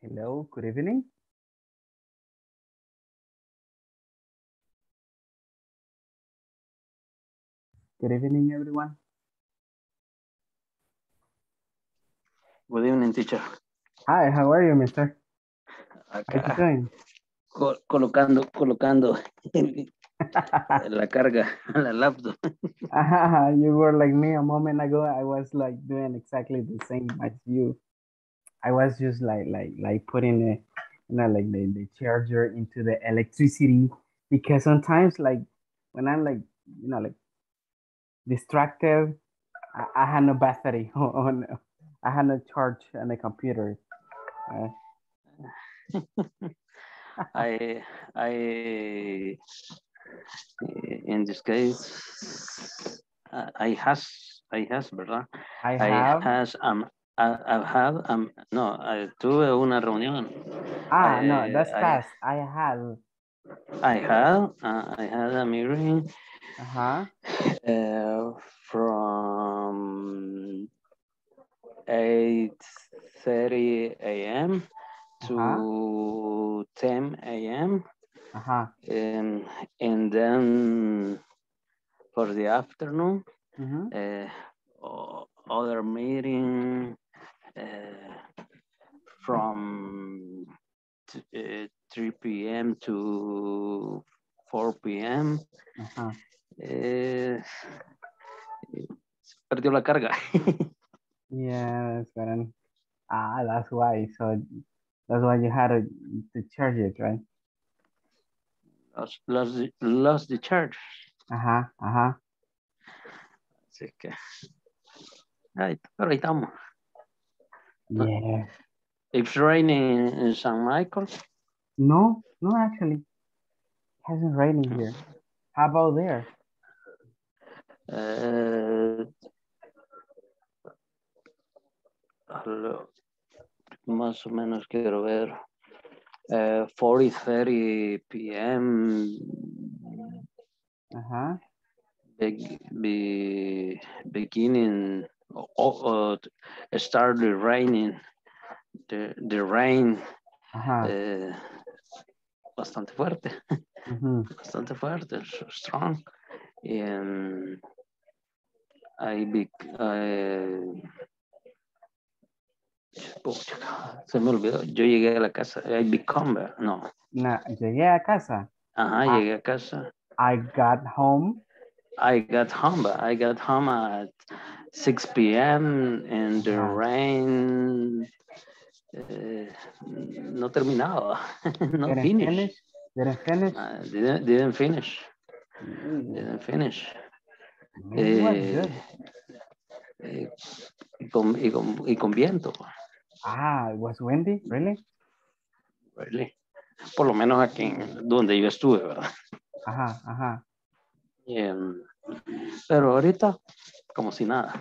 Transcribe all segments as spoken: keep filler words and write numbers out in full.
Hello, good evening. Good evening, everyone. Good evening, teacher. Hi, how are you, mister? How you Acá doing? co- colocando, colocando la carga a la laptop. You were like me a moment ago. I was like doing exactly the same as you. I was just like like like putting the you know like the, the charger into the electricity because sometimes like when I'm like you know like distracted, I, I had no battery on I had no charge on the computer. Uh, I, I, in this case, uh, I has, I has, ¿verdad? I I have has, um, I, I have, um, no, I tuve una reunión. ah no I, that's I, fast. I have I had, uh, I had a meeting uh-huh uh, from eight thirty a m uh-huh to ten a m uh-huh and and then for the afternoon, mm-hmm. uh, other meeting uh, from t- uh, three p m to four p m. Uh-huh. Eh, perdió la carga. Yeah, that's better. Ah, that's why. So that's why you had to, to charge it, right? lost, lost, the, lost the charge. Uh-huh, uh-huh. Así que, ahí, pero ahí estamos. Yeah. It's raining in San Michael. No, no, actually, it hasn't raining here. How about there? Uh, más o menos quiero ver. Uh, forty thirty p m. Uh-huh. Be, be, beginning. Oh, uh, started raining. The, the rain. Uh-huh. Uh, bastante fuerte. Mm-hmm. Bastante fuerte. Strong. And I be, uh, se me olvidó. Yo llegué a la casa. I become, no. Nah, llegué a casa. Ajá, I, llegué a casa. I got home. I got home. I got home at six p m and the Uh-huh. rain uh, no terminaba. No Didn't finish. finish. Didn't finish. Uh, didn't, didn't finish. Ooh, Didn't finish. maybe it was Eh, good. eh, y, con, y, con, y con viento. Ah, it was windy, really? Really. Por lo menos aquí en donde yo estuve, ¿verdad? Ajá, ajá. Eh, pero ahorita, como si nada.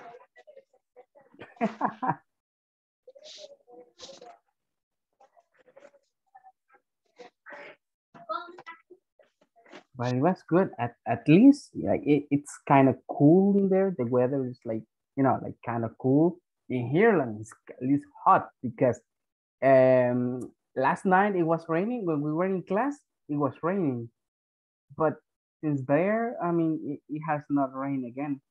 But it was good. At at least like it, it's kind of cool in there. The weather is like you know like kind of cool. In here, like it's, it's hot because um last night it was raining when we were in class. It was raining, but since there, I mean, it, it has not rained again.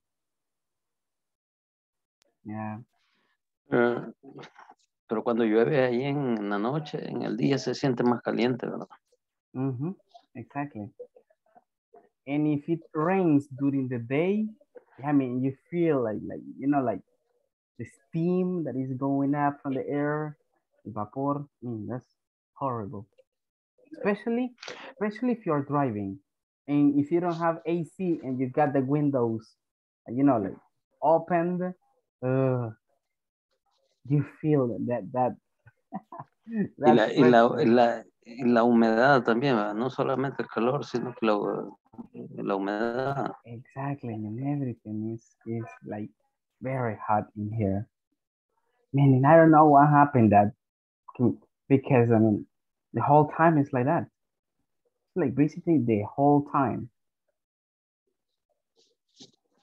Yeah. Eh, pero cuando llueve ahí en la noche, en el día se siente más caliente, ¿verdad? Mm-hmm. Exactly. And if it rains during the day, I mean, you feel like like you know like the steam that is going up from the air, the vapor. Mm, that's horrible. Especially, especially if you're driving, and if you don't have A C and you got the windows, you know, like opened, uh, you feel that that Y that la, y sweat. la, y Man. la, y la humedad también, ¿verdad? No solamente el calor, sino que la, la humedad. Exactly, and everything is is like very hot in here. Man, and I don't know what happened that because I mean the whole time it's like that. It's like basically the whole time.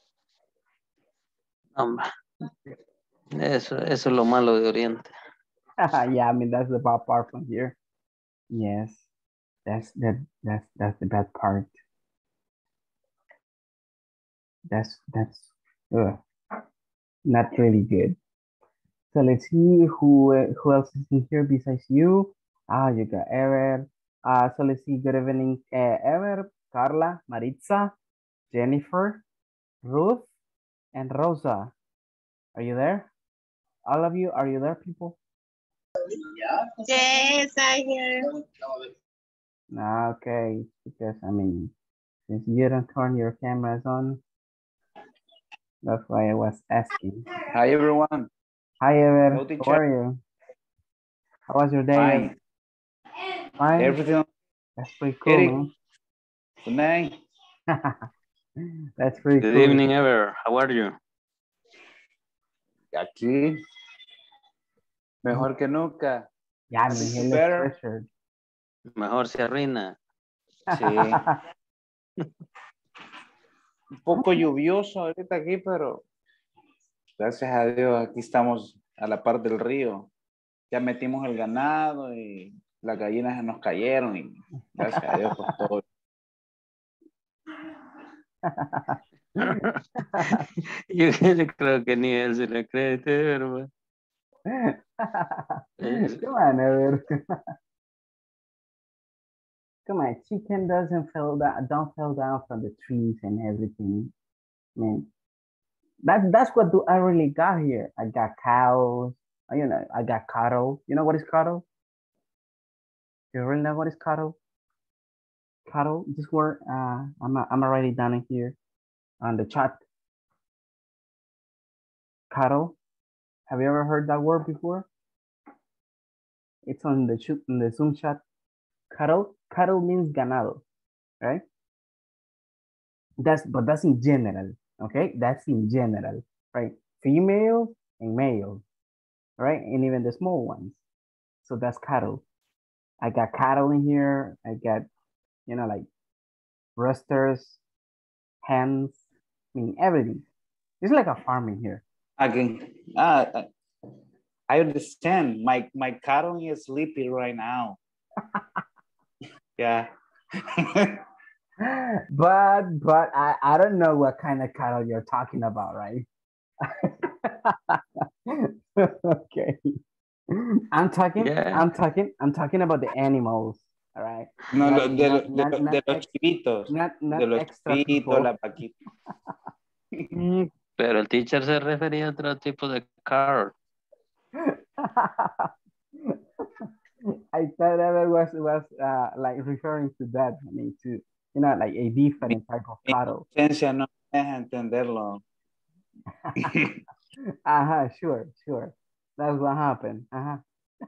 Hombre, eso, eso es lo malo de Oriente. Yeah, I mean, that's the bad part from here. Yes, that's that that's that's the bad part. That's that's ugh, not really good. So let's see who uh, who else is in here besides you. Ah, you got Ever. Uh, so let's see. Good evening, uh, Ever, Carla, Maritza, Jennifer, Ruth, and Rosa. Are you there? All of you, are you there, people? Yes, I hear. Ah, okay, because I mean, since you don't turn your cameras on, that's why I was asking. Hi, everyone. Hi, Ever. Hello, How teacher. are you? How was your day? Ever? Fine. Fine. Everything That's pretty cool, Eric. man. Good night. That's pretty Good cool. evening, Ever. How are you? Aquí. Mejor que nunca. Yeah, I I mean, think he it's looks better. pressured. Mejor se arruina. Sí. Un poco lluvioso ahorita aquí, pero gracias a Dios aquí estamos a la par del río. Ya metimos el ganado y las gallinas se nos cayeron y gracias a Dios por todo. Yo creo que ni él se le cree, este verbo. Come on, Ever. Come on, chicken doesn't fall down, don't fall down from the trees and everything. Man, that, that's what do I really got here. I got cows, uh, you know, I got cattle. You know what is cattle? Do you really know what is cattle? Cattle, this word, uh, I'm, I'm gonna write it down in here on the chat. Cattle. Have you ever heard that word before? It's on the shoot in the Zoom chat. Cattle, cattle means ganado, right? That's but that's in general, okay? That's in general, right? Female and male, right? And even the small ones. So that's cattle. I got cattle in here. I got, you know, like roosters, hens, I mean everything. It's like a farm in here. Again, ah, I understand. My my cattle is sleepy right now. Yeah. but but I, I don't know what kind of cattle you're talking about, right? Okay. I'm talking, Yeah. I'm talking, I'm talking about the animals, all right? No, Not, lo- de, not, lo- de, not, lo- not, de los ex, chivitos. not, not De los extra chivitos, people. la vaquita. Mm, Pero el teacher se refería a otro tipo de car. I thought that was was uh, like referring to that. I mean, to you know, like a different type of Mi cattle. inocencia no me deja entenderlo. Uh-huh, sure, sure. That's what happened. Uh-huh.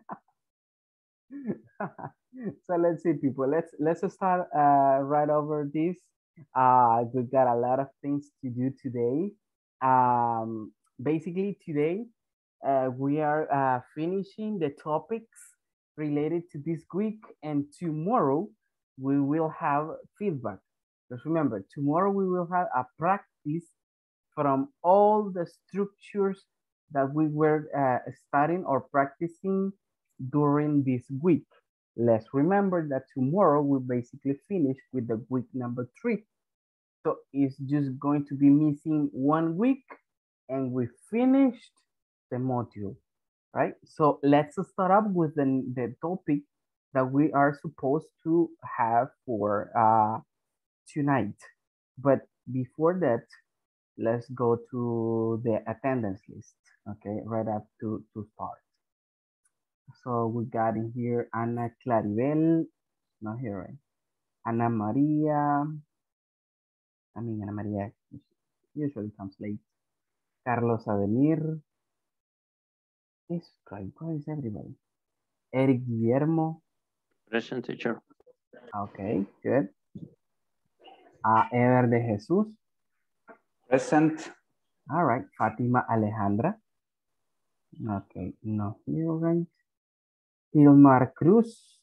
So let's see, people. Let's let's start uh, right over this. Uh, we got a lot of things to do today. Um, basically, today uh, we are uh, finishing the topics related to this week, and tomorrow we will have feedback. Just remember, tomorrow we will have a practice from all the structures that we were uh, studying or practicing during this week. Let's remember that tomorrow we basically finish with the week number three. So it's just going to be missing one week and we finished the module, right? So let's start up with the, the topic that we are supposed to have for uh, tonight. But before that, let's go to the attendance list, okay, right up to, to start. So we got in here Ana Claribel, not here, right? Ana Maria, I mean, Ana Maria usually comes late. Carlos Adenir, is right, where is everybody? Eric Guillermo, Present teacher. okay, good. Uh, Ever de Jesus, Present. all right. Fatima Alejandra, okay, no here, right? Hilmar Cruz,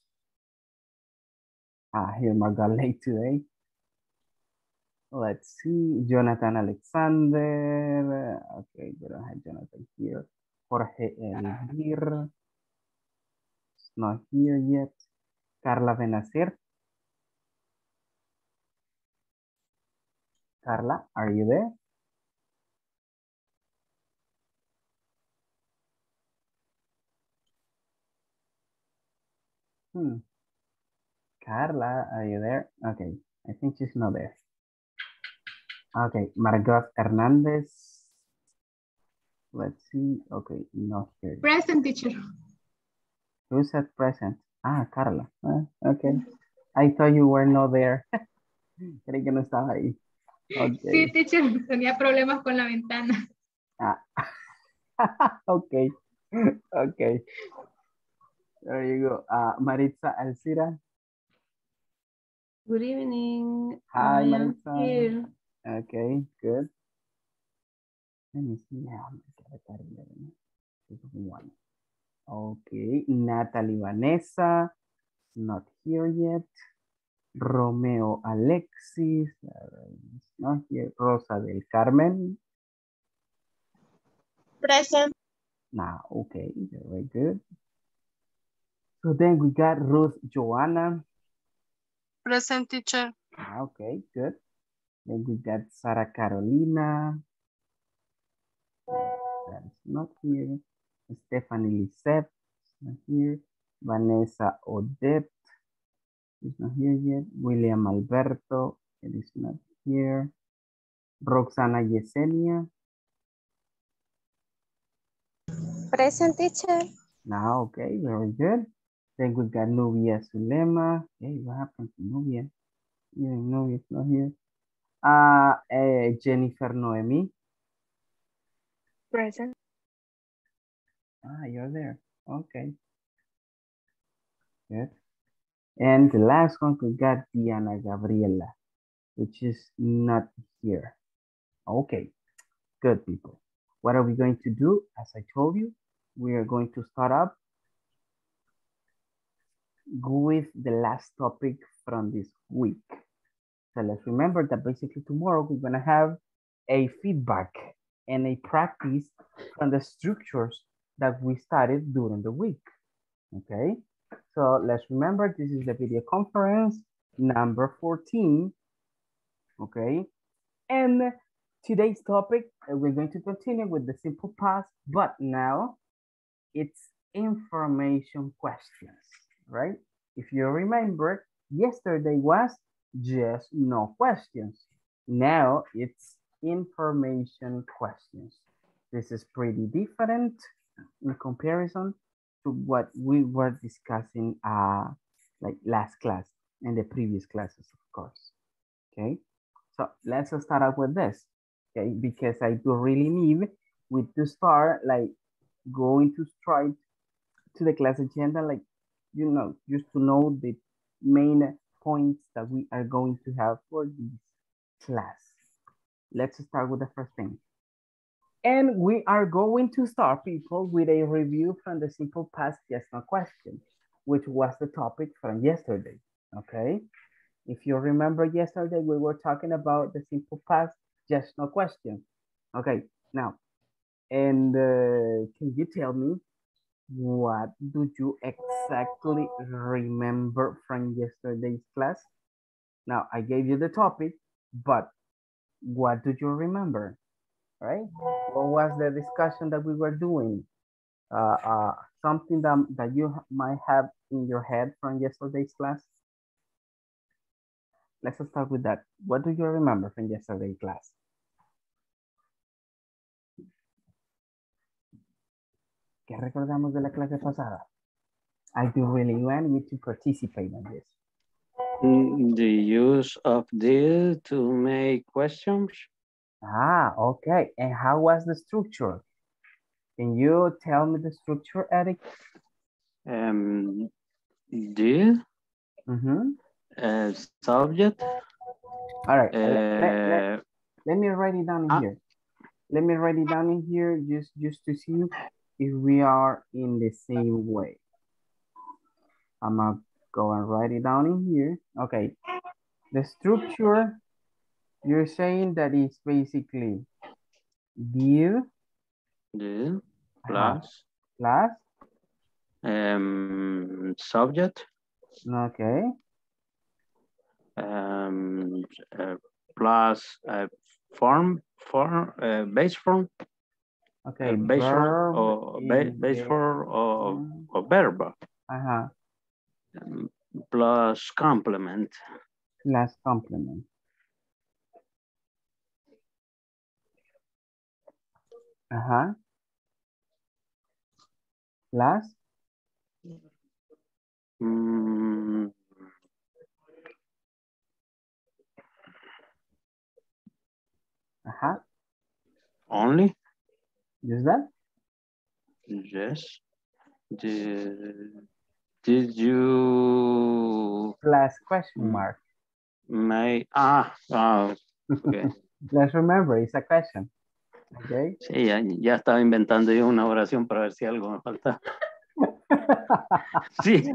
ah, Hilmar got late today. Let's see, Jonathan Alexander. Okay, we don't have Jonathan here. Jorge Elvir. not here yet. Carla Benacer. Carla, are you there? Hmm. Carla, are you there? Okay, I think she's not there. Okay, Margot Hernandez. Let's see. Okay, not here. Present, teacher. Who said present? Ah, Carla. Ah, okay. I thought you were not there. Creí que no estaba ahí. Sí, Okay. teacher, tenía problemas con la ventana. Ah. Okay. Okay. There you go. Uh, Maritza Alcira. Good evening. Hi, I am Maritza. here. Okay, good. Let me see how This is one. Okay, Natalie Vanessa, not here yet. Romeo Alexis, uh, not here. Rosa del Carmen. Present. Nah, okay, very good. So then we got Ruth Joanna. Present, teacher. Ah, okay, good. Then we got Sara Carolina. That's not here. Stephanie Lisette, not here. Vanessa Odette is not here yet. William Alberto, it is not here. Roxana Yesenia. Present, teacher. Now, okay, very good. Then we got Nubia Zulema. Hey, what happened to Nubia? Yeah, Nubia's not here. Uh, uh, Jennifer Noemi. Present. Ah, you're there. Okay. Good. And the last one, we got Diana Gabriela, which is not here. Okay, good people. What are we going to do? As I told you, we are going to start up with the last topic from this week. So let's remember that basically tomorrow we're gonna have a feedback and a practice from the structures that we studied during the week, okay? So let's remember this is the video conference number fourteen, okay? And today's topic, uh, we're going to continue with the simple past, but now it's information questions, right? If you remember, yesterday was just no questions. Now it's information questions. This is pretty different in comparison to what we were discussing uh, like last class and the previous classes, of course. Okay, so let's start out with this. Okay, because I do really need with to start like going to straight to the class agenda, like, you know, just to know the main points that we are going to have for this class. Let's start with the first thing. And we are going to start, people, with a review from the simple past yes no question, which was the topic from yesterday, okay? If you remember yesterday, we were talking about the simple past yes no question. Okay, now, and uh, can you tell me what do you exactly remember from yesterday's class? Now, I gave you the topic, but what do you remember, right? What was the discussion that we were doing? Uh, uh, something that, that you might have in your head from yesterday's class? Let's start with that. What do you remember from yesterday's class? ¿Qué recordamos de la clase pasada? I do really want you to participate in this. The use of this to make questions. Ah, okay. And how was the structure? Can you tell me the structure, Eric? Um, the Mm-hmm. uh, subject. All right. Uh, let, let, let, let me write it down in ah. here. Let me write it down in here just, just to see if we are in the same way. I'm gonna go and write it down in here. Okay. The structure, you're saying that it's basically the the uh, plus plus um, subject, Okay. um, uh, plus uh, form, form, uh, base form, Okay. uh, base form, Verb or ba in base the form, or, mm, or verb, uh-huh. um, plus complement. Last complement. Uh-huh. Last. Mm, Uh-huh. only, Just that? yes. Did, did you Last question mark. may, ah, ah, okay. Let's remember, it's a question. Okay. Sí, ya, ya estaba inventando yo una oración para ver si algo me falta. Sí,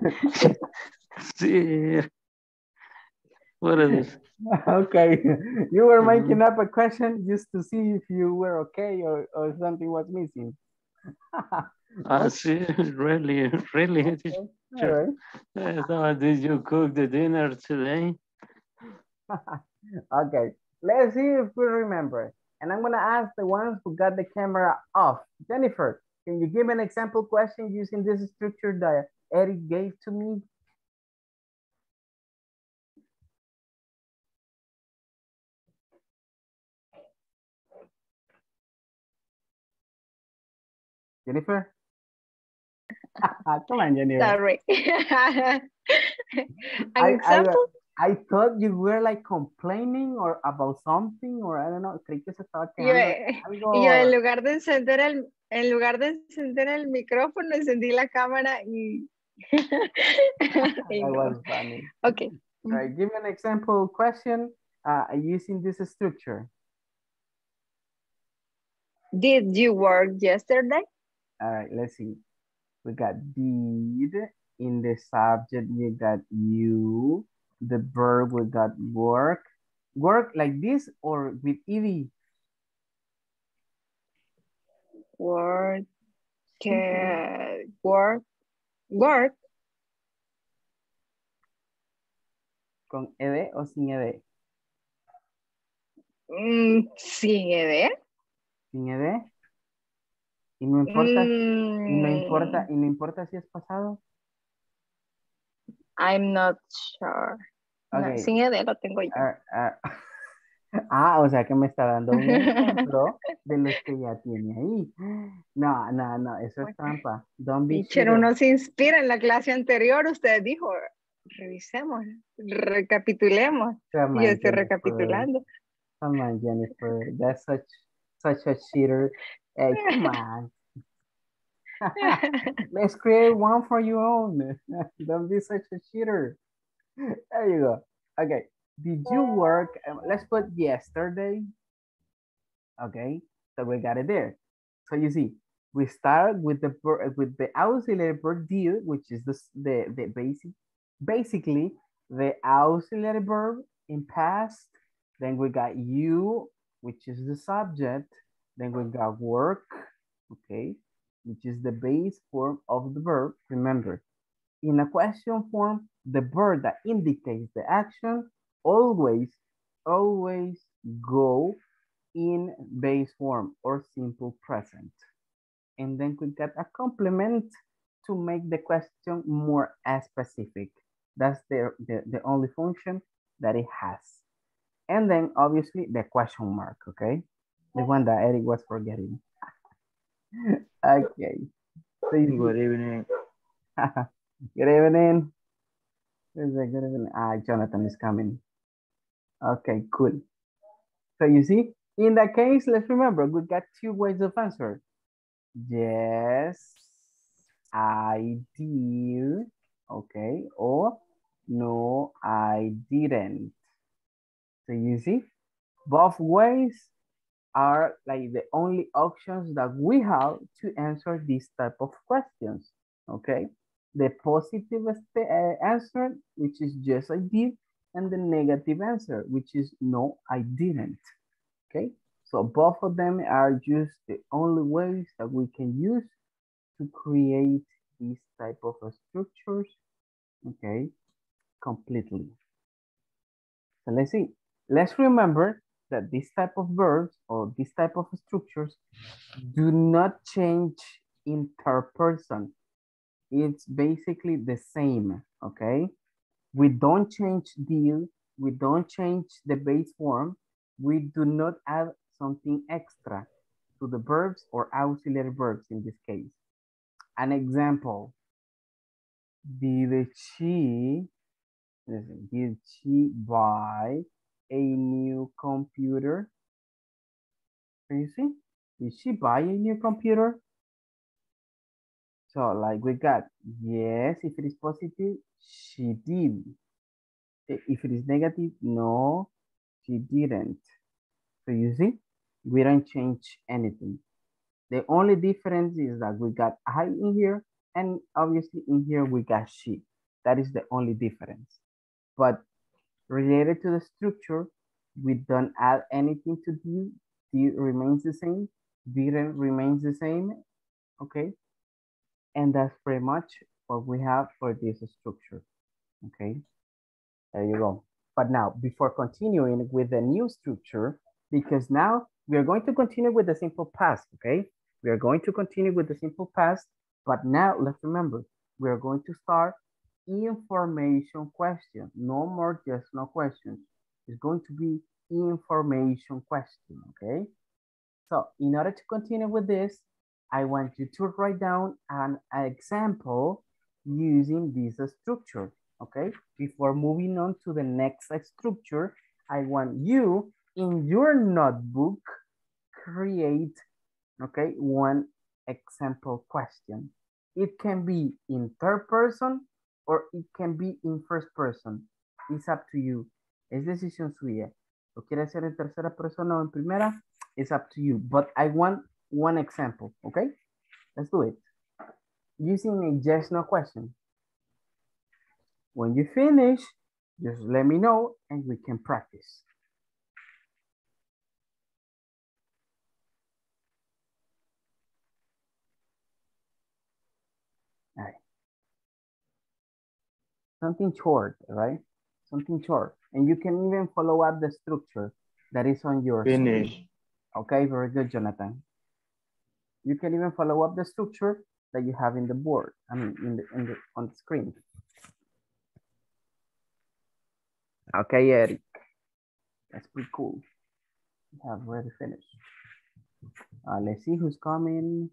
sí. What is this? Okay. You were Mhm. making up a question just to see if you were okay or, or something was missing. Ah, sí, really, really. Okay. All right. I thought, did you cook the dinner today? Okay. Let's see if we remember. And I'm gonna ask the ones who got the camera off. Jennifer, can you give an example question using this structure that Eric gave to me? Jennifer? Come on, Jennifer. Sorry. An I, I, example? I thought you were like complaining or about something or I don't know. Creí que se estaba Yo, quejando de eh, algo. yo en or- lugar de encender el, en lugar de encender el micrófono, encendí la cámara y, y That no. was funny. Ok. All right, give me an example question uh, using this structure. Did you work yesterday? All right, let's see. We got did. In the subject, we got you. The verb, we got work. Work like this or with ed? Work, uh, work, work. ¿Con ed o sin ed? Mm, sin ed. Sin ed. Y no importa, y no importa, Mm, y no importa si es pasado. I'm not sure. No, Okay. sin ed lo tengo yo. Ah, ah. Ah, o sea que me está dando un ejemplo de los que ya tiene ahí. No, no, no, eso es trampa. Don't be Teacher, cheater. uno se inspira en la clase anterior. Usted dijo, revisemos, recapitulemos. Come Y yo on, estoy Jennifer. recapitulando. Come on, Jennifer. That's such such a cheater. Hey, come on. Let's create one for your own. Don't be such a cheater. There you go. Okay. Did you work? um, Let's put yesterday. Okay. So we got it there. So you see, we start with the ver- with the auxiliary verb did, which is the the, the basic, basically the auxiliary verb in past. Then we got you, which is the subject. Then we got work, okay, which is the base form of the verb. Remember, in a question form, the verb that indicates the action always, always go in base form or simple present. And then we got a complement to make the question more specific. That's the, the, the only function that it has. And then obviously the question mark, okay? The one that Eric was forgetting. Okay. So you Good evening. good evening. Good evening. Ah, Jonathan is coming. Okay, cool. So you see, in that case, let's remember, we got two ways of answer. Yes, I did. Okay, or no, I didn't. So you see, both ways are like the only options that we have to answer this type of questions. Okay, the positive uh, answer, which is yes, I did, and the negative answer, which is no, I didn't. Okay, so both of them are just the only ways that we can use to create these type of structures, okay, completely. So let's see. Let's remember that this type of verbs or this type of structures do not change in third person. It's basically the same, okay? We don't change the, we don't change the base form. We do not add something extra to the verbs or auxiliary verbs in this case. An example, did she, listen, did she buy a new computer? Can you see? Did she buy a new computer? So like we got, yes, if it is positive, she did. If it is negative, no, she didn't. So you see, we don't change anything. The only difference is that we got I in here, and obviously in here we got she. That is the only difference. But related to the structure, we don't add anything to did. Did remains the same. Didn't remains the same. Okay. And that's pretty much what we have for this structure. Okay. There you go. But now, before continuing with the new structure, because now we are going to continue with the simple past, okay? We are going to continue with the simple past, but now let's remember, we are going to start information question. No more just no questions. It's going to be information question, okay? So in order to continue with this, I want you to write down an example using this structure. Okay, before moving on to the next structure, I want you in your notebook create, okay, one example question. It can be in third person or it can be in first person. It's up to you. Es decisión suya. ¿Lo quiere hacer en tercera persona o en primera? It's up to you. But I want one example, okay? Let's do it. Using a yes, no question. When you finish, just let me know and we can practice. All right. Something short, right? Something short. And you can even follow up the structure that is on your Finish. screen. Okay, very good, Jonathan. You can even follow up the structure that you have in the board, I mean, in the, in the, on the screen. Okay, Eric. That's pretty cool. We have already finished. Uh, let's see who's coming.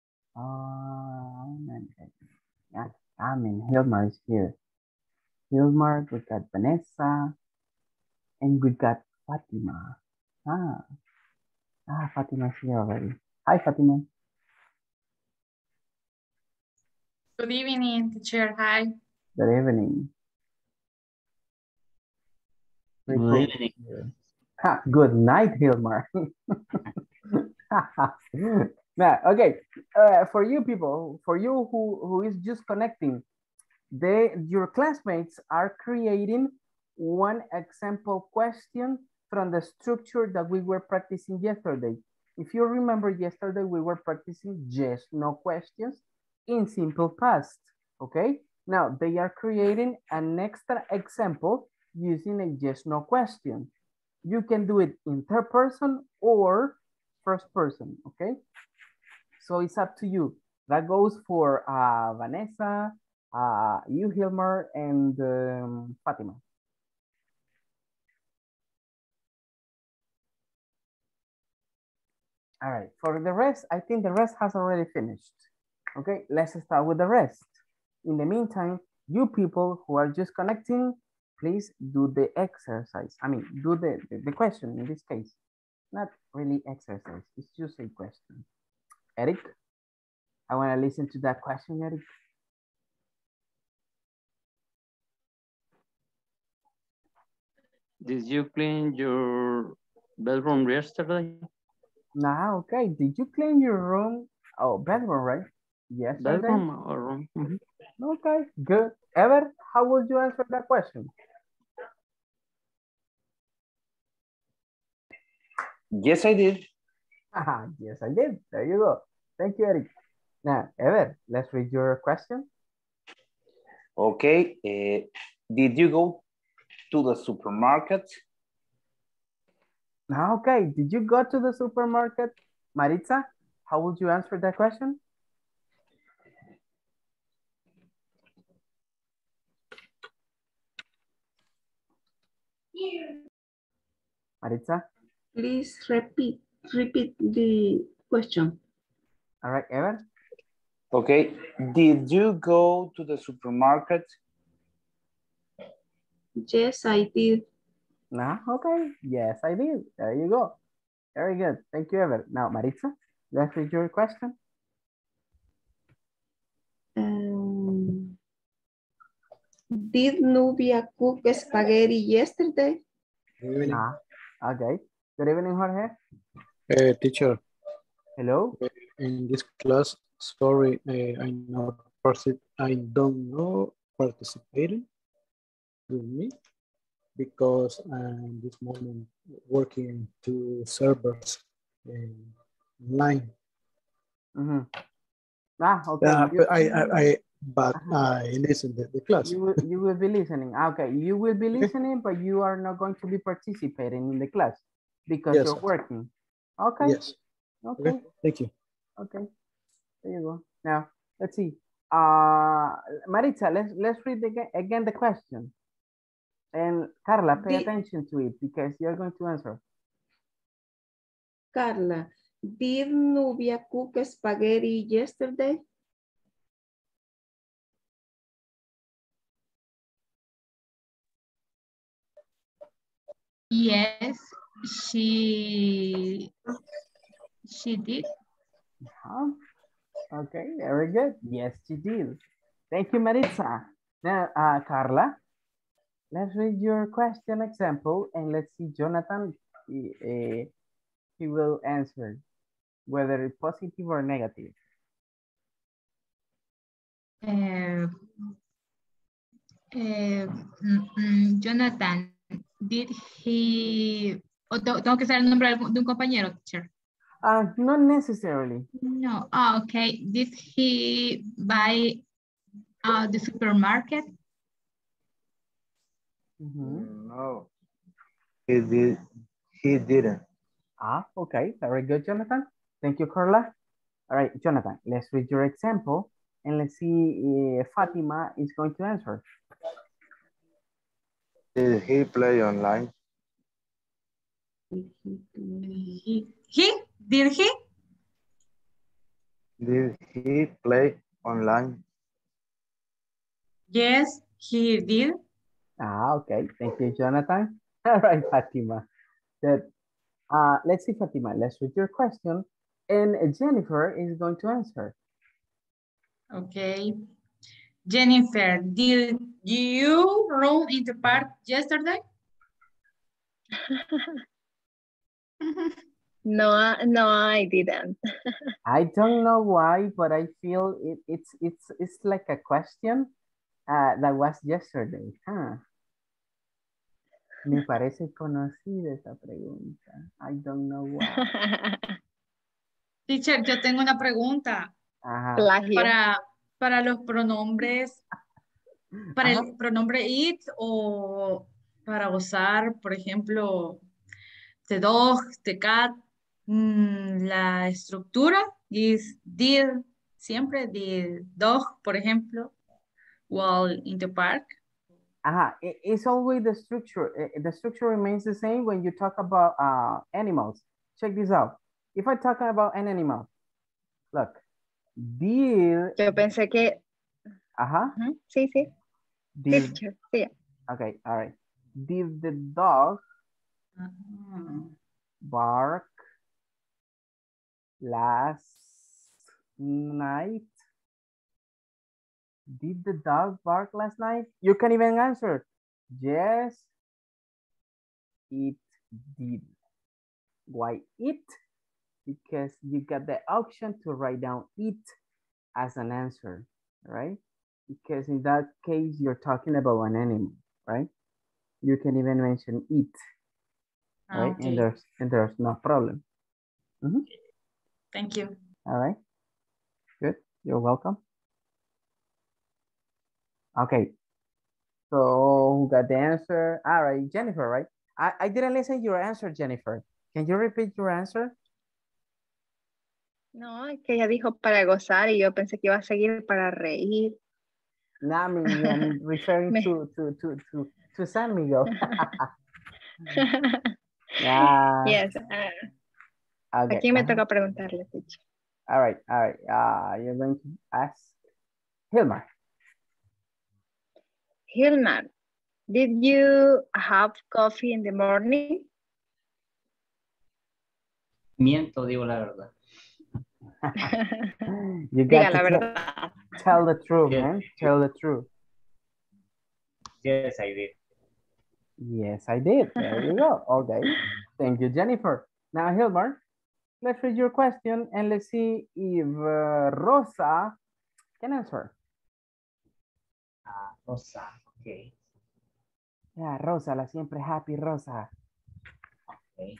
Um, yeah, I mean, Hilmar is here. Hilmar, we got Vanessa, and we got Fatima. Ah, ah, Fatima's here already. Hi, Fatima. Good evening, teacher. Hi. Good evening. Pretty Good cool. evening. Ha, good night, Hilmar. Now, okay, uh, for you people, for you who, who is just connecting, they, your classmates are creating one example question from the structure that we were practicing yesterday. If you remember yesterday, we were practicing yes, no questions in simple past, okay? Now, they are creating an extra example using a yes, no question. You can do it in third person or first person, okay? So it's up to you. That goes for uh, Vanessa, uh, you, Hilmar, and um, Fatima. All right, for the rest, I think the rest has already finished. Okay, let's start with the rest. In the meantime, you people who are just connecting, please do the exercise. I mean, do the, the, the question in this case. Not really exercise, it's just a question. Eric, I want to listen to that question, Eric. Did you clean your bedroom yesterday? Nah, okay. Did you clean your room? Oh, bedroom, right? Yes, Bedroom or room? Mm-hmm. Okay, good. Ever, how would you answer that question? Yes, I did. Yes, I did. There you go. Thank you, Eric. Now, Ever, let's read your question. Okay. Uh, did you go to the supermarket? Okay, did you go to the supermarket? Maritza, how would you answer that question? Maritza? Please repeat, repeat the question. All right, Ever? Okay. Did you go to the supermarket? Yes, I did. No, okay. Yes, I did. There you go. Very good. Thank you, Ever. Now, Maritza, let's read your question. Um, did Nubia cook spaghetti yesterday? Good evening. Ah, okay. Good evening, Jorge. Uh, teacher, Hello. in this class, sorry, uh, I not partic- I don't know participating with me because I'm this moment working two servers in line. Mm-hmm. Ah, okay. Uh, You, but I, I, I but uh-huh. I listen to the class. You will, you will be listening. Okay, you will be listening, but you are not going to be participating in the class because Yes. you're working. Okay. Yes. Okay. Okay. Thank you. Okay. There you go. Now, let's see. Uh, Maritza, let's let's read again, again the question. And Carla, pay Did, attention to it because you're going to answer. Carla, did Nubia cook spaghetti yesterday? Yes, she she did. Huh? Okay, very good. Yes, she did. Thank you, Maritza. Now, uh, Carla, let's read your question example and let's see Jonathan. He, uh, he will answer whether it's positive or negative. Uh, uh, mm, mm, Jonathan, did he... o te- tengo que saber el nombre de algún- de un compañero, teacher. Uh, not necessarily. No. Ah, okay. Did he buy at the supermarket? Mm-hmm. No, he did. He didn't. Ah, okay. Very good, Jonathan. Thank you, Carla. All right, Jonathan, let's read your example and let's see if Fatima is going to answer. Did he play online? He, he? Did he? Did he play online? Yes, he did. Ah, okay. Thank you, Jonathan. All right, Fatima. Good. Uh, let's see, Fatima. Let's read your question. And Jennifer is going to answer. Okay. Jennifer, did you run in the park yesterday? No, I- no, I didn't. I don't know why, but I feel it, it's it's it's like a question uh, that was yesterday. Huh? Me parece conocida esa pregunta. I don't know why. Teacher, yo tengo una pregunta. Ajá. Plagio. Para, para los pronombres, para Ajá. el pronombre it o para usar, por ejemplo, the dog, the cat, mm, la estructura is did, siempre did dog, por ejemplo, while in the park. Ajá. It, it's always the structure. Uh, the structure remains the same when you talk about uh, animals. Check this out. If I talk about an animal, look, did. Yo pensé que... Ajá. Uh -huh. Sí, sí. Did, Sí, sí. okay, all right. Did the dog Uh-huh. bark last night? Did the dog bark last night? You can even answer. Yes, it did. Why it? Because you got the option to write down it as an answer, right? Because in that case, you're talking about an animal, right? You can even mention it, right? Okay. And there's and there's no problem. Mm-hmm. Thank you. All right. Good. You're welcome. Okay. So who got the answer? All right, Jennifer, right? I, I didn't listen your answer, Jennifer. Can you repeat your answer? No, es que ella dijo para gozar y yo pensé que iba a seguir para reír. No, I mean, I'm referring Me- to, to, to, to, to San Miguel. Yeah. Yes. ah, Okay. Aquí me uh-huh. toca preguntarle, teacher. All right, all right. Uh, you're going to ask Hilmar. Hilmar, did you have coffee in the morning? Miento, digo la verdad. You Diga got la to tell, verdad. tell the truth, Yes. man. Tell the truth. Yes, I did. Yes, I did. There you go. Okay. Thank you, Jennifer. Now, Hilmar, let's read your question and let's see if uh, Rosa can answer. Ah, Rosa, okay. Yeah, Rosa, la siempre happy Rosa. Okay.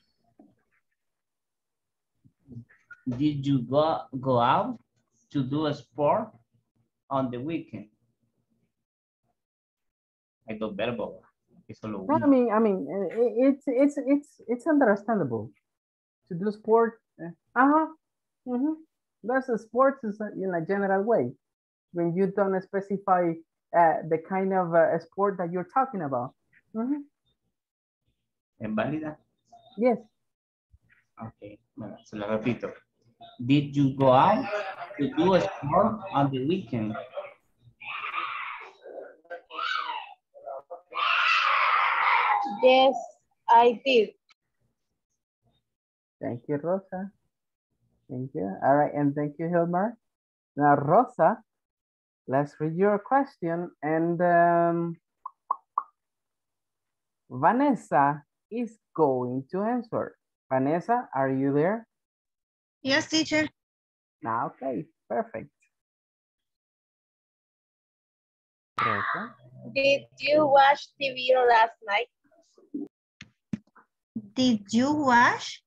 Did you go, go out to do a sport on the weekend? Hay dos verbos. Es solo No, I uno. mean, I mean, uh, it's it's it's it's understandable to do sport. Uh huh. Mm-hmm. That's a sports is a- in a general way. When you don't specify uh, the kind of uh, sport that you're talking about. Mhm. ¿Es válida? Yes. Ok, bueno, se lo repito. Did you go out to do a sport on the weekend? Yes, I did. Thank you, Rosa. Thank you. All right, and thank you, Hilmar. Now, Rosa, let's read your question. And um, Vanessa is going to answer. Vanessa, are you there? Yes, teacher. Now, okay, perfect. Rosa. Did you watch T V last night? Did you wash?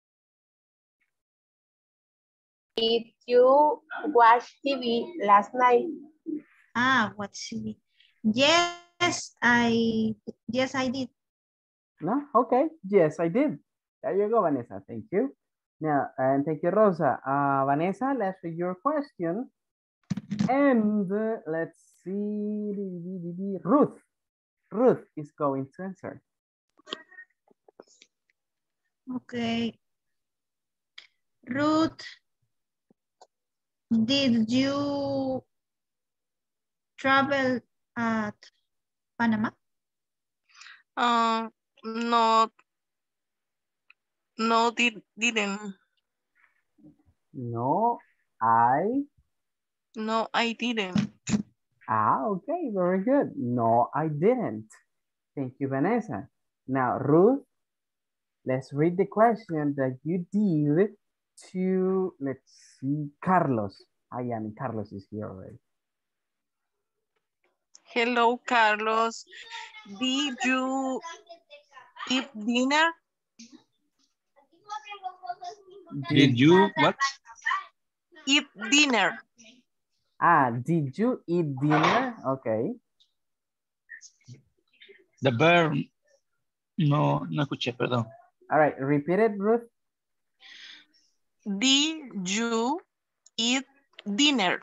Did you watch T V last night? Ah, what T V? Yes, I yes I did. No, okay, yes, I did. There you go, Vanessa. Thank you. Now, and thank you, Rosa. Uh, Vanessa, let's read your question. And uh, let's see, Ruth. Ruth is going to answer. Okay. Ruth, did you travel at Panama? Um, no, no, did, didn't. No, I. No, I didn't. Ah, okay, very good. No, I didn't. Thank you, Vanessa. Now, Ruth, let's read the question that you did to, let's see, Carlos. I am, Carlos is here already. Hello, Carlos. Did you eat dinner? Did you what? Eat dinner. Ah, did you eat dinner? Okay. The verb. No, no escuché, perdón. All right, repeat it, Ruth. Did you eat dinner?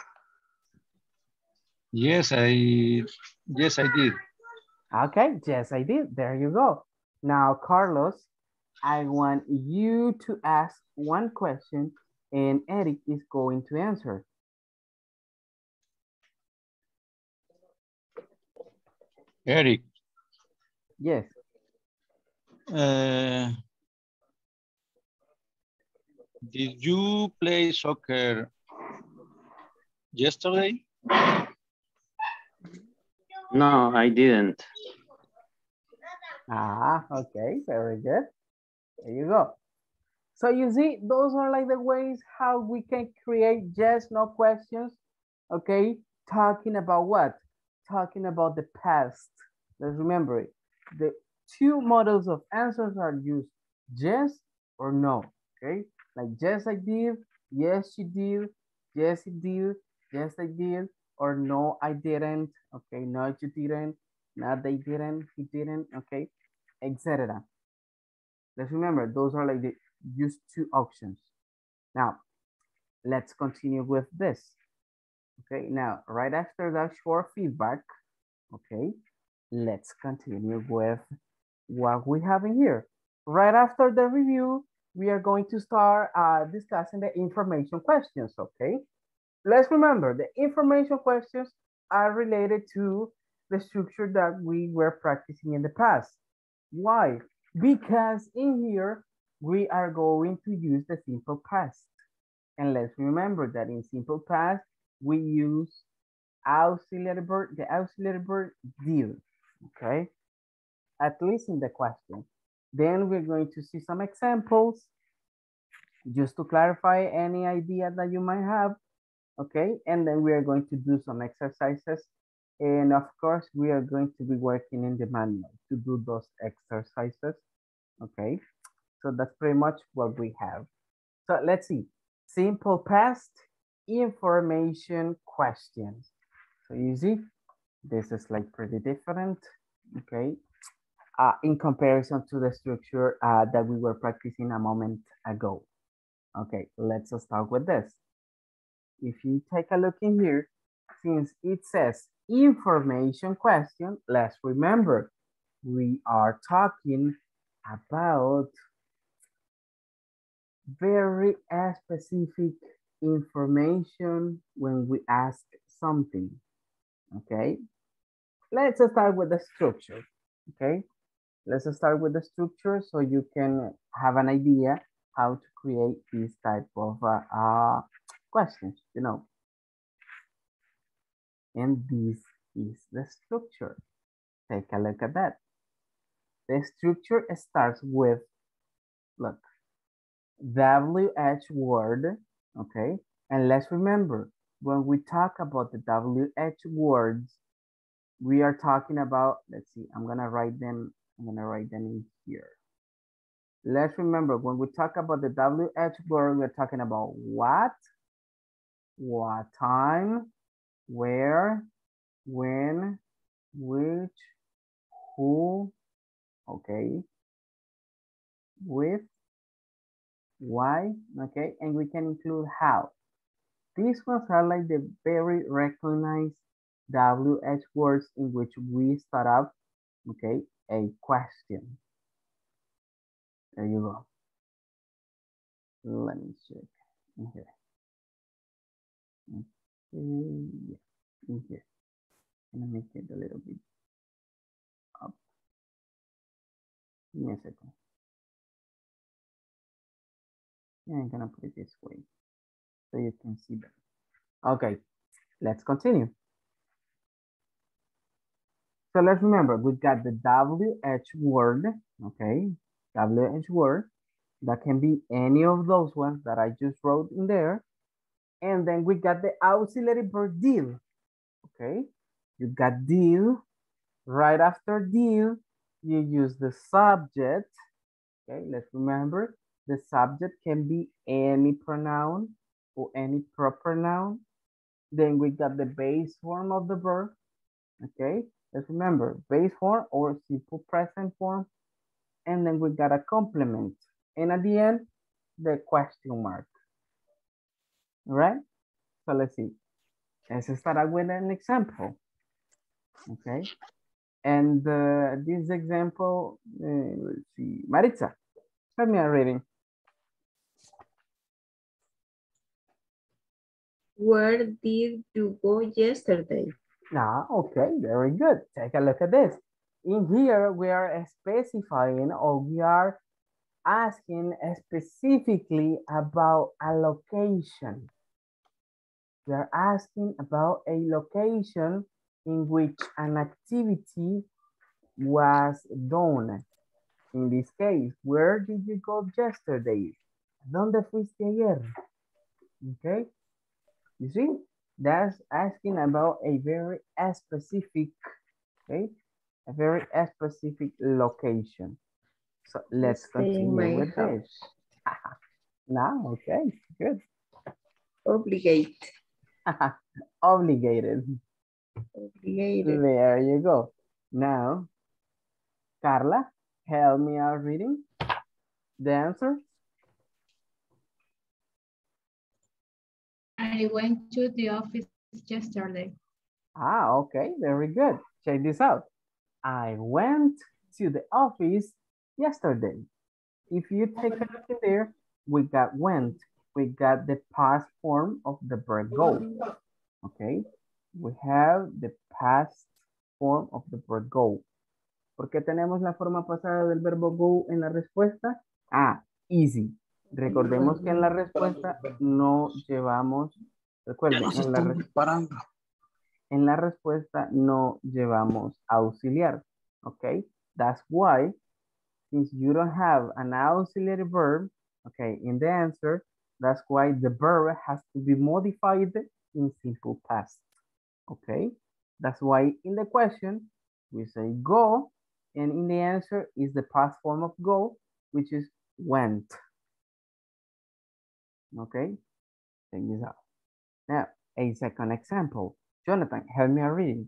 Yes, I, yes, I did. Okay, yes, I did. There you go. Now, Carlos, I want you to ask one question and Eric is going to answer. Eric. Yes. Uh, did you play soccer yesterday? No, I didn't. Ah, okay, very good. There you go. So you see, those are like the ways how we can create yes, no questions, okay? Talking about what? Talking about the past. Let's remember it. The two models of answers are used, yes or no, okay? Like yes, I did, yes, she did, yes, it did, yes, I did, or no, I didn't. Okay, no, you didn't. No, they didn't. He didn't. Okay, et cetera. Let's remember those are like the just two options. Now, let's continue with this. Okay, now right after that short feedback, okay, let's continue with what we have in here. Right after the review, we are going to start uh, discussing the information questions, okay? Let's remember the information questions are related to the structure that we were practicing in the past. Why? Because in here, we are going to use the simple past. And let's remember that in simple past, we use auxiliary verb, the auxiliary verb did, okay? At least in the question. Then we're going to see some examples just to clarify any idea that you might have, okay? And then we are going to do some exercises. And of course, we are going to be working in the manual to do those exercises, okay? So that's pretty much what we have. So let's see. Simple past information questions. So you see, this is like pretty different, okay? Uh, in comparison to the structure uh, that we were practicing a moment ago. Okay, let's start with this. If you take a look in here, since it says information question, let's remember, we are talking about very specific information when we ask something, okay? Let's start with the structure, okay? Let's start with the structure so you can have an idea how to create this type of uh, uh, questions, you know. And this is the structure. Take a look at that. The structure starts with, look, W H word, okay? And let's remember, when we talk about the W H words, we are talking about, let's see, I'm gonna write them, I'm gonna write them in here. Let's remember, when we talk about the W H word, we're talking about what, what time, where, when, which, who, okay, with, why, okay, and we can include how. These ones are like the very recognized W H words in which we start up, okay, a question. There you go. Let me check in here. Okay, yeah, in here. Let me make it a little bit up. Give me a second. Yeah, I'm gonna put it this way so you can see better. Okay, let's continue. So let's remember, we got the W H word, okay? W H word, that can be any of those ones that I just wrote in there. And then we got the auxiliary verb deal, okay? You got deal, right after deal, you use the subject, okay? Let's remember, the subject can be any pronoun or any proper noun. Then we got the base form of the verb, okay? Let's remember, base form or simple present form. And then we got a complement. And at the end, the question mark. All right? So let's see. Let's start with an example. Okay. And uh, this example, uh, let's see. Maritza, tell me a reading. Where did you go yesterday? Ah, okay, very good. Take a look at this. In here, we are specifying or we are asking specifically about a location. We are asking about a location in which an activity was done. In this case, where did you go yesterday? ¿Dónde fuiste ayer? Okay, you see, that's asking about a very specific, okay, a very specific location. So let's continue with this. Now, okay, good. Obligate. Obligated. Obligated. There you go. Now, Carla, help me out reading the answer. I went to the office yesterday. Ah, okay, very good. Check this out. I went to the office yesterday. If you take a look in there, we got went. We got the past form of the verb go. Okay, we have the past form of the verb go. ¿Por qué tenemos la forma pasada del verbo go en la respuesta? Ah, easy. Recordemos que en la respuesta no llevamos, recuerden, en la, respuesta, en la respuesta no llevamos auxiliar. Okay, that's why, since you don't have an auxiliary verb, okay, in the answer, that's why the verb has to be modified in simple past. Okay, that's why in the question we say go, and in the answer is the past form of go, which is went. Okay, check this out. Now, a second example. Jonathan, help me out reading.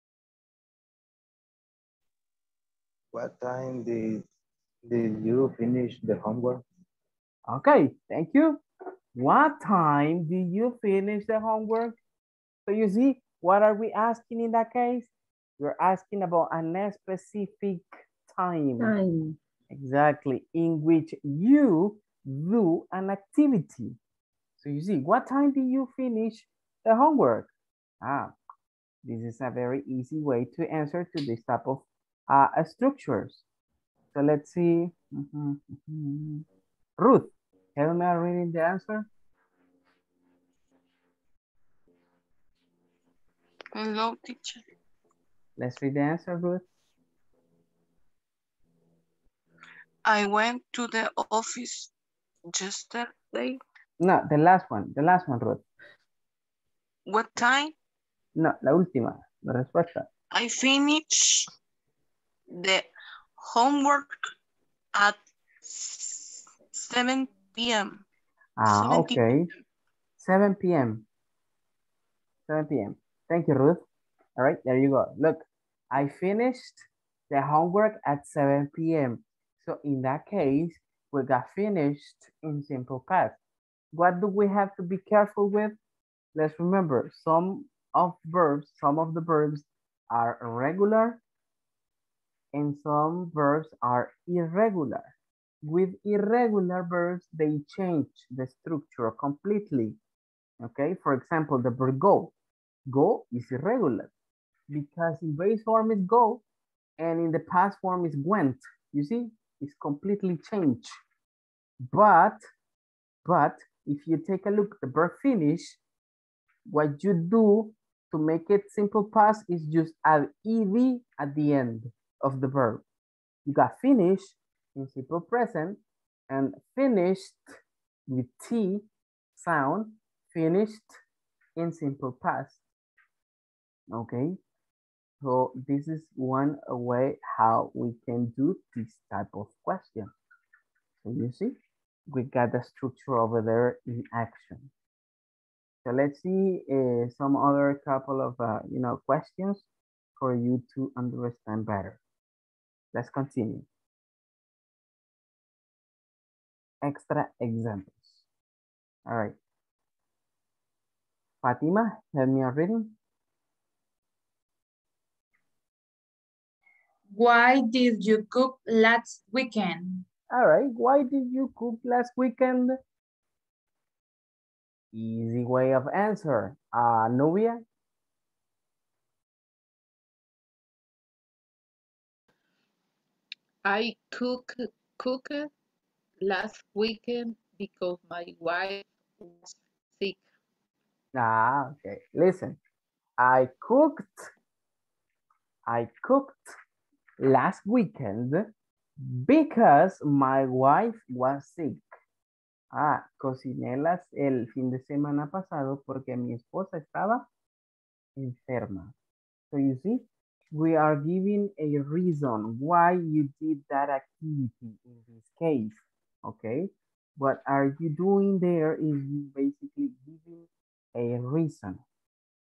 What time did, did you finish the homework? Okay, thank you. What time did you finish the homework? So you see, what are we asking in that case? We're asking about a specific time. Time. Exactly, in which you do an activity. So you see, what time did you finish the homework? Ah, this is a very easy way to answer to this type of uh, structures. So let's see. Mm-hmm, mm-hmm. Ruth, help me out reading the answer. Hello, teacher. Let's read the answer, Ruth. I went to the office yesterday. No, the last one, the last one, Ruth. What time? No, la última, la respuesta. I finished the homework at seven p m Ah, okay. seven p m seven p m Thank you, Ruth. All right, there you go. Look, I finished the homework at seven p m So in that case, we got finished in simple past. What do we have to be careful with? Let's remember, some of verbs, some of the verbs are regular and some verbs are irregular. With irregular verbs, they change the structure completely. Okay, for example, the verb go. Go is irregular because in base form is go and in the past form is went. You see, it's completely changed. But, but if you take a look at the verb finish, what you do to make it simple past is just add ed at the end of the verb. You got finished in simple present and finished with T sound, finished in simple past. Okay, so this is one way how we can do this type of question. So you see, we got the structure over there in action. So let's see uh, some other couple of, uh, you know, questions for you to understand better. Let's continue. Extra examples. All right. Fatima, help me out reading. Why did you cook last weekend? All right. Why did you cook last weekend? Easy way of answer. Uh, Nubia? I cook, cooked last weekend because my wife was sick. Ah, okay. Listen, I cooked, I cooked last weekend because my wife was sick. Ah, cociné las, el fin de semana pasado porque mi esposa estaba enferma. So you see, we are giving a reason why you did that activity in this case, okay? What are you doing there is you basically giving a reason.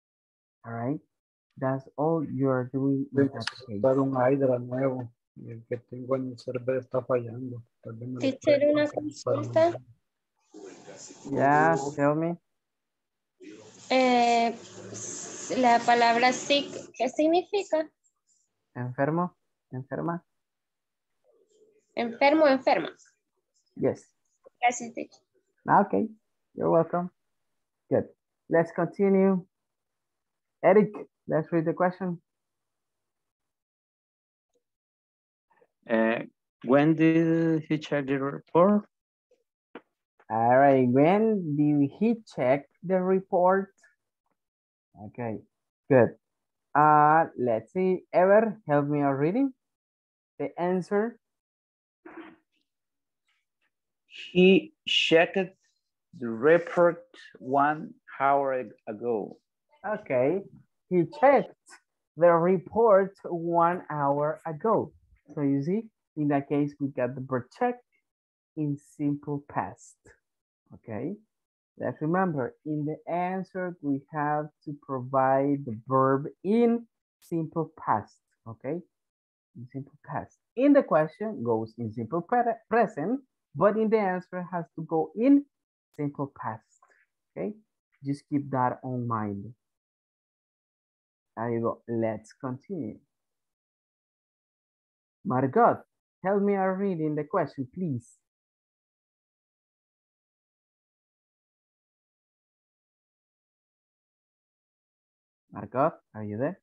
All right. That's all you're doing in Tengo that que case. usar un Hydra nuevo y el que tengo en el server está fallando. Tal vez me lo Teacher, pueden una conseguir para consulta. mañana. Yeah, tell me. Eh, la palabra sick, ¿qué significa? Enfermo, enferma. Enfermo, enferma. Yes. Gracias, teacher. Okay, you're welcome. Good. Let's continue. Eric, let's read the question. Uh, when did he check the report? All right, when did he check the report? Okay, good. Uh, let's see, Ever, help me out reading the answer. He checked the report one hour ago. Okay, he checked the report one hour ago. So you see, in that case, we got the verb check in simple past. Okay, let's remember, in the answer, we have to provide the verb in simple past. Okay, in simple past. In the question goes in simple pre present, but in the answer has to go in simple past. Okay, just keep that on mind. There you go. Let's continue. Margot, help me out reading the question, please. Margot, are you there?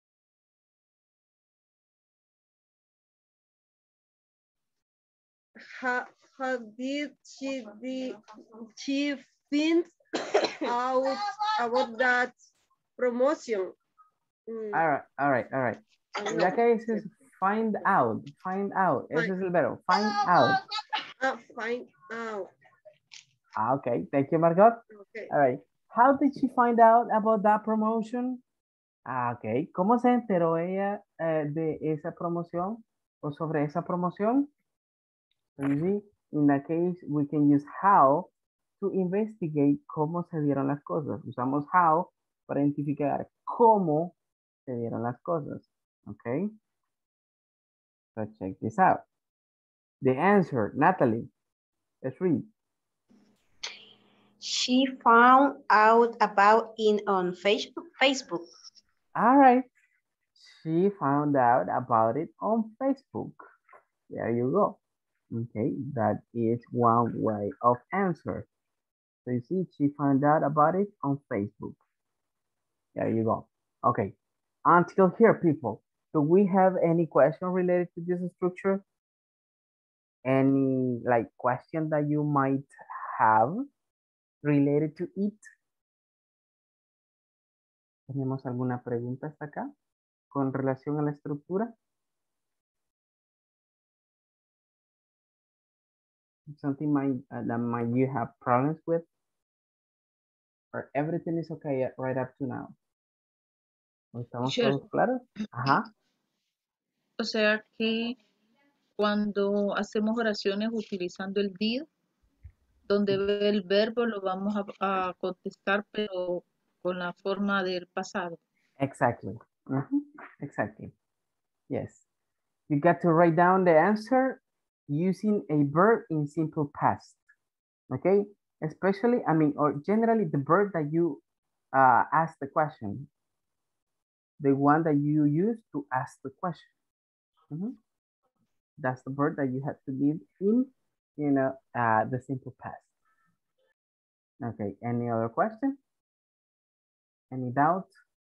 How, how did she, the, she find out about that promotion? Mm, All right, all right, all right. In that case, is find out, find out. Ese es el verbo, find out. uh, find out. Ah, okay, thank you, Margot. Okay. All right. How did she find out about that promotion? Ah, ok. ¿Cómo se enteró ella eh, de esa promoción o sobre esa promoción? So you see, in that case, we can use how to investigate cómo se dieron las cosas. Usamos how para identificar cómo se dieron las cosas. Okay. So check this out. The answer, Natalie. Let's read. She found out about it on Facebook. Facebook. All right. She found out about it on Facebook. There you go. Okay, that is one way of answer. So you see, she found out about it on Facebook. There you go. Okay, until here, people, do we have any question related to this structure? Any like question that you might have related to it? ¿Tenemos alguna pregunta hasta acá con relación a la estructura? Something might, uh, that might you have problems with? Or everything is okay right up to now? ¿Estamos Sure. todos claros? Ajá. O sea que cuando hacemos oraciones utilizando el did, donde ve el verbo lo vamos a, a contestar, pero con la forma del pasado. Exactly. Uh-huh. Exactly. Yes. You got to write down the answer using a verb in simple past. Okay? Especially, I mean, or generally the verb that you uh, ask the question. The one that you use to ask the question. Mm-hmm. That's the verb that you have to give in, you know, uh, the simple past. Okay, any other question? Any doubt?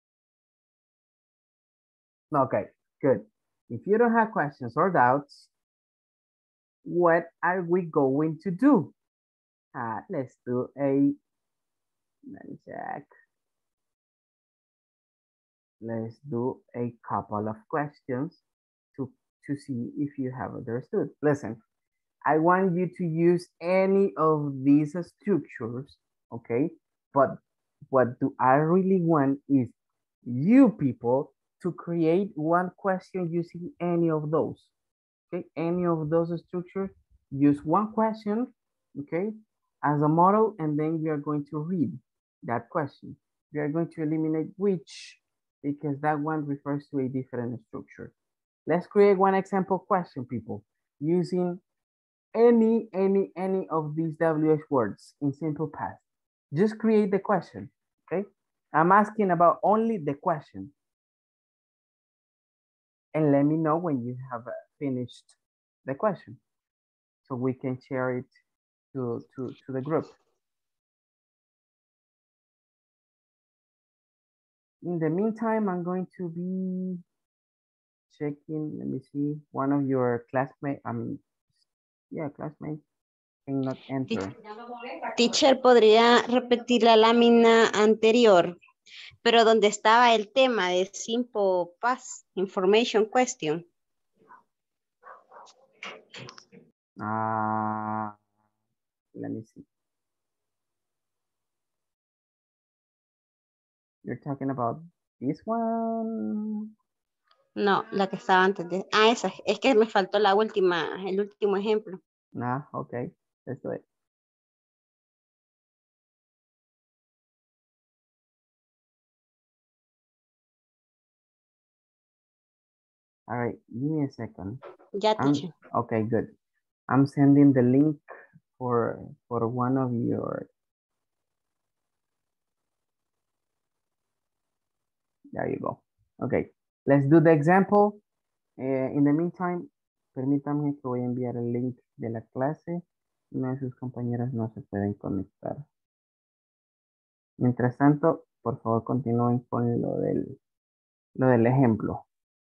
Okay, good. If you don't have questions or doubts, what are we going to do? Uh, let's do a, let me check. Let's do a couple of questions to, to see if you have understood. Listen, I want you to use any of these structures, okay? But what do I really want is you people to create one question using any of those, okay? Any of those structures, use one question, okay? As a model, and then we are going to read that question. we are going to eliminate which because that one refers to a different structure. Let's create one example question, people, using any, any, any of these W H words in simple past. Just create the question, okay? I'm asking about only the question. And let me know when you have finished the question so we can share it to, to, to the group. In the meantime, I'm going to be checking, let me see, one of your classmates, I mean, yeah, classmates cannot enter. Teacher, ¿podría repetir la lámina anterior? Pero donde estaba el tema de simple past information question. Ah, let me see. You're talking about this one? No, la que estaba antes de... Ah, esa. Es que me faltó la última, el último ejemplo. Nah, okay. Let's do it. All right, give me a second. Ya, I'm, teacher. okay, good. I'm sending the link for, for one of your... There you go. Okay, let's do the example. Uh, in the meantime, permítanme que voy a enviar el link de la clase. Una de sus compañeras no se pueden conectar. Mientras tanto, por favor, continúen con lo del, lo del ejemplo.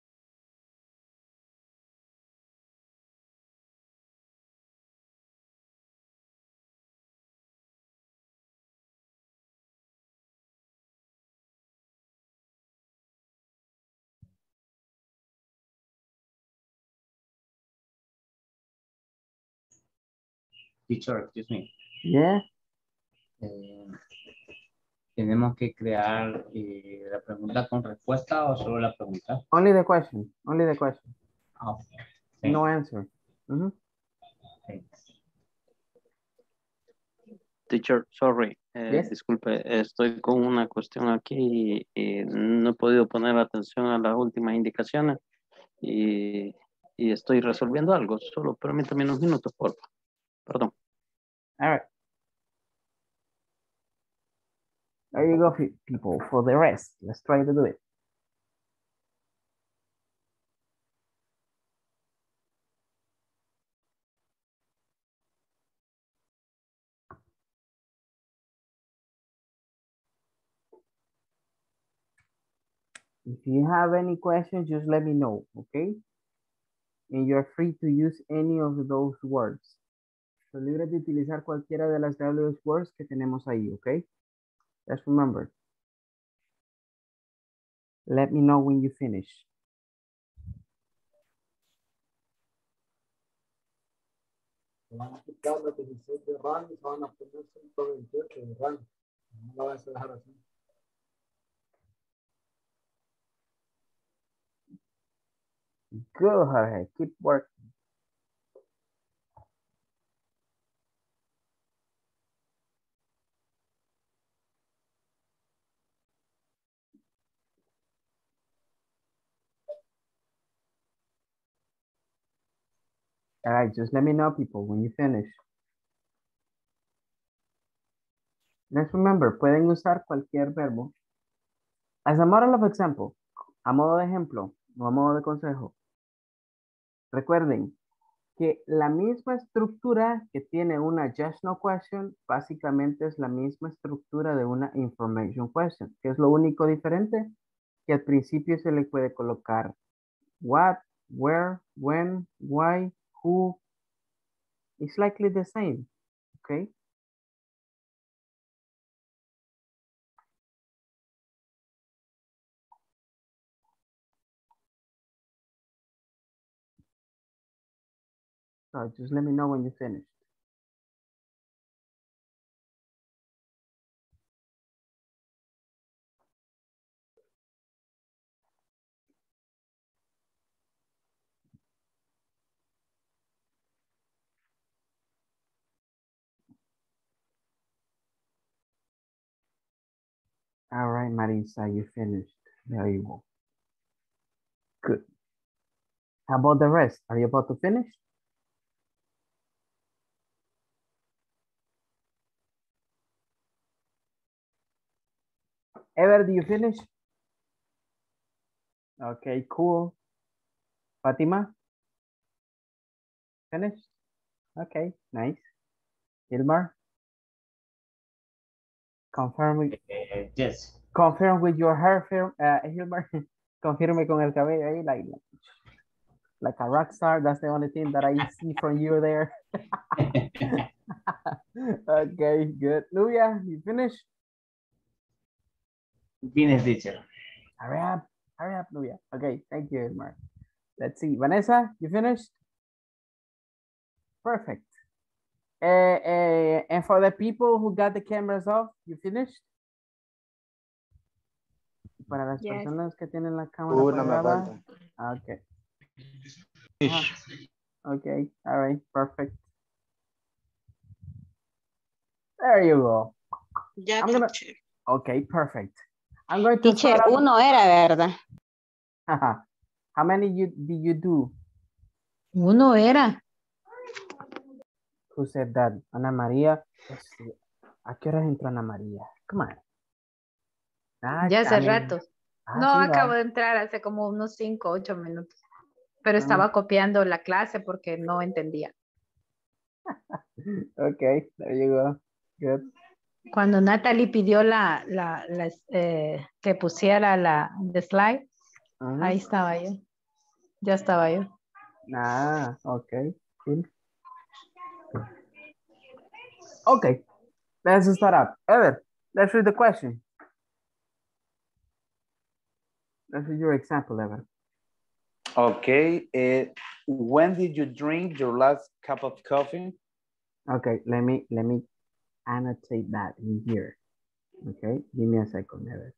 Teacher, excuse me. Yeah. Eh, ¿Tenemos que crear eh, la pregunta con respuesta o solo la pregunta? Only the question. Only the question. Oh, no answer. Mm-hmm. Teacher, sorry. Eh, Yes. Disculpe, estoy con una cuestión aquí y, y no he podido poner atención a las últimas indicaciones y, y estoy resolviendo algo. Solo permítame unos minutos, por favor. Perdón. All right. There you go, people. For the rest, let's try to do it. If you have any questions, just let me know, okay? And you're free to use any of those words. So libre de utilizar cualquiera de las W H words que tenemos ahí, okay? Just remember. Let me know when you finish. Good, Jorge. Keep working. All right, just let me know, people, when you finish. Let's remember, pueden usar cualquier verbo. As a model of example, a modo de ejemplo, o a modo de consejo. Recuerden que la misma estructura que tiene una yes no question, básicamente es la misma estructura de una information question. ¿Qué es lo único diferente? Que al principio se le puede colocar what, where, when, why, who. It's likely the same, okay? So just let me know when you finish. All right, Marisa, you finished. There you go. Good. How about the rest? Are you about to finish? Ever, do you finish? Okay, cool. Fatima? Finished? Okay, nice. Ilmar? Confirm with, Uh, yes. confirm with your hair, firm, uh, Ilmar. Confirme con el cabello ahí, like, like a rock star. That's the only thing that I see from you there. Okay, good. Luya, you finished? Finish, teacher. Hurry up, hurry up, Luya. Okay, thank you, Ilmar. Let's see. Vanessa, you finished? Perfect. Uh, uh, and for the people who got the cameras off, you finished? Para las Yes. personas que tienen la cámara Una me apagada. falta. Ah, okay. Ah, okay, all right, perfect. There you go. Ya, I'm gonna, teacher. okay, perfect. I'm going to Teacher, start up- uno era, ¿verdad? How many you did you do? Uno era. Who said that? Ana María. Let's see. ¿A qué horas entró Ana María? Come on. Ah, Ya hace I mean- rato. ah, No, sí, acabo va. de entrar hace como unos cinco, ocho minutos. Pero Ah. estaba copiando la clase porque no entendía. Okay, there you go. Good. Cuando Natalie pidió la, la, la, eh, que pusiera la the slide, Ujú. ahí estaba yo. Ya estaba yo. Ah, okay, cool. Okay, let's start up. Ever, let's read the question. Let's read your example, Ever. Okay. Uh, when did you drink your last cup of coffee? Okay, let me let me annotate that in here. Okay, give me a second, Ever.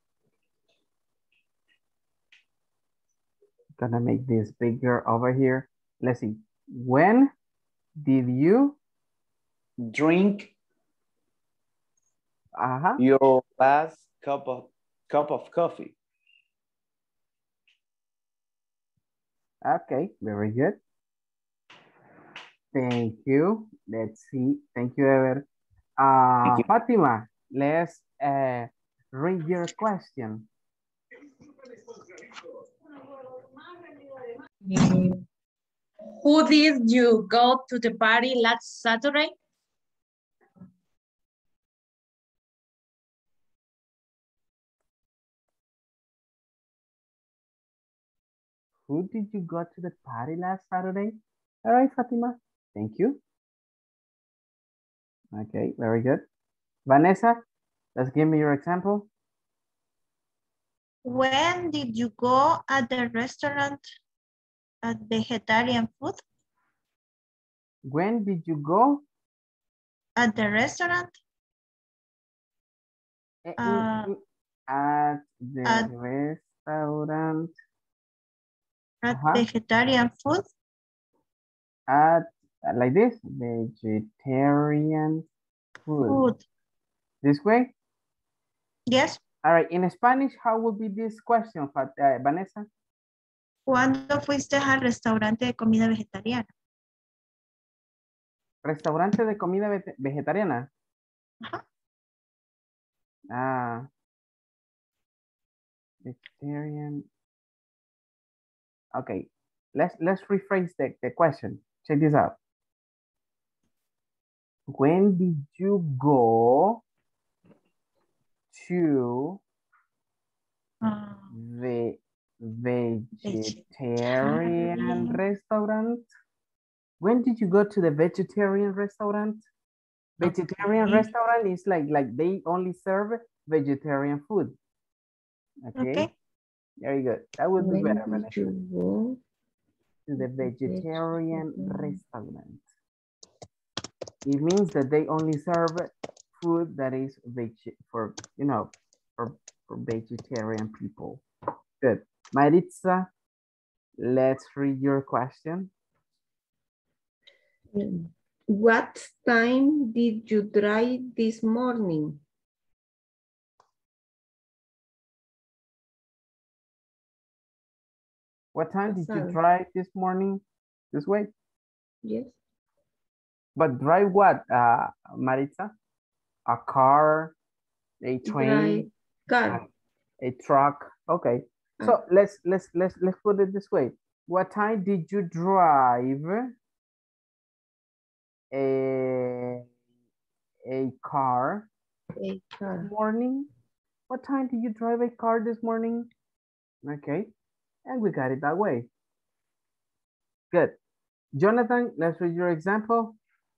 Gonna make this bigger over here. Let's see. When did you Drink uh-huh. your last cup of cup of coffee? Okay, very good. Thank you. Let's see. Thank you, Ever. Uh, Thank you. Fatima, let's uh, read your question. Mm, Who did you go to the party last Saturday? Who did you go to the party last Saturday? All right, Fatima. Thank you. Okay, very good. Vanessa, let's give me your example. When did you go at the restaurant at vegetarian food? When did you go? At the restaurant? Eh, Uh, mm, mm, at the at- restaurant. At Uh-huh. vegetarian food? At, uh, like this, vegetarian food. Food. This way? Yes. All right, in Spanish, how would be this question, Fat- uh, Vanessa? ¿Cuándo fuiste al restaurante de comida vegetariana? Restaurante de comida vete- vegetariana. Ajá. Ah. Vegetarian. Okay, let's let's rephrase the, the question. Check this out. When did you go to Ah, the vegetarian restaurant? When did you go to the vegetarian restaurant? Vegetarian Okay. restaurant is like like they only serve vegetarian food. Okay. Okay. Very good. That would be When better, did Vanessa. you go To the to vegetarian vegetarian- restaurant. It means that they only serve food that is veg for, you know, for, for vegetarian people. Good. Maritza, let's read your question. What time did you drive this morning? What time The did you sun. drive this morning? This way? Yes. But drive what, uh, Maritza? A car, a train, Drive car. a, a truck. Okay. Ah. So let's let's let's let's put it this way. What time did you drive a a car A car. this morning? What time did you drive a car this morning? Okay. And we got it that way. Good. Jonathan, let's read your example.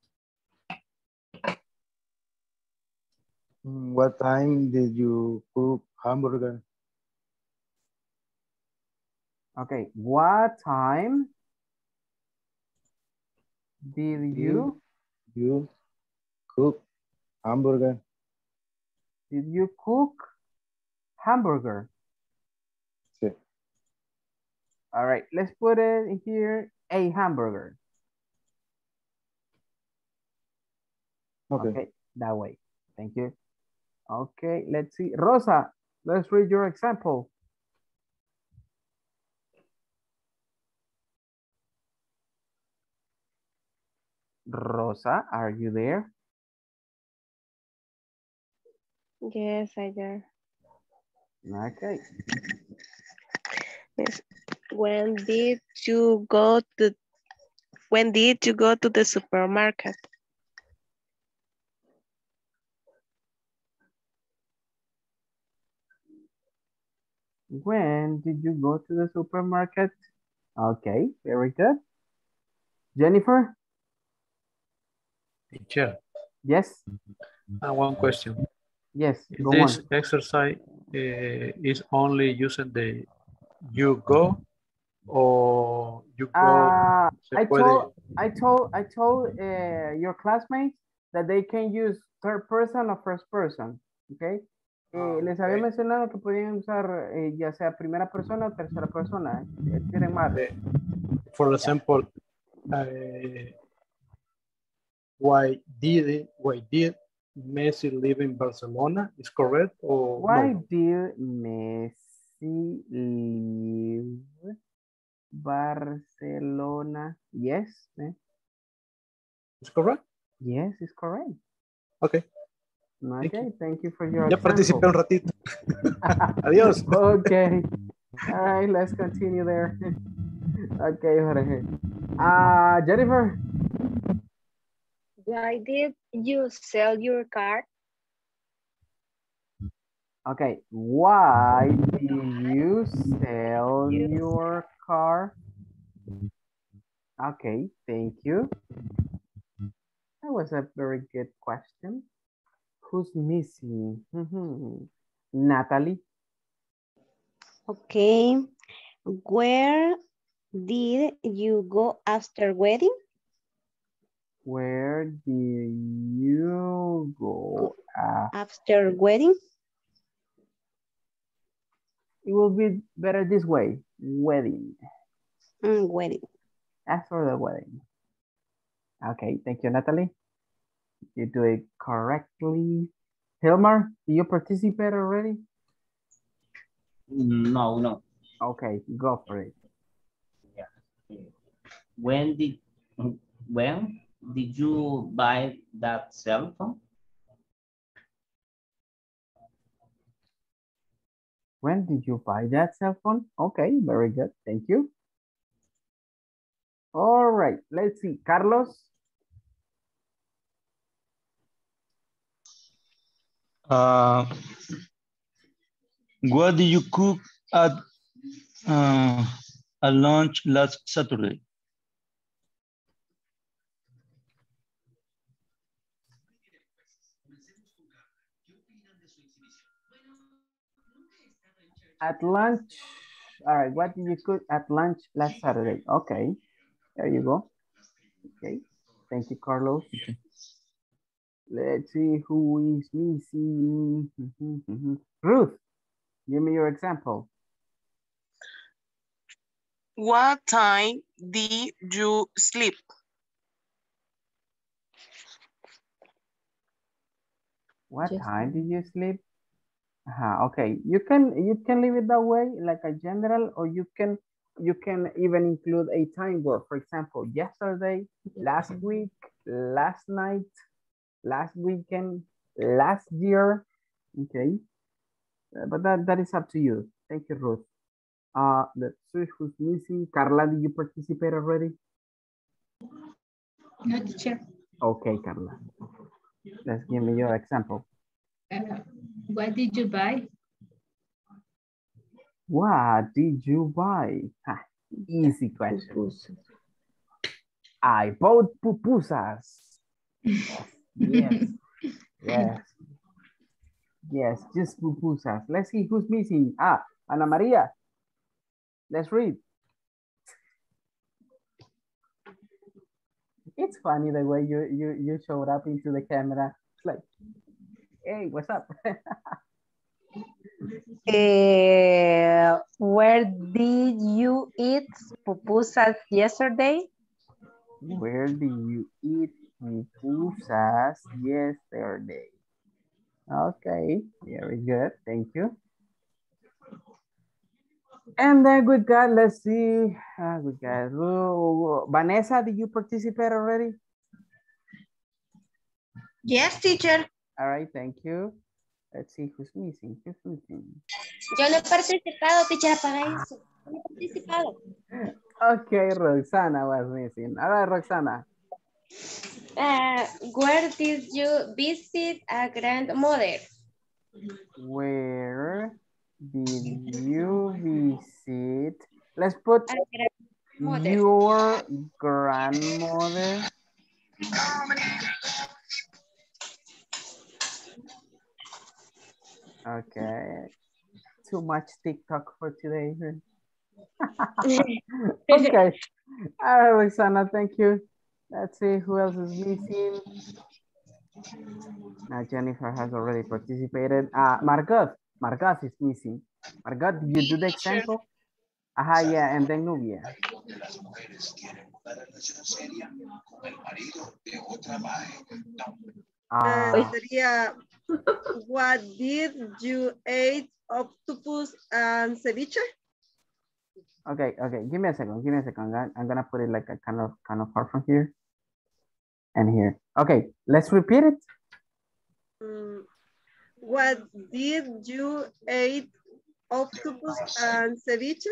Mm, What time did you cook hamburger? Okay. What time did you You cook hamburger. did you cook hamburger? Sí. All right, let's put it in here, a hamburger. Okay. Okay, that way. Thank you. Okay, let's see. Rosa, let's read your example. Rosa, are you there? Yes, I do. Okay. Yes. When did you go to when did you go to the supermarket? When did you go to the supermarket? Okay, very good. Jennifer? Teacher, Yes? uh, one question. Yes, go This on. exercise uh, is only using the you go or you go. Uh, se I puede- told I told I told uh, your classmates that they can use third person or first person, okay? Eh, les había mencionado que podían usar eh, ya sea primera persona o tercera persona. eh, It didn't matter. For example, uh, why did why did Messi live in Barcelona? Is correct or Why no? did Messi leave Barcelona? Yes, eh? Is correct? Yes, it's correct. Okay. Okay, thank you for your Ya example. participé un ratito. Adiós. Okay. All right, let's continue there. Okay, Jorge. Uh, Jennifer. Why did you sell your car? Okay, why did you sell your car? Okay, thank you. That was a very good question. Who's missing? Mm-hmm. Natalie. Okay. Where did you go after wedding? Where did you go after? After wedding? It will be better this way. Wedding. Mm, wedding. After the wedding. Okay, thank you, Natalie. You do it correctly. Hilmar, do you participate already? No, no. Okay, go for it. Yeah. When did when did you buy that cell phone? When did you buy that cell phone? Okay, very good. Thank you. All right, let's see. Carlos. Uh, what did you cook at uh, at lunch last Saturday? At lunch. All right, what did you cook at lunch last Saturday? Okay, there you go. Okay, thank you, Carlos. Okay. Let's see who is missing. Ruth, give me your example. What time did you sleep? What Just time now. did you sleep? Uh-huh, okay, you can you can leave it that way, like a general, or you can you can even include a time word. For example, yesterday, last week, last night, last weekend, last year. Okay. Uh, but that, that is up to you. Thank you, Ruth. Uh, let's see who's missing. Carla, did you participate already? No, teacher. Okay, Carla. Let's give me your example. Uh, what did you buy? What did you buy? Ah, easy question. I bought pupusas. Yes. Yes. Yes, just pupusas. Let's see who's missing. Ah, Ana Maria. Let's read. It's funny the way you, you, you showed up into the camera. It's like, hey, what's up? Uh, where did you eat pupusas yesterday? Where did you eat pupusas yesterday? Okay, very good. Thank you. And then we got, let's see, uh, we got, oh, Vanessa, did you participate already? Yes, teacher. All right, thank you. Let's see who's missing. Who's missing? Yo no he participado, teacher, para eso. No he participado. Okay, Roxana was missing. All right, Roxana. Uh, where did you visit a grandmother? Where did you visit? Let's put grandmother. your grandmother. Okay. Too much TikTok for today. Okay. All right, Roxana, thank you. Let's see who else is missing. Now Jennifer has already participated. Uh, Margot. Margot is missing. Margot, did you do the example? Aha, yeah, and then Nubia. Uh, sería, what did you eat octopus and ceviche? Okay, okay, give me a second, give me a second. I'm, I'm gonna put it like a kind of kind of far from here and here. Okay, let's repeat it. Mm, what did you eat octopus and ceviche?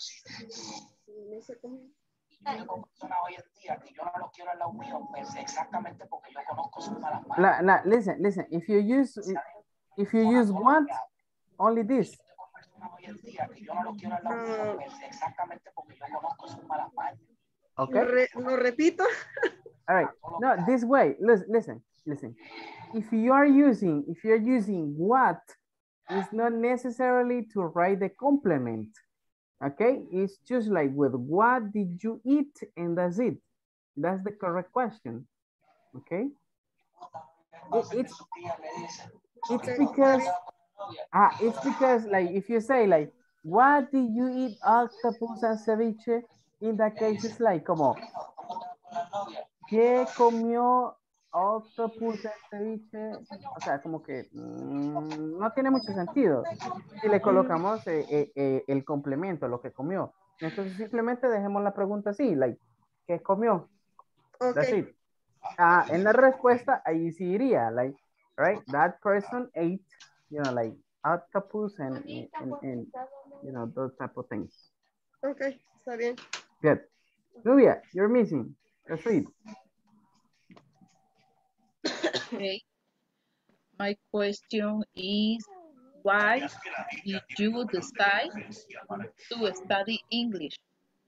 La, la, listen, listen. If you use if you use what, only this. Uh, Okay. Lo, re, lo repito. All right. No, this way. Listen, listen, listen. If you are using, if you're using what, it's not necessarily to write the complement. Okay, it's just like with what did you eat, and that's it. That's the correct question. Okay. It, it's it's because uh, it's because like if you say like what did you eat octopus and ceviche, in that case it's like como ¿qué comió octopus and ceviche? O sea, como que mmm, no tiene mucho sentido si le colocamos eh, eh, eh, el complemento, lo que comió. Entonces simplemente dejemos la pregunta así, like, ¿qué comió? Okay. That's it. Uh, en la respuesta ahí sí iría, like, right, that person ate, you know, like octopus and, and, and you know, those type of things. Okay, está bien. Good. Nubia, you're missing. Let's read. Okay. My question is, why did you decide to study English?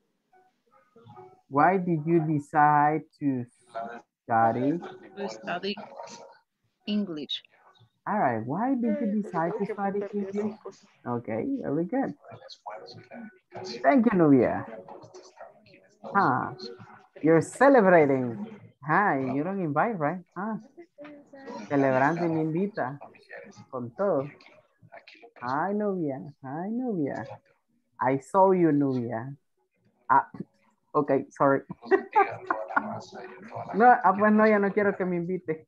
Why did you decide to study? To study English. All right, why did you decide to study English? Okay, very good. Thank you, Nubia. Huh. You're celebrating. Huh, you don't invite, right? Huh. Celebrando y me invita. Con todo. Hi, Nubia. Hi, Nubia. I saw you, Nubia. Ah, ok, sorry. No, ah, pues no, ya no quiero que me invite.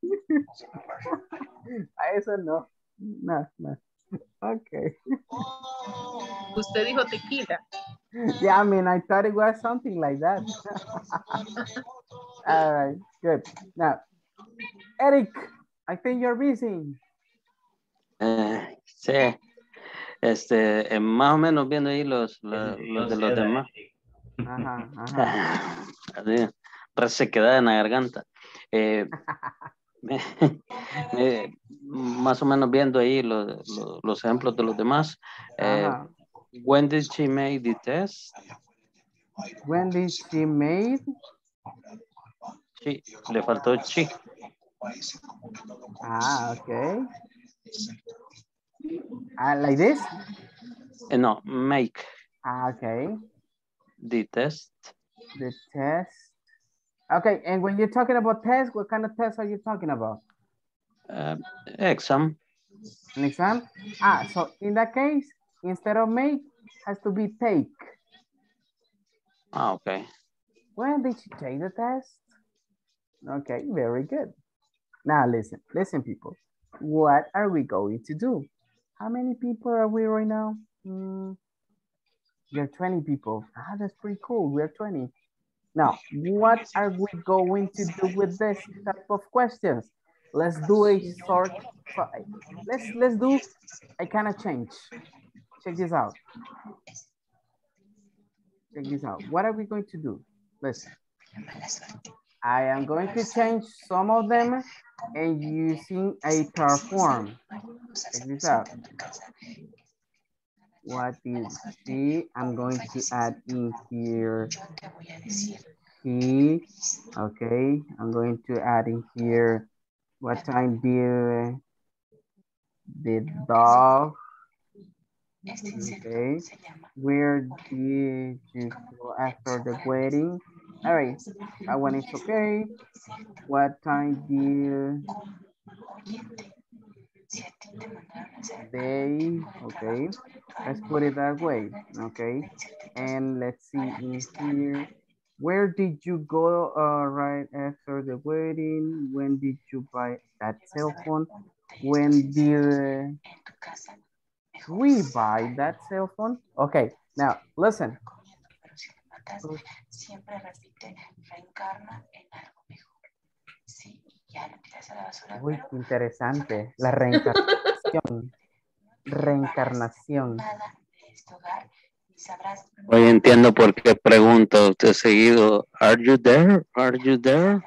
A eso no. No, no. Ok. Usted dijo tequila. Yeah, I mean, I thought it was something like that. All right, good. Now, Eric, I think you're busy. Eh, sí, este, eh, más o menos viendo ahí los, la- los de los demás. Ajá, ajá. Así, resequedad en la garganta. Eh, me- me- más o menos viendo ahí los, los, los ejemplos de los demás. Eh, Ajá. when did she make the test? When did she made? She, le faltó she. Ah, okay. Ah, like this? Eh, no, make Ah, okay. the test. The test. Okay, and when you're talking about test, what kind of test are you talking about? Uh, exam. An exam? Ah, so in that case, instead of make, has to be take. Ah, okay. When did you take the test? Okay, very good. Now listen, listen people. What are we going to do? How many people are we right now? Hmm, we're twenty people. Ah, that's pretty cool. We're twenty. Now, what are we going to do with this type of questions? Let's do a sort. Let's let's do a kind of change. Check this out. Check this out. What are we going to do? Listen. I am going to change some of them and using a perform. Check this out. What is she? I'm going to add in here. He. Okay. I'm going to add in here. What time did the dog? Okay. Where did you go after the wedding? All right. That one is okay. What time did they? Okay. Let's put it that way. Okay. And let's see in here. Where did you go uh, right after the wedding? When did you buy that cell phone? When did we buy that cell phone? Okay, now listen. Uy, qué interesante. La reencarnación. Reencarnación. Hoy entiendo por qué pregunta usted seguido. Are you there? Are you there?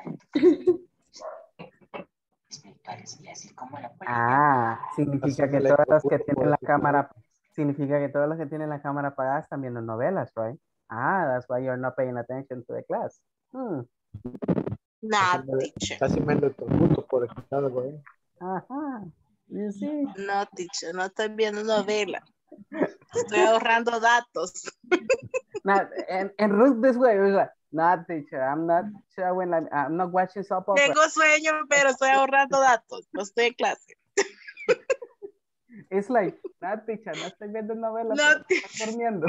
Ah, significa que todas las que tienen la cámara, significa que todas las que tienen la cámara apagada están viendo novelas, right? Ah, that's why you're not paying attention to the class. Hmm. Nah, teacher. Casi me electrocuto por escuchar algo ahí. Ajá. You see? No, teacher, no estoy viendo novela. Estoy ahorrando datos. Not, and, and look this way, like, not teacher, I'm not showing, like, I'm not watching soap opera. Tengo sueño, pero estoy ahorrando datos. No estoy en clase. It's like, not teacher, no estoy viendo novelas, no, estoy durmiendo.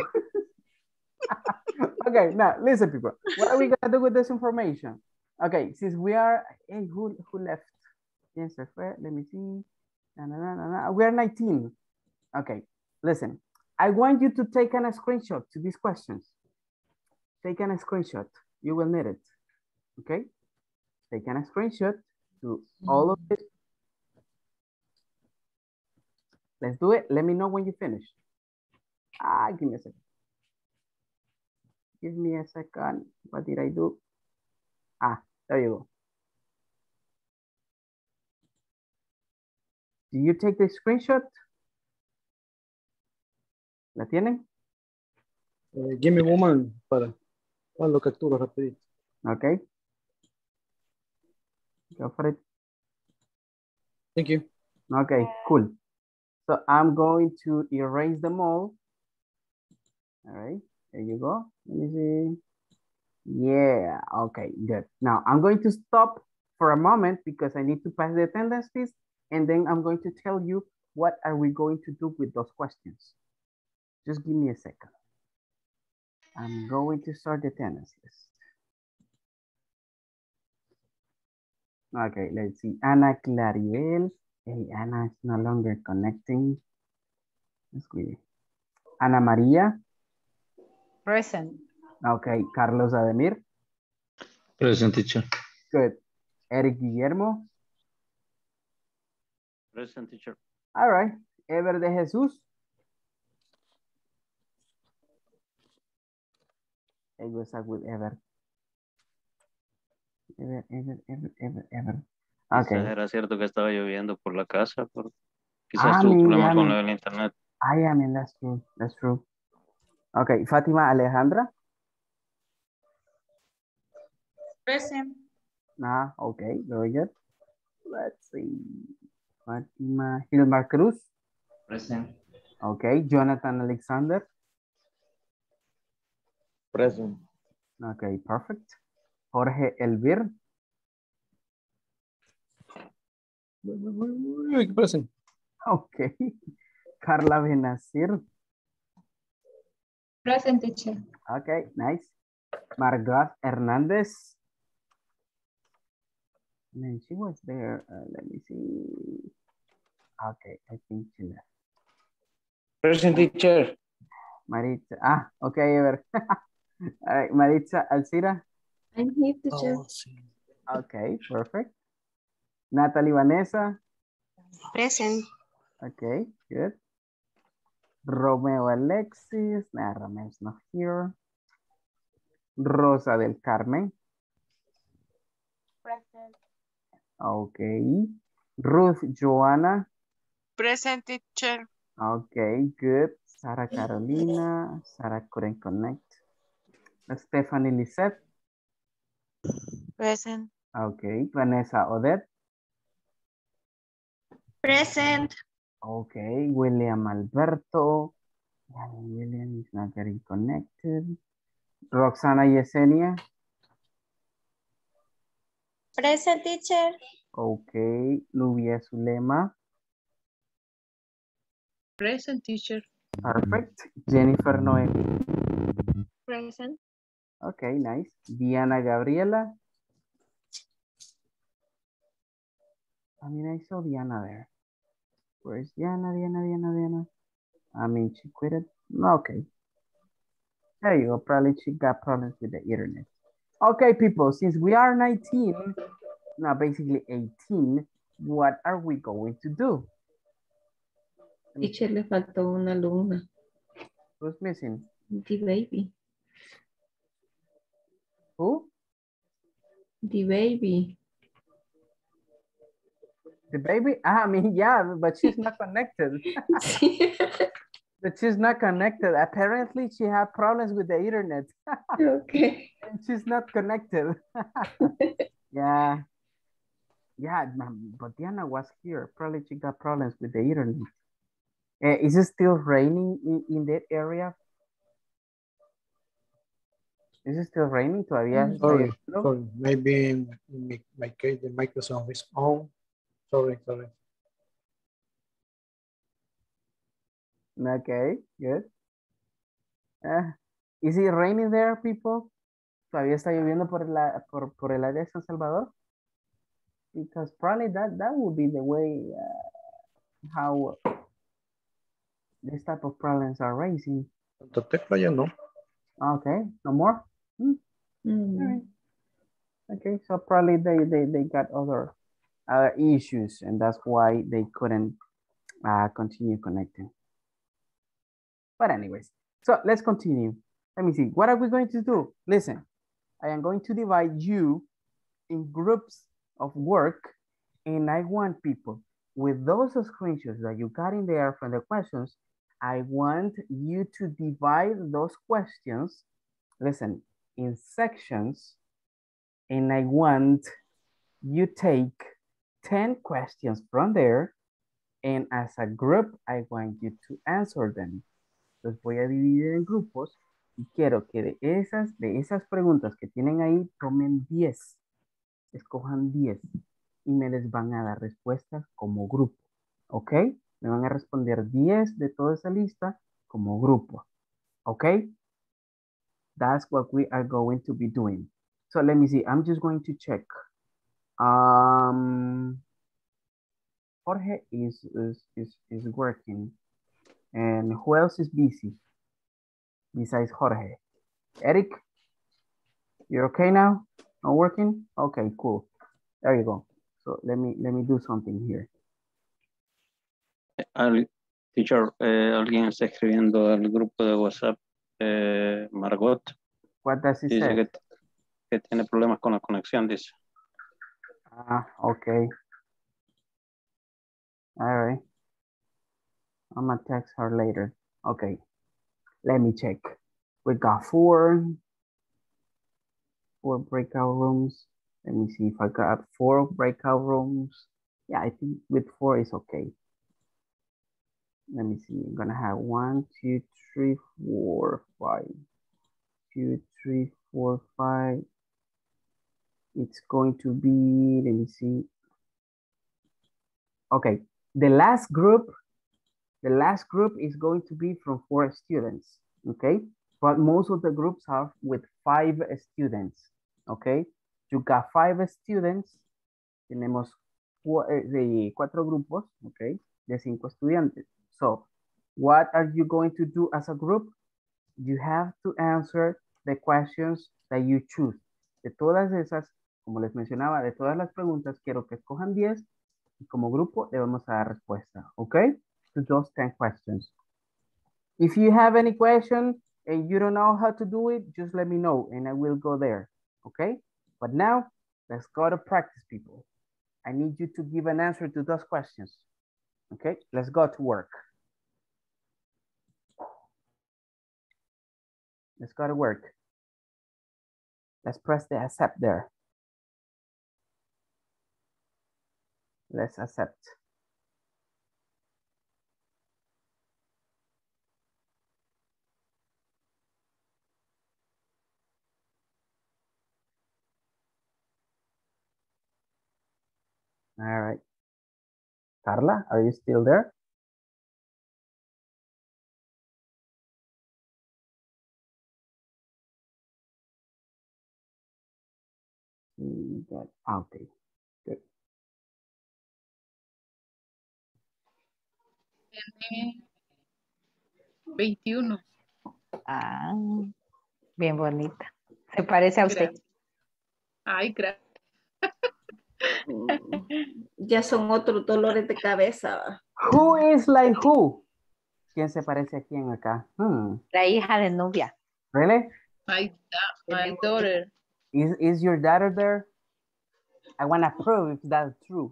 Okay, now listen, people. What are we gonna do with this information? Okay, since we are, hey, who who left? Yes, let me see. Na, na, na, na. We are nineteen. Okay, listen. I want you to take a screenshot to these questions. Take a screenshot. You will need it. Okay? Take a screenshot to all of it. Let's do it. Let me know when you finish. Ah, give me a second. Give me a second. What did I do? Ah, there you go. Do you take the screenshot? ¿La tienen? Uh, give me one moment para, para lo capturo rapidito. Okay. Go for it. Thank you. Okay, cool. So I'm going to erase them all. All right, there you go. Let me see. Yeah, okay, good. Now I'm going to stop for a moment because I need to pass the attendance list, and then I'm going to tell you what are we going to do with those questions. Just give me a second. I'm going to start the attendance list. Okay, let's see. Ana Claribel. Hey, Ana is no longer connecting. That's weird. Ana Maria. Present. Okay, Carlos Ademir. Present, teacher. Good. Eric Guillermo. Present, teacher. All right. Ever de Jesús. Hey, what's up with Ever? Ever, Ever, Ever, Ever, Ever. Okay. Quizás era cierto que estaba lloviendo por la casa, pero quizás I tuvo mean, problemas yeah, con I lo mean, del internet. I mean, that's true. That's true. Okay, Fátima Alejandra. Present. Ah, okay, very good. Let's see. Fátima Gilmar Cruz. Present. Okay, Jonathan Alexander. Present. Okay, perfect. Jorge Elvir. Present. Okay. Carla Benazir. Present, teacher. Okay, nice. Margot Hernandez. And then she was there. Uh, let me see. Okay, I think she left. Present, teacher. Maritza. Ah, okay, Ever. All right, Maritza Alcira. I'm here, teacher. Oh, sí. Okay, perfect. Natalie Vanessa. Present. Okay, good. Romeo Alexis. Nah, Romeo's not here. Rosa del Carmen. Present. Okay. Ruth Joanna. Present, teacher. Okay, good. Sara Carolina. Sara couldn't connect. Stephanie Lisette. Present. Okay. Vanessa Odette. Present. Okay. William Alberto. Yeah, William is not getting connected. Roxana Yesenia. Present, teacher. Okay. Nubia Zulema. Present, teacher. Perfect. Jennifer Noemi. Present. Okay, nice. Diana Gabriela. I mean, I saw Diana there. Where's Diana, Diana, Diana, Diana? I mean, she quit it. Okay. There you go. Probably she got problems with the internet. Okay, people, since we are nineteen, now basically eighteen, what are we going to do? Teacher, le faltó una alumna. Who's missing? The baby. Who? The baby. The baby? I mean, yeah, but she's not connected. But she's not connected. Apparently, she had problems with the internet. Okay. And she's not connected. Yeah. Yeah, but Diana was here. Probably she got problems with the internet. Uh, is it still raining in, in that area? Is it still raining? Todavía está Sorry, lloviendo? sorry. Maybe in my, my case, the Microsoft is on. Sorry, sorry. Okay, good. Uh, is it raining there, people? ¿Todavía está lloviendo por, la, por, por el área de San Salvador? Because probably that, that would be the way uh, how this type of problems are raising. Tecla ya no. Okay, no more? Hmm. Mm. All right. Okay, so probably they, they, they got other uh, issues and that's why they couldn't uh, continue connecting. But anyways, so let's continue. Let me see, what are we going to do? Listen, I am going to divide you in groups of work and I want people with those screenshots that you got in there from the questions, I want you to divide those questions, listen, in sections, and I want you take ten questions from there, and as a group, I want you to answer them. Los voy a dividir en grupos y quiero que de esas, de esas preguntas que tienen ahí, tomen diez, escojan diez y me les van a dar respuestas como grupo, ¿ok? Me van a responder diez de toda esa lista como grupo, ¿ok? That's what we are going to be doing. So let me see, I'm just going to check. Um, Jorge is, is, is, is working. And who else is busy besides Jorge? Eric, you're okay now? Not working? Okay, cool. There you go. So let me let me do something here. Al, teacher, eh, alguien está escribiendo al grupo de WhatsApp, eh, Margot. What does he Dice say? que, que tiene problemas con la conexión, dice. Ah, okay. All right. I'm gonna text her later. Okay. Let me check. We got four, four breakout rooms. Let me see if I got four breakout rooms. Yeah, I think with four is okay. Let me see. I'm gonna have one, two, three, four, five. Two, three, four, five. It's going to be, let me see. Okay, the last group, the last group is going to be from four students, okay? But most of the groups are with five students, okay? You got five students, tenemos de cuatro grupos, okay? De cinco estudiantes. So, what are you going to do as a group? You have to answer the questions that you choose. De todas esas, como les mencionaba, de todas las preguntas, quiero que escojan diez y como grupo le vamos a dar respuesta, okay? To those ten questions. If you have any question and you don't know how to do it, just let me know and I will go there, okay? But now, let's go to practice, people. I need you to give an answer to those questions, okay? Let's go to work. Let's go to work. Let's press the accept there. Let's accept. All right. Carla, are you still there? Okay, good. Tiene veintiuno. Ah, bien bonita. Se parece a usted. Gracias. Ay, gracias. Ya son otros dolores de cabeza. Who is like who? ¿Quién se parece a quién acá? Hmm. La hija de Nubia. Really? My, my daughter. Is, is your daughter there? I want to prove if that's true.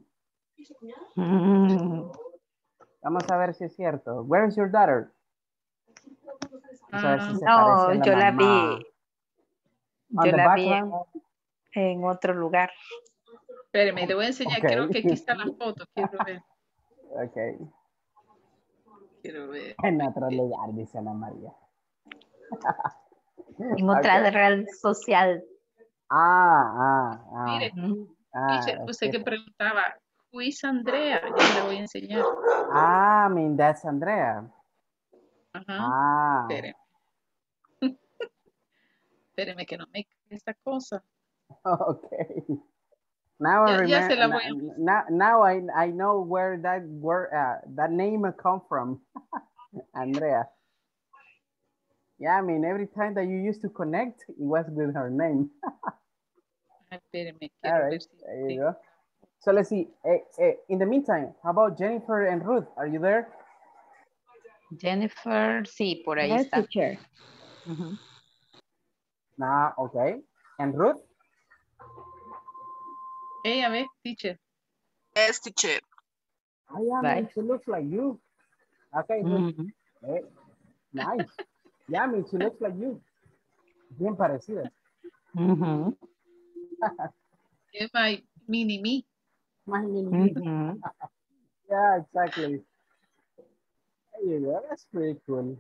Mm. Vamos a ver si es cierto. Where is your daughter? Vamos a ver si se No, parece a la yo la mamá. vi. On Yo the la vi background? en, en otro lugar. Espéreme, le voy a enseñar. Okay. Creo que aquí está la foto. Quiero ver. Okay. Quiero ver. En otro lugar, dice Ana María. En otra Okay. red social. Ah, ah, ah. Mire, Ah, teacher, es usted que- que preguntaba, who is Andrea? Yo le voy a enseñar. Ah, I mean, that's Andrea. Ajá. Ah. Espéreme. Espéreme que no me quede esta cosa. Okay. Now I Ya, ya se la remember. voy a... Now, now I I know where that word uh, that name come from, Andrea. Yeah, I mean, every time that you used to connect, it was with her name. Espéreme, All quiero ver right, si... there you go. So let's see. Eh, eh, in the meantime, how about Jennifer and Ruth? Are you there? Jennifer, sí, por ahí Yes, está. teacher. Ujú. Nah, okay. And Ruth? Hey, a ver, teacher. Yes, teacher. Oh, yeah, I mean, she looks like you. Okay, Ruth. Ujú. Eh, nice. Yeah, I mean, she looks like you. Bien parecida. Ujú. Es my mini me. My mini. Ujú. Yeah, exactly. There you go. That's pretty cool.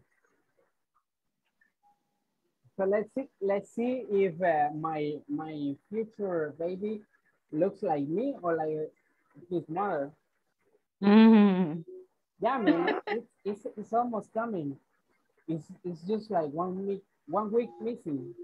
So let's see. Let's see if uh, my my future baby looks like me or like his mother. Ujú. Yeah, man. It's it's it's almost coming. It's it's just like one week one week missing.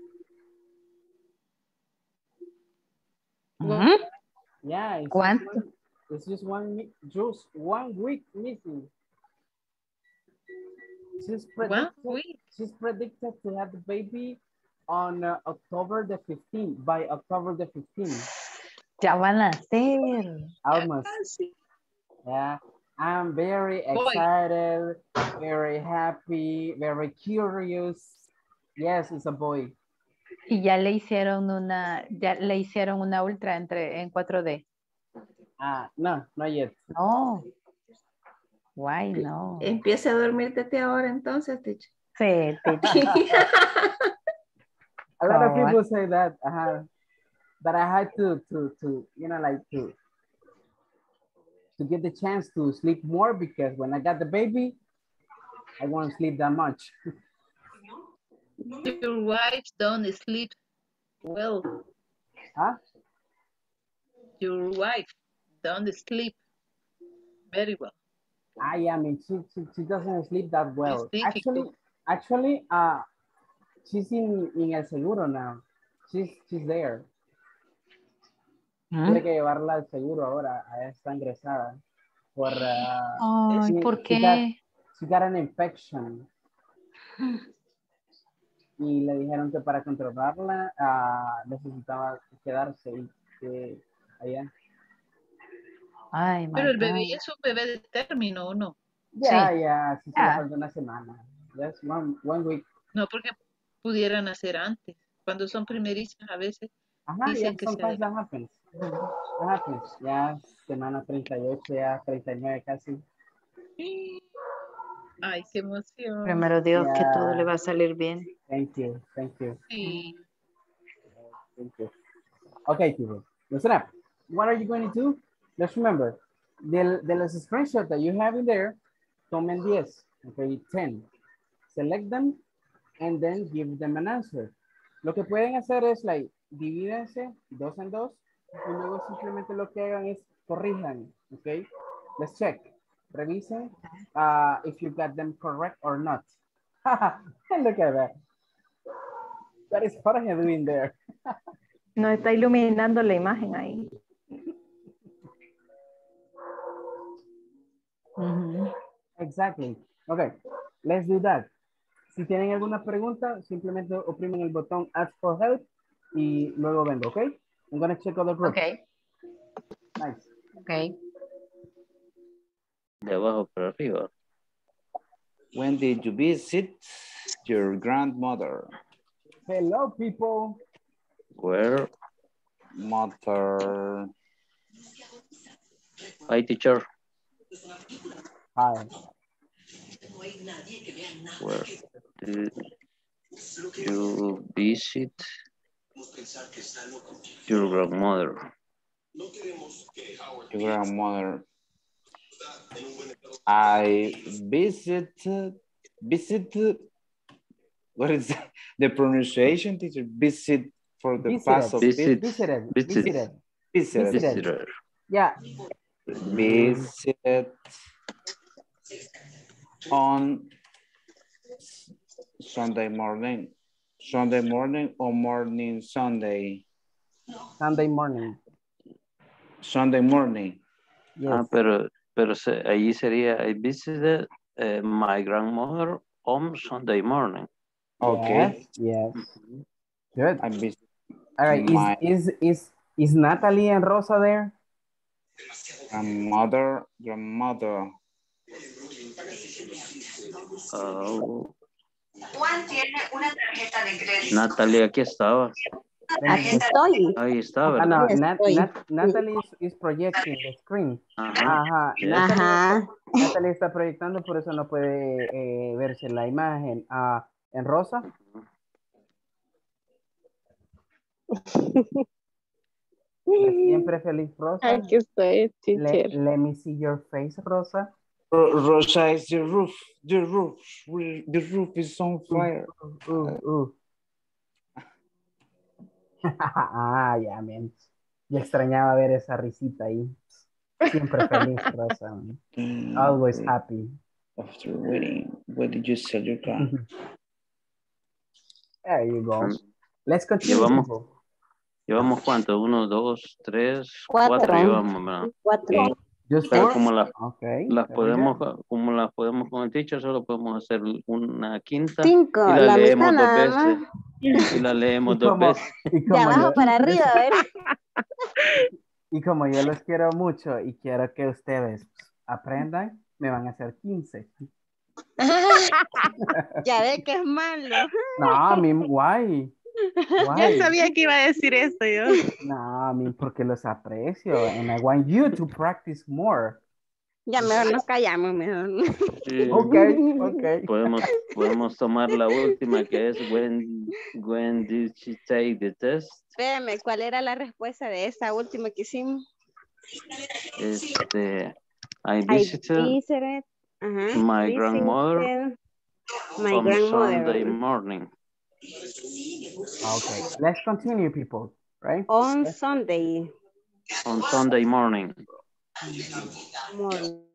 Ujú. Yeah, it's just ¿Cuánto? one, it's just one mi- just one week missing. She's One predicted week. she's predicted to have the baby on uh, October the fifteenth, by October the fifteenth. Ya van a ser. Almost. Yeah, I'm very excited, very happy, very curious. Yes, it's a boy. Y ya le hicieron una, ya le hicieron una ultra entre en cuatro D. Ah, no, not yet. No. Why no? Empieza a dormir desde ahora entonces, teacher. Sí, teacher. A lot of Correct. people say that, uh, that I had to, to, to, you know, like to, to get the chance to sleep more because when I got the baby, I won't sleep that much. Your wife don't sleep well. Huh? Your wife don't sleep very well. I am, mean, she, she, she doesn't sleep that well. It's Actually, difficult. actually, uh, she's in, in El Seguro now. She's, she's there. Tiene que llevarla al seguro ahora. Ella está ingresada. Por, uh, Ay, she, ¿por she got, qué? she got an infection. Y le dijeron que para controlarla uh, necesitaba quedarse y, que, allá. Ay, my Pero el bebé God. es un bebé de término, ¿o no? Ya, ya, sí se le Yeah. falta una semana. Just one, one week. No, porque pudieran hacer antes. Cuando son primerizas a veces Ajá, dicen yeah, que se sometimes that happens. That happens. Ya, semana treinta y ocho, ya treinta y nueve casi. Ay, qué emoción. Primero Dios que Yeah. todo le va a salir bien. Thank you, thank you, Sí. thank you. Okay, people, listen up. What are you going to do? Just remember, the, the los screenshot that you have in there, tomen diez, okay, ten. Select them and then give them an answer. Lo que pueden hacer es, like, divídense dos en dos y luego simplemente lo que hagan es corrijan, okay? Let's check. Revisen uh, if you got them correct or not. Look at that. That is what I'm doing there. No está iluminando la imagen ahí. Ujú. Exactly. Okay, let's do that. Si tienen alguna pregunta, simplemente oprimen el botón Ask for Help y luego vengo, okay? I'm gonna check other groups. Okay. Nice. Okay. De abajo para arriba. When did you visit your grandmother? Hello, people. Where? Mother. Hi, teacher. Hi. Where did you visit your grandmother? Your grandmother. I visited, visited, what is the pronunciation, teacher? Visit for the Visited. past of Visit. Visited. Visit. Visited. Visited. Visitor. Yeah. Visit on Sunday morning. Sunday morning or morning Sunday? Sunday morning. Sunday morning. Yes. Ah, pero, pero se, allí sería, I visited uh, my grandmother on Sunday morning. Okay. Yes. Yes. Good. I visit All right. my Is, is, is, is Natalie and Rosa there? grandmother, grandmother. Oh, Juan tiene una tarjeta de crédito. Natalie, aquí estaba. Aquí estoy. Ahí está, Ah, no, ¿verdad? Nat, estoy. Nat, Natalie is, is projecting the screen. Ajá. Ajá. Yes. Natalie, Ajá. Natalie está proyectando, por eso no puede eh, verse la imagen. Ah, en Rosa. La siempre feliz Rosa. Aquí estoy, Le, teacher. let me see your face, Rosa. Ro- Rosa is the roof. The roof. The roof is on fire. Uh, uh. Ah, ya, man. Yo extrañaba ver esa risita ahí. Siempre feliz, Rosa. Man. Mm, Always happy. After wedding, where did you sell your car? There you go. Let's continue. Llevamos, people. llevamos cuánto, uno, dos, tres, Cuatro. cuatro llevamos, ¿verdad? Cuatro. Just Pero four? como las, Okay. las very podemos, good. como las podemos con el teacher, solo podemos hacer una quinta Cinco. y la La leemos mitad dos nada veces. más. Y la leemos Y dos como, veces. y De como abajo yo, para arriba, a ver. y como yo los quiero mucho y quiero que ustedes aprendan, me van a hacer quince. Ya ve que es malo. No, I mean, why? Ya Why? sabía que iba a decir esto yo. No, I mean, porque los aprecio. And I want you to practice more. Ya mejor nos callamos, mejor. Sí. Ok, ok. Podemos, podemos tomar la última que es when, when did she take the test? Espérame, ¿cuál era la respuesta de esa última que hicimos? Este, I I visited visited, ajá, my grandmother visited my on Sunday grandmother morning. Okay, let's continue, people, right? on Sunday On Sunday morning. morning.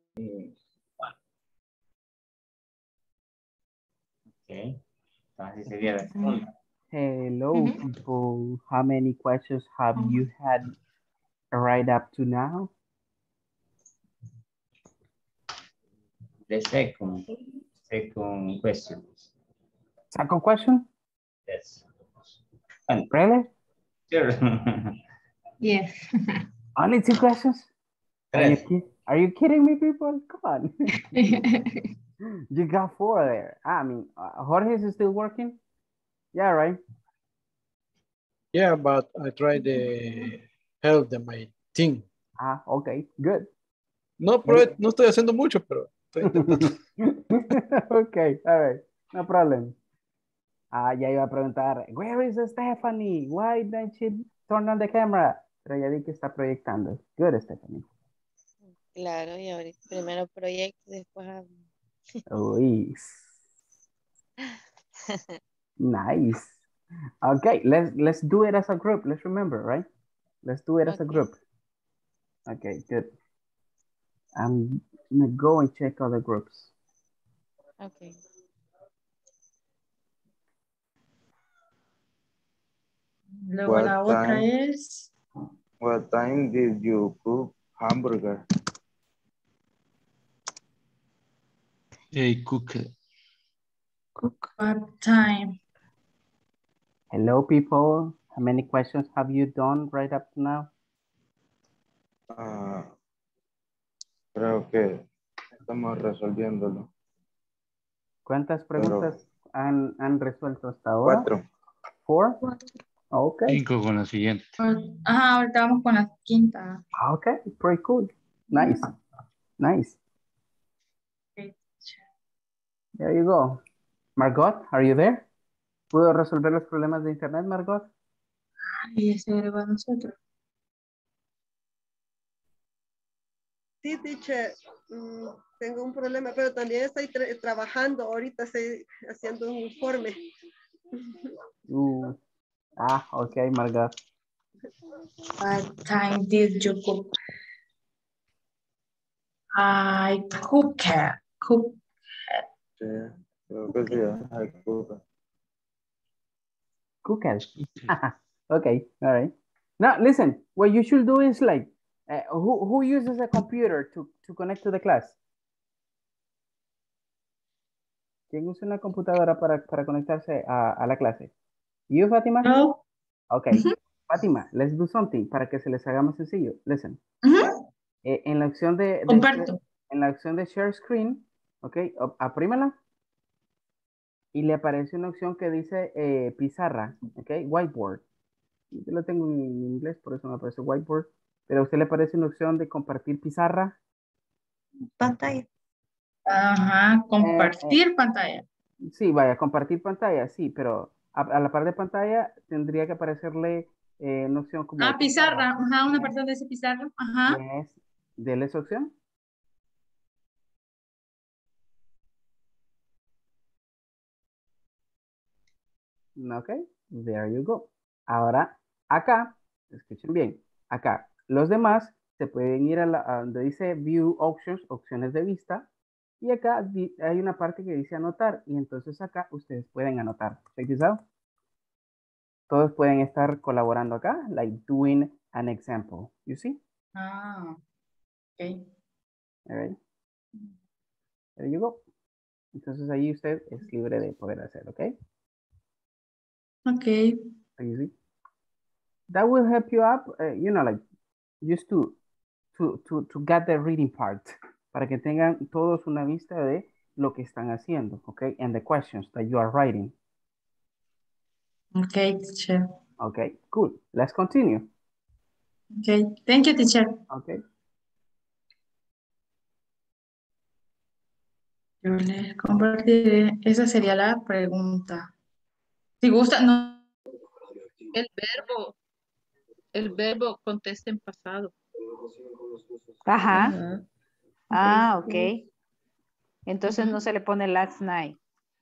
Ok. Entonces sería la segunda. Hello, people. How many questions have you had right up to now? The second, second question. Second question? Yes. And Really? sure. Yes. Only two questions? Are you, Tres. ki- are you kidding me, people? Come on. You got four there. I mean, uh, Jorge is still working? Yeah, right? Yeah, but I try to help them, my team. Ah, okay, good. No, pero no estoy haciendo mucho, pero estoy intentando. Okay, all right, no problem. Ah, ya iba a preguntar, where is Stephanie? Why didn't she turn on the camera? Pero ya vi que está proyectando. Good, Stephanie. Claro, y ahorita primero proyecto, después hablo. Uy. Nice. Okay, let's let's do it as a group. Let's remember, right? Let's do it as a group. Okay, good. I'm gonna go and check other groups. Okay. Luego What la otra time? es. What time did you cook hamburger? Hey, cook. Cook. What time? Hello, people. How many questions have you done right up to now? Ah, creo que estamos resolviéndolo. ¿Cuántas Pero preguntas han, han resuelto hasta ahora? cuatro. Four? Okay. Cinco con la siguiente. Ajá, ahorita vamos con la quinta. Okay, pretty cool. Nice. Nice. There you go. Margot, are you there? ¿Pudo resolver los problemas de internet, Margot? Y ese agregó a nosotros. Sí, teacher, mm, tengo un problema, pero también estoy tra trabajando ahorita, estoy haciendo un informe. Uh, ah, okay, Margot. What time did you cook? I cook it. Cook. Sí, creo que sí. Ay, puta. Cookers. Okay, all right. Now, listen, what you should do is like, uh, who, who uses a computer to, to connect to the class? ¿Quién usa una computadora para, para conectarse a, a la clase? You, Fatima? No. Okay. Fatima, let's do something para que se les haga más sencillo. Listen. Eh, en la opción de, de Comparto. en la opción de share screen, ok, op- aprímala y le aparece una opción que dice eh, pizarra, ok, whiteboard. Yo lo tengo en inglés, por eso me aparece whiteboard, pero a usted le aparece una opción de compartir pizarra. Pantalla. Ajá, compartir Eh, pantalla. eh, sí, vaya, compartir pantalla, sí, pero a, a la par de pantalla tendría que aparecerle eh, una opción como Ah, pizarra. Ajá, una parte de esa pizarra. Ajá. Yes. Dele esa opción. Ok, there you go. Ahora, acá, escuchen bien, acá, los demás se pueden ir a, la, a donde dice View Options, opciones de vista, y acá di, hay una parte que dice anotar, y entonces acá ustedes pueden anotar. Check this out. Todos pueden estar colaborando acá, like doing an example. You see? Ah, ok. All right. There you go. Entonces ahí usted es libre de poder hacer, ¿ok? Okay. Easy. That will help you up, uh, you know, like, just to, to, to, to get the reading part, para que tengan todos una vista de lo que están haciendo, okay? And the questions that you are writing. Okay, teacher. Okay, cool. Let's continue. Okay, thank you, teacher. Okay. Yo les compartiré. Esa sería la pregunta. Si gusta, no. El verbo, el verbo contesta en pasado. Ajá. Ajá. Ah, ok. Sí. Entonces no se le pone last night.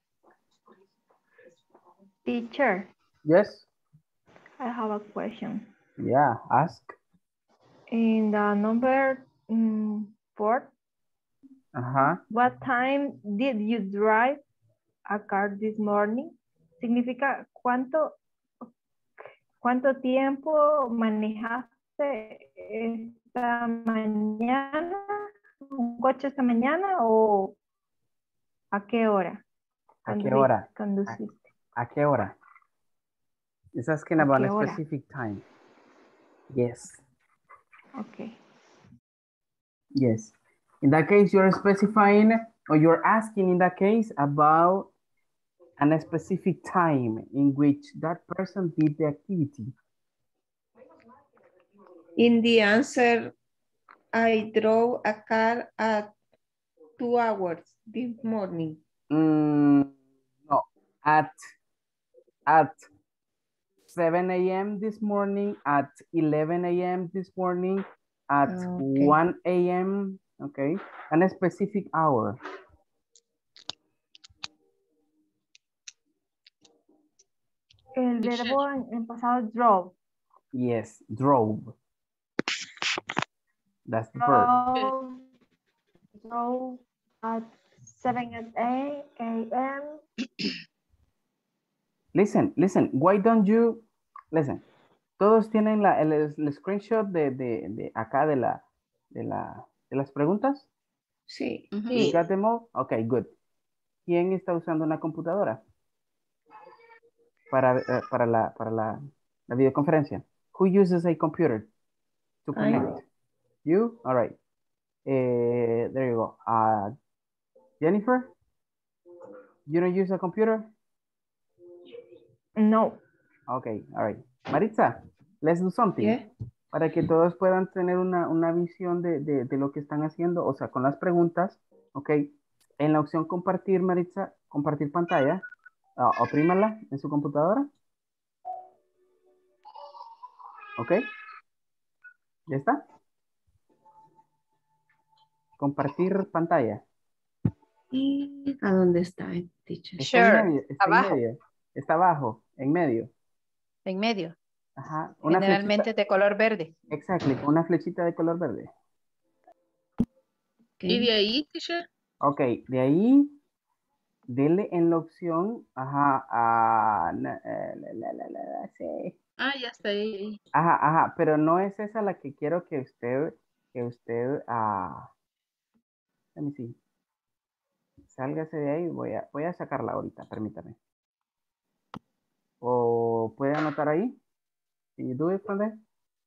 Teacher, Yes. I have a question. Yeah, ask. In the number mm, four, Ajá. what time did you drive a car this morning? Significa cuánto, cuánto tiempo manejaste esta mañana, un coche esta mañana o a qué hora? ¿A qué Conduci- hora? Conduciste. ¿A qué hora? It's asking ¿A about qué a hora? specific time. Yes. Okay. Yes. In that case, you're specifying or you're asking in that case about a specific time in which that person did the activity. In the answer, I drove a car at two hours this morning. Mm, no, at at seven A M this morning, at eleven A M this morning, at Okay. one A M, okay, and a specific hour. El verbo en, en pasado drove. Yes, drove. That's the verb. Drove, drove at seven A M Listen, listen, why don't you, listen, todos tienen la, el, el screenshot de, de, de acá de la, de la, de las preguntas? Sí. You got them all? Okay, good. ¿Quién está usando una computadora? Para, uh, para, la, para la, la videoconferencia. Who uses a computer to connect? I... You? All right. Uh, there you go. Uh, Jennifer? You don't use a computer? No. Okay, all right. Maritza, let's do something. Yeah. Para que todos puedan tener una, una visión de, de, de lo que están haciendo, o sea, con las preguntas, ok. En la opción compartir, Maritza, compartir pantalla, uh, oprímala en su computadora. Ok. ¿Ya está? Compartir pantalla. ¿Y a dónde está el teacher? Está en Sure. medio, está Abajo. en medio. Está abajo, en medio. En medio. Ajá. Una Generalmente flechita. de color verde. Exactly, con una flechita de color verde. ¿Y de ahí, teacher? Ok, de ahí, dele en la opción, ajá, a, la, la, la, la, la, sí. Ah, ya está ahí. Ajá, ajá, pero no es esa la que quiero que usted, que usted, ah, let me see. Sálgase de ahí, voy a, voy a sacarla ahorita, permítame. O puede anotar ahí. Can you do it from there?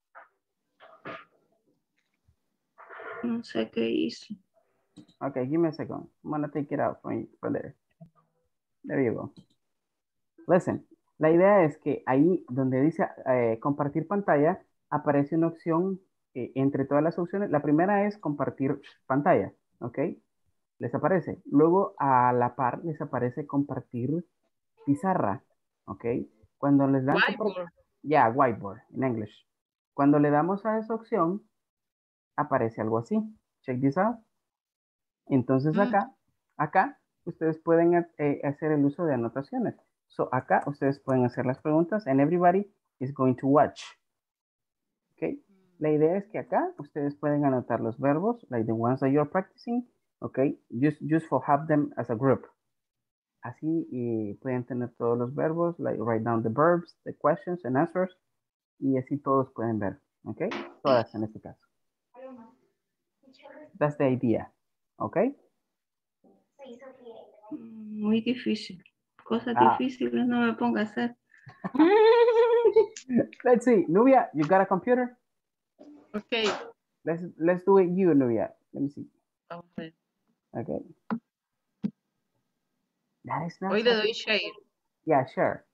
No sé qué hizo. Okay, give me a second. I'm gonna take it out from, from there. There you go. Listen, la idea es que ahí donde dice eh, compartir pantalla, aparece una opción eh, entre todas las opciones. La primera es compartir pantalla, ¿ok? Les aparece. Luego a la par les aparece compartir pizarra, ¿ok? Cuando les dan... Whiteboard. Ya, yeah, whiteboard en English. Cuando le damos a esa opción, aparece algo así. Check this out. Entonces acá, acá, ustedes pueden eh, hacer el uso de anotaciones. So acá ustedes pueden hacer las preguntas and everybody is going to watch. Okay. La idea es que acá ustedes pueden anotar los verbos, like the ones that you're practicing, okay, just, just for have them as a group. Así y pueden tener todos los verbos, like write down the verbs, the questions and answers, y así todos pueden ver, okay, todas en este caso. That's the idea, okay. Muy difícil. Cosas Ah. difíciles no me ponga a hacer. Let's see. Nubia, you got a computer? Okay. Let's let's do it you, Nubia. Let me see. Okay. Okay. That is not Hoy le such a- doy share. Yeah, sure.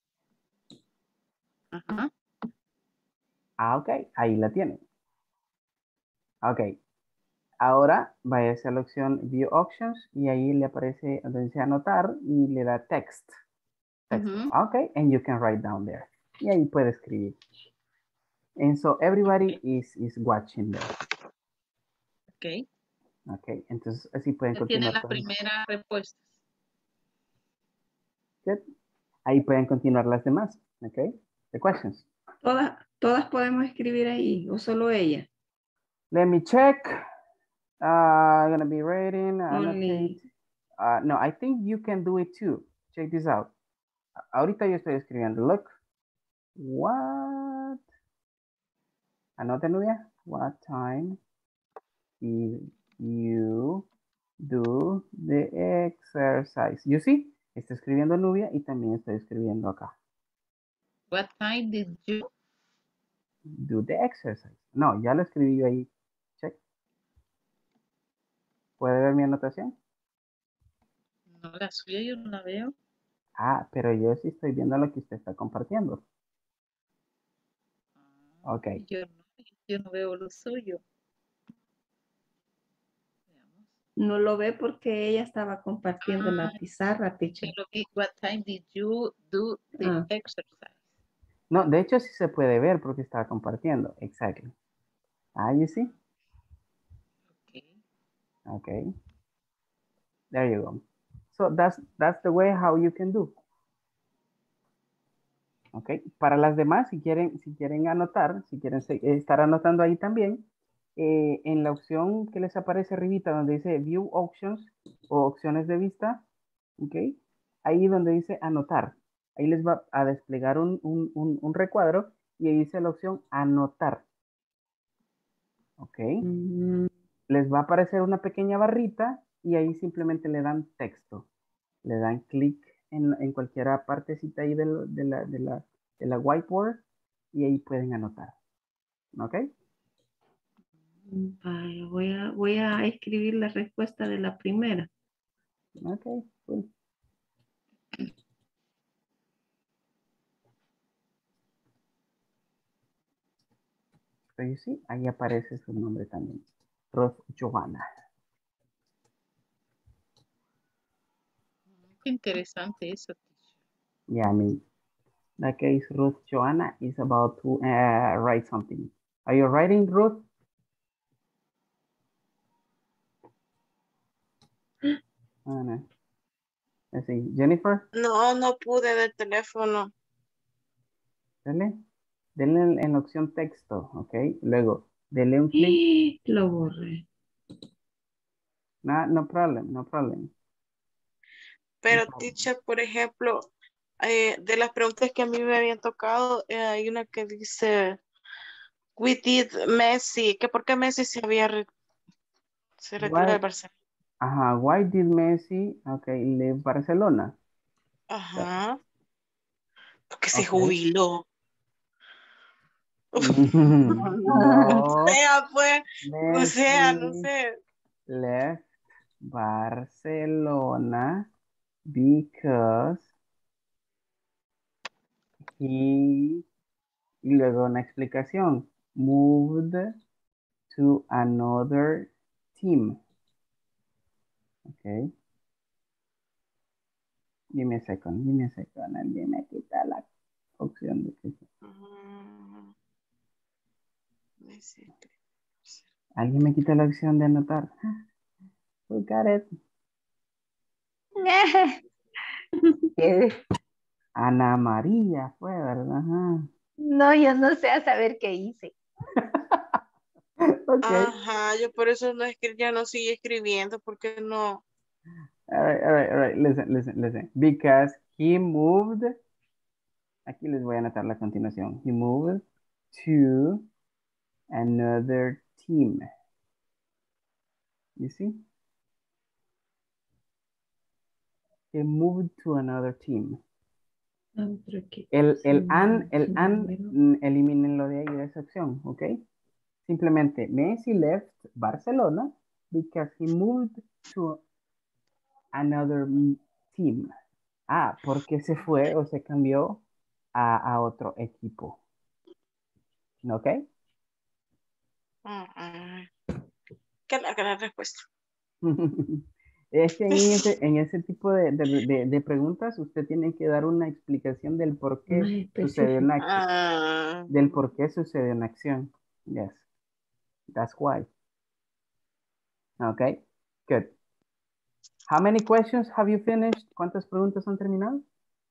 Ajá. Ah, ok. Ahí la tiene. Ok. Ahora vaya a la opción View Options y ahí le aparece donde dice anotar y le da text. Text. Ujú. Okay, and you can write down there. Y ahí puede escribir. And so everybody is, is watching there. Ok. Okay, entonces así pueden Ya tiene continuar. las con- primeras respuestas. Good. Ahí pueden continuar las demás. Okay, the questions. Todas, todas podemos escribir ahí, o solo ella. Let me check. Uh, I'm gonna be reading. Only. Annotate. Uh, no, I think you can do it too. Check this out. Ahorita yo estoy escribiendo. Look. What? Anota, Nubia. What time did you do the exercise? You see? Está escribiendo Nubia y también estoy escribiendo acá. What time did you? Do the exercise. No, ya lo escribí yo ahí. Check. ¿Puede ver mi anotación? No, la suya yo no la veo. Ah, pero yo sí estoy viendo lo que usted está compartiendo. Ok. Yo no, yo no veo lo suyo. No lo ve porque ella estaba compartiendo la pizarra, teacher. Yo lo vi. What time did you do the Ah. exercise? No, de hecho sí se puede ver porque estaba compartiendo. Exactly. Ah, you see? Okay. There you go. So that's, that's the way how you can do. Okay. Para las demás, si quieren, si quieren anotar, si quieren se- estar anotando ahí también, eh, en la opción que les aparece arribita donde dice View Options o opciones de vista, ok, ahí donde dice anotar, ahí les va a desplegar un, un, un, un recuadro y ahí dice la opción anotar. Ok. Les va a aparecer una pequeña barrita y ahí simplemente le dan texto. Le dan clic en, en cualquier partecita ahí del- de, la, de, la, de la whiteboard y ahí pueden anotar. ¿Ok? Vale, voy a, voy a escribir la respuesta de la primera. Ok, cool. So you see, ahí aparece su nombre también. Ruth Johanna. Qué interesante eso. Yeah, I mean, that case, Ruth Johanna is about to uh, write something. Are you writing, Ruth? Oh, no. Let's see. Jennifer, No, no pude del teléfono. dele. Denle en, en la opción texto, ¿ok? Luego, denle un clic. Lo borré. No, no problem, no problem. Pero, teacher, por ejemplo, eh, de las preguntas que a mí me habían tocado, eh, hay una que dice, we did Messi, que por qué Messi se había re- se retiró Why, del Barcelona. ajá, why did Messi, ok, leave Barcelona? Ajá. Porque se Ok. jubiló. No. O sea, pues, o sea, no Messi sé. left Barcelona because he, y luego una explicación, moved to another team. Okay. Give me a second, give me a second. Alguien me quita la opción de que... Mm, Messi. Alguien me quita la opción de anotar. Who got it? ¿Qué? Ana María fue, ¿verdad? Ajá. No, yo no sé a saber qué hice. Okay. Ajá, yo por eso no escri- ya no sigo escribiendo, porque no. All right, all right, all right. Listen, listen, listen. Because he moved. Aquí les voy a anotar la continuación. He moved to another team. You see? He moved to another team. El, el an, el an, mm, elimínenlo de ahí, de esa opción, ¿ok? Simplemente, Messi left Barcelona because he moved to another mm, team. Ah, porque se fue o se cambió a, a otro equipo. ¿Ok? Mm, mm. Qué larga la respuesta. Es que en ese, en ese tipo de, de, de- de preguntas usted tiene que dar una explicación del por qué sucede una acción. Ah, Del por qué sucede una acción. Yes. That's why. Okay. Good. How many questions have you finished? ¿Cuántas preguntas han terminado?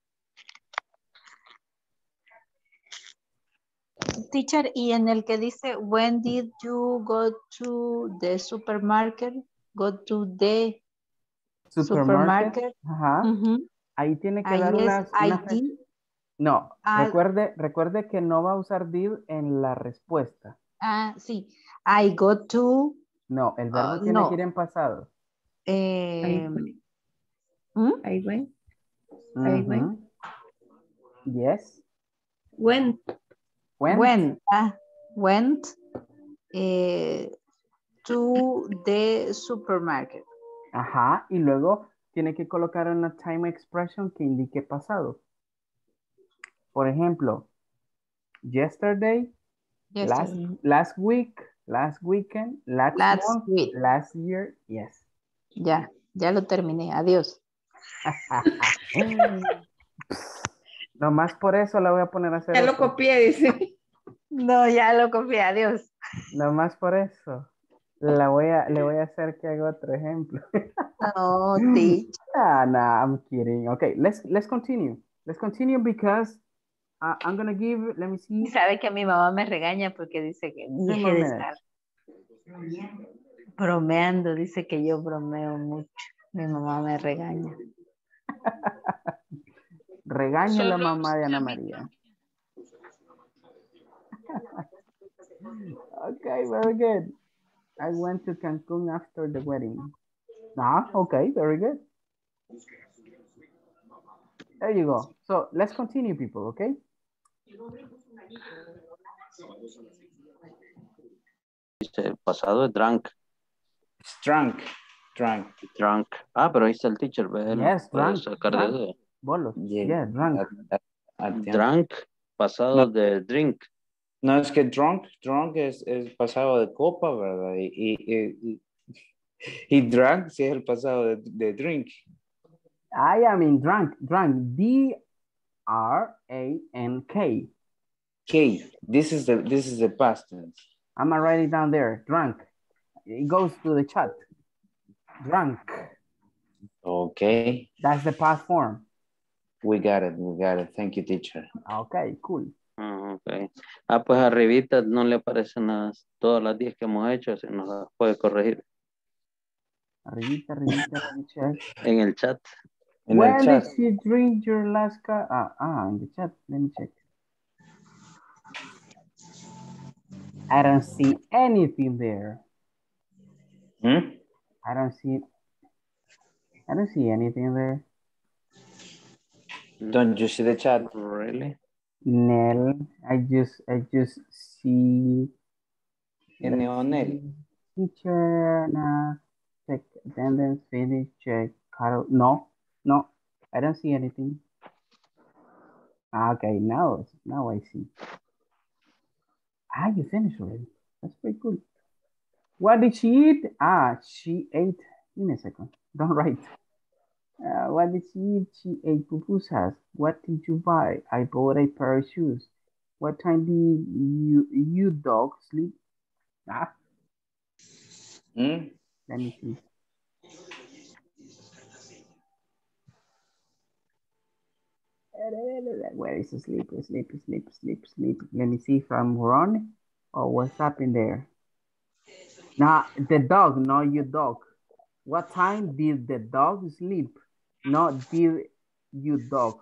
Teacher, y en el que dice, when did you go to the supermarket? Go to the Supermarket. supermarket. Ajá. Ujú. Ahí tiene que Ahí dar es unas, I una fecha. did. No, Ah, recuerde, recuerde que no va a usar did en la respuesta. ah, sí. I go to, No, el verbo ah, tiene que ir no. en pasado. Eh, ¿mm? I went. I went. Ujú. Yes. When. Went. Went, ah, went eh, to the supermarket. Ajá. Y luego tiene que colocar una time expression que indique pasado. Por ejemplo, yesterday, last, Yesterday. last week, last weekend, last Last month, week. last year. Yes. Ya, ya lo terminé. Adiós. Nomás por eso la voy a poner a hacer Ya lo otro. copié, dice. No, ya lo copié. Adiós. Nomás por eso. La voy a, le voy a hacer que haga otro ejemplo. No, teacher. Ah, no, I'm kidding. Okay, let's let's continue. Let's continue because uh, I'm gonna give. Let me see. Sabe que mi mamá me regaña porque dice que Three deje more de minutes. estar bromeando. Dice que yo bromeo mucho. Mi mamá me regaña. Regañe la Solo mamá de usted Ana a mí María. Okay, very good. I went to Cancun after the wedding. Ah, okay, very good. There you go. So let's continue, people, okay? Dice, pasado es drunk. Drunk. Drunk. Drunk. Ah, pero ahí está el teacher, ¿ves? Él Yes, puede drunk, sacar de drunk. duda. Bolos. Yeah. Yeah, drunk. At- at- at the end. Drunk, pasado No. de drink. No, es que drunk, drunk es, es pasado de copa, ¿verdad? Y, y, y, y drunk sí es el pasado de, de drink. I am in drunk, drunk. D R A N K. K. This is the this is the past tense. I'm gonna write it down there. Drunk. It goes to the chat. Drunk. Okay. That's the past form. We got it. We got it. Thank you, teacher. Okay, cool. Ah, ok. Ah, pues arribita no le aparecen las, todas las diez que hemos hecho, si nos las puede corregir Arribita, arribita, let me check. en el chat. En When el chat. did you drink your last cup? Ah, ah, in the chat. Let me check. I don't see anything there. Hmm? I don't see. I don't see anything there. Don't you see the chat? Really? Nell, I just, I just see. En let's Neonel. see. Teacher, nah, check attendance, finish, check. Carol, no, no, I don't see anything. Ah, okay, now, now I see. Ah, you finished already. That's pretty cool. What did she eat? Ah, she ate. Give me a second. Don't write. Uh, what did she eat? She ate pupusas. What did you buy? I bought a pair of shoes. What time did you, you dog sleep? Ah, Hmm? let me see. Where is the sleep? Sleep, sleep, sleep, sleep. Let me see if I'm wrong or what's up in there. Now, the dog, not your dog. What time did the dog sleep? Not did you dog.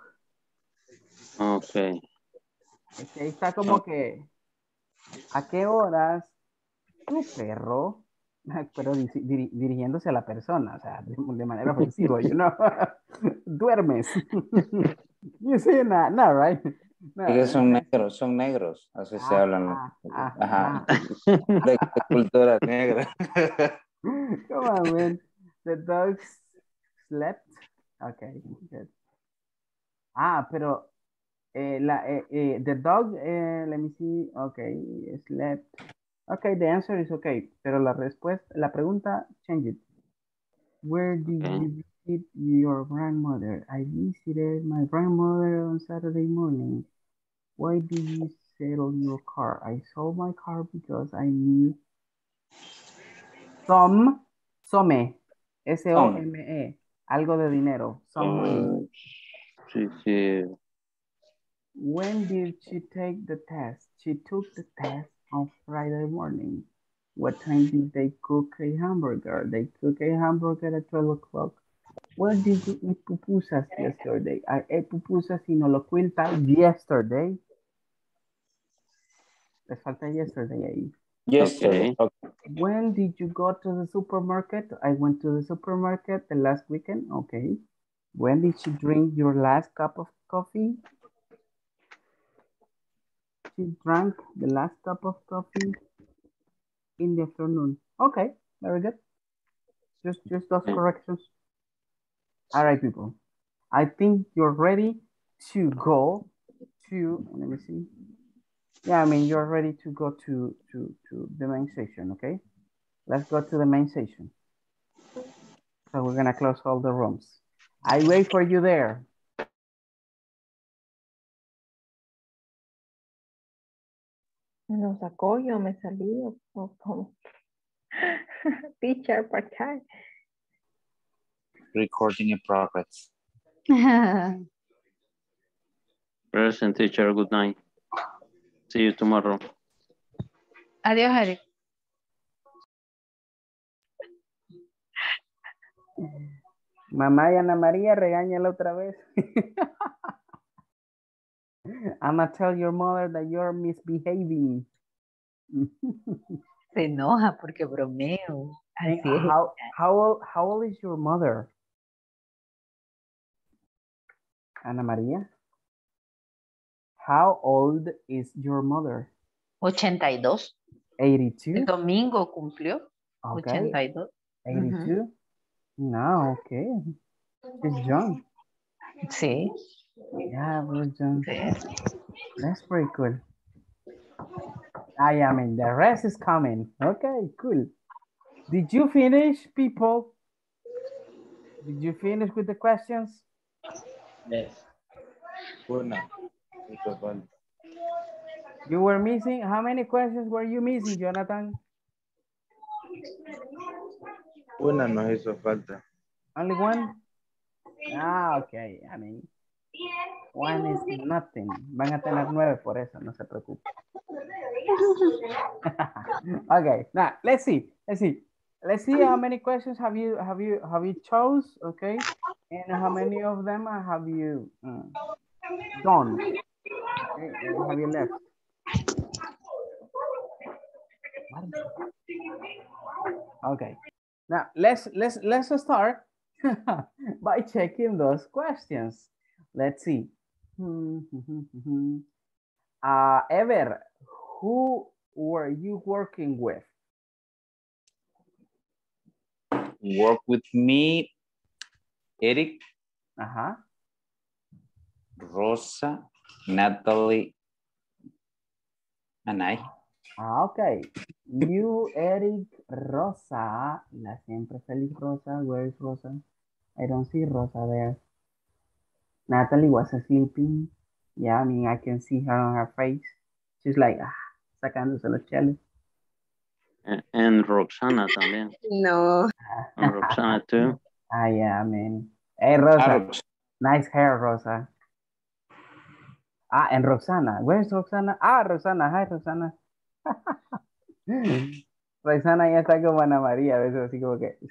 Ok. Es que ahí está como que, ¿a qué horas tu perro? Pero diri- diri- dirigiéndose a la persona, o sea, de, de manera ofensiva, you know? Duermes. You say not, no, right? No, Es que son no. negros, son negros, así se Ah, hablan. ah, Ajá. ah. De, de cultura negra. Come on, man. The dogs slept. Okay, good. Ah, pero eh, la, eh, eh, the dog, eh, let me see. Okay, slept. Okay, the answer is okay. Pero la respuesta, la pregunta, change it. Where did Okay. you visit your grandmother? I visited my grandmother on Saturday morning. Why did you sell your car? I sold my car because I knew some, some, S O M E, algo de dinero, some money. Mm, sí, sí. When did she take the test? She took the test on Friday morning. What time did they cook a hamburger? They cook a hamburger at twelve o'clock. Where did you eat pupusas yesterday? I ate pupusas in Oloquilta yesterday. Les falta yesterday ahí. Yesterday. Okay. When did you go to the supermarket? I went to the supermarket the last weekend. Okay. When did you drink your last cup of coffee? She drank the last cup of coffee in the afternoon. Okay, very good. Just, just those corrections. All right, people. I think you're ready to go to, let me see. Yeah, I mean, you're ready to go to, to, to the main session, okay? Let's go to the main session. So we're gonna close all the rooms. I wait for you there. Nos sacó, yo me salí. o- o como- Teacher part-time. Recording in progress. Present teacher, good night. See you tomorrow. Adiós, Eric. Mamá y Ana María, regáñala otra vez. I'm gonna tell your mother that you're misbehaving. Se enoja porque bromeo. Así es. How, how, old, how old is your mother? Ana María? How old is your mother? ochenta y dos. eighty-two? El domingo cumplió. Okay. ochenta y dos. eighty-two? Uh-huh. No, okay. She's young. Sí. Yeah, we're young. Sí. That's pretty cool. I mean, the rest is coming. Okay, cool. Did you finish, people? Did you finish with the questions? Yes. Una. You were missing, how many questions were you missing, Jonathan? Una nos hizo falta. Only one? Ah, okay. I mean, one is nothing. Van a tener nueve por eso, no se preocupe. Okay, now let's see. Let's see. Let's see how many questions have you have you have you chose, okay? And how many of them have you uh, done? Okay, and have you left? Okay. Now let's let's let's start by checking those questions. Let's see. Uh, Ever, who were you working with? Work with me, Eric, uh-huh. Rosa, Natalie, and I. Ah, okay. You, Eric, Rosa, la siempre feliz Rosa. Where is Rosa? I don't see Rosa there. Natalie was sleeping. Yeah, I mean, I can see her on her face. She's like, ah, sacándose los cheles. And, and Roxana también. No. And Roxana too. Ah, yeah, I mean. Hey, Rosa. Nice hair, Rosa. Ah, and Roxana. Where's Roxana? Ah, Roxana. Hi, Roxana. Roxana ya está como Ana María, a veces así como que...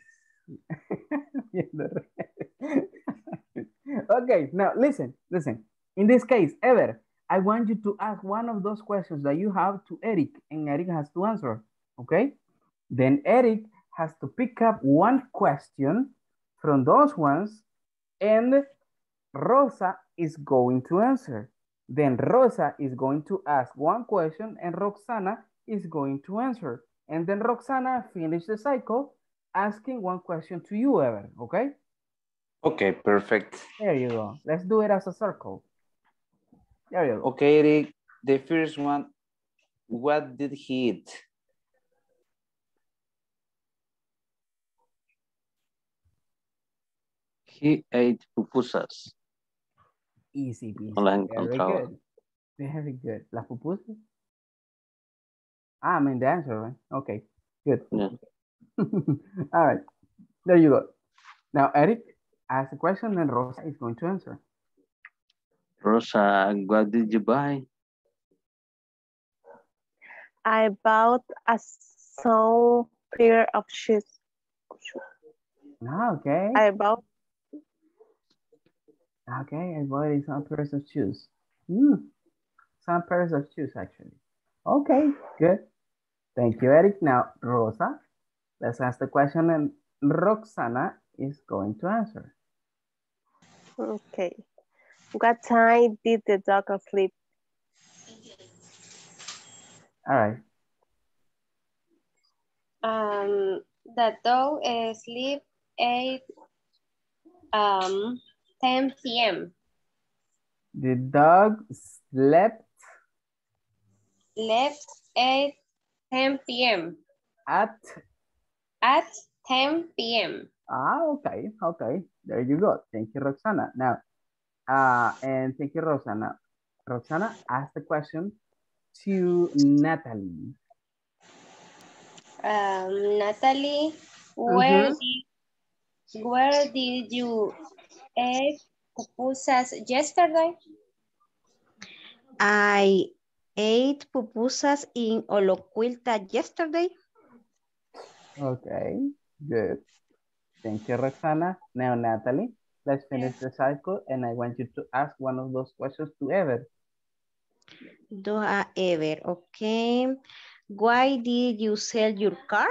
Okay, now listen, listen. In this case, Ever, I want you to ask one of those questions that you have to Eric, and Eric has to answer, okay? Then Eric has to pick up one question from those ones and Rosa is going to answer. Then Rosa is going to ask one question and Roxana is going to answer. And then Roxana finish the cycle asking one question to you, Ever, okay? Okay, perfect. There you go. Let's do it as a circle. There you go. Okay, Eric, the first one, what did he eat? He ate pupusas. Easy, easy. No las Very encontraba. good. Very good. Las pupusas? Ah, I mean the answer, right? Okay, good. Yeah. All right, there you go. Now, Eric, ask a question and Rosa is going to answer. Rosa, what did you buy? I bought a some pair of shoes. Ah, okay. I bought. Okay, I bought some pairs of shoes. Hmm. Some pairs of shoes, actually. Okay, good. Thank you, Eric. Now, Rosa, let's ask the question and Roxana is going to answer. Okay. What time did the dog sleep? All right. Um, the dog uh, sleep at um, ten p m The dog slept Left at ten p m at At ten p m Ah, okay, okay. There you go. Thank you, Roxana. Now, uh, and thank you, Roxana. Roxana, ask the question to Natalie. Um, Natalie, where did, where did you eat pupusas yesterday? I ate pupusas in Oloquilta yesterday. Okay, good. Thank you, Roxana. Now, Natalie, let's finish the cycle, and I want you to ask one of those questions to Ever. Do I ever, okay. Why did you sell your car?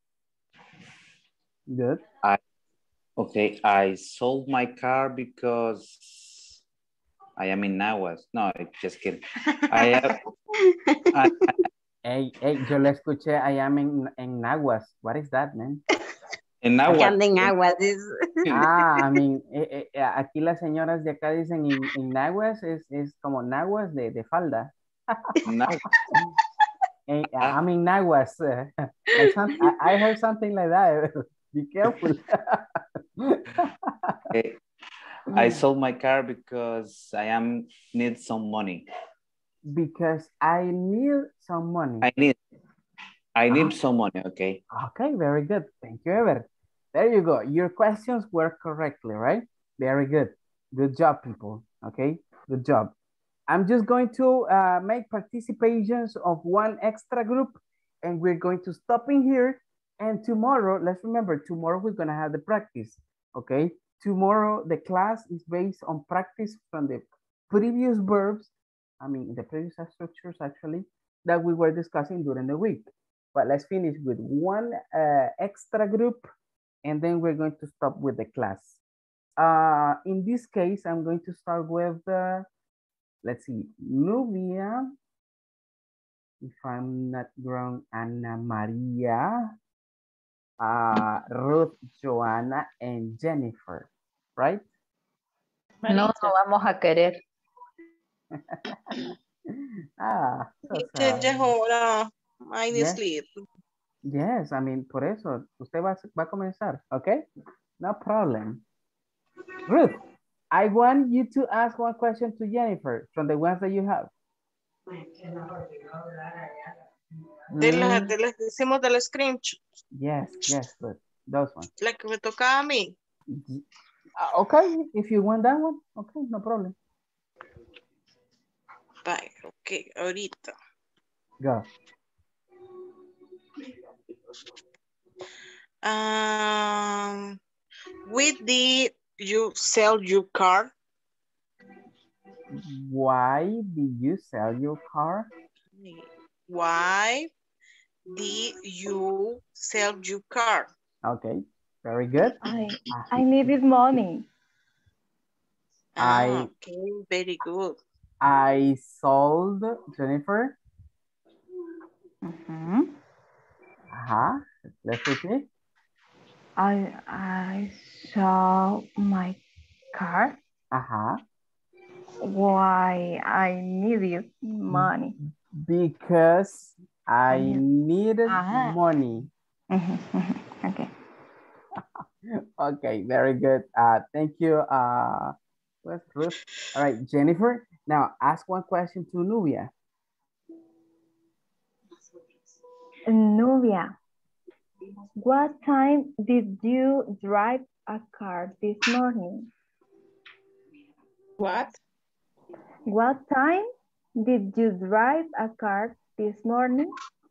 Good. I, okay, I sold my car because I am in Nahuas. No, just kidding. I have, I, Hey, hey, yo le escuché, I am en, en Nahuas. What is that, man? En Nahuas. En Nahuas. Ah, I mean, eh, eh, aquí las señoras de acá dicen en, en Nahuas, es, es como Nahuas de, de falda. Nahuas. Hey, I'm in Nahuas. Like some, I, I heard something like that. Be careful. Okay. I sold my car because I am need some money. Because I need some money. I need I need uh-huh. some money, okay. Okay, very good. Thank you, Ever. There you go. Your questions were correctly, right? Very good. Good job, people. Okay, good job. I'm just going to uh, make participations of one extra group, and we're going to stop in here. And tomorrow, let's remember, tomorrow we're going to have the practice, okay? Tomorrow, the class is based on practice from the previous verbs, I mean, the previous structures, actually, that we were discussing during the week. But let's finish with one uh, extra group, and then we're going to stop with the class. Uh, in this case, I'm going to start with, uh, let's see, Nubia, if I'm not wrong, Ana Maria, uh, Ruth, Joanna, and Jennifer, right? No, no vamos a querer. Ah, so Ya sad. es hora. I need Yes. sleep. Yes, I mean, por eso, usted va, va a comenzar, okay? No problem. Ruth, I want you to ask one question to Jennifer from the ones that you have. De las Mm, de las que hicimos del screenshot. yes, yes, Ruth, those ones. La que me tocaba a mí. Uh, okay, if you want that one, okay, no problem. Bye, ok, ahorita. Go. Um, with did you sell your car? Why did you sell your car? Why did you sell your car? Okay, very good. I, I needed money. Ah, I, okay, very good. I sold, Jennifer. Mhm. Ajá. Let's repeat. I I saw my car. Ajá. Why I needed money. Because I needed Ajá. money. Mhm, mhm. Okay. Okay, very good. Uh, thank you. Uh, where's Ruth? All right, Jennifer. Now ask one question to Nubia. Nubia, what time did you drive a car this morning? What? What time did you drive a car this morning?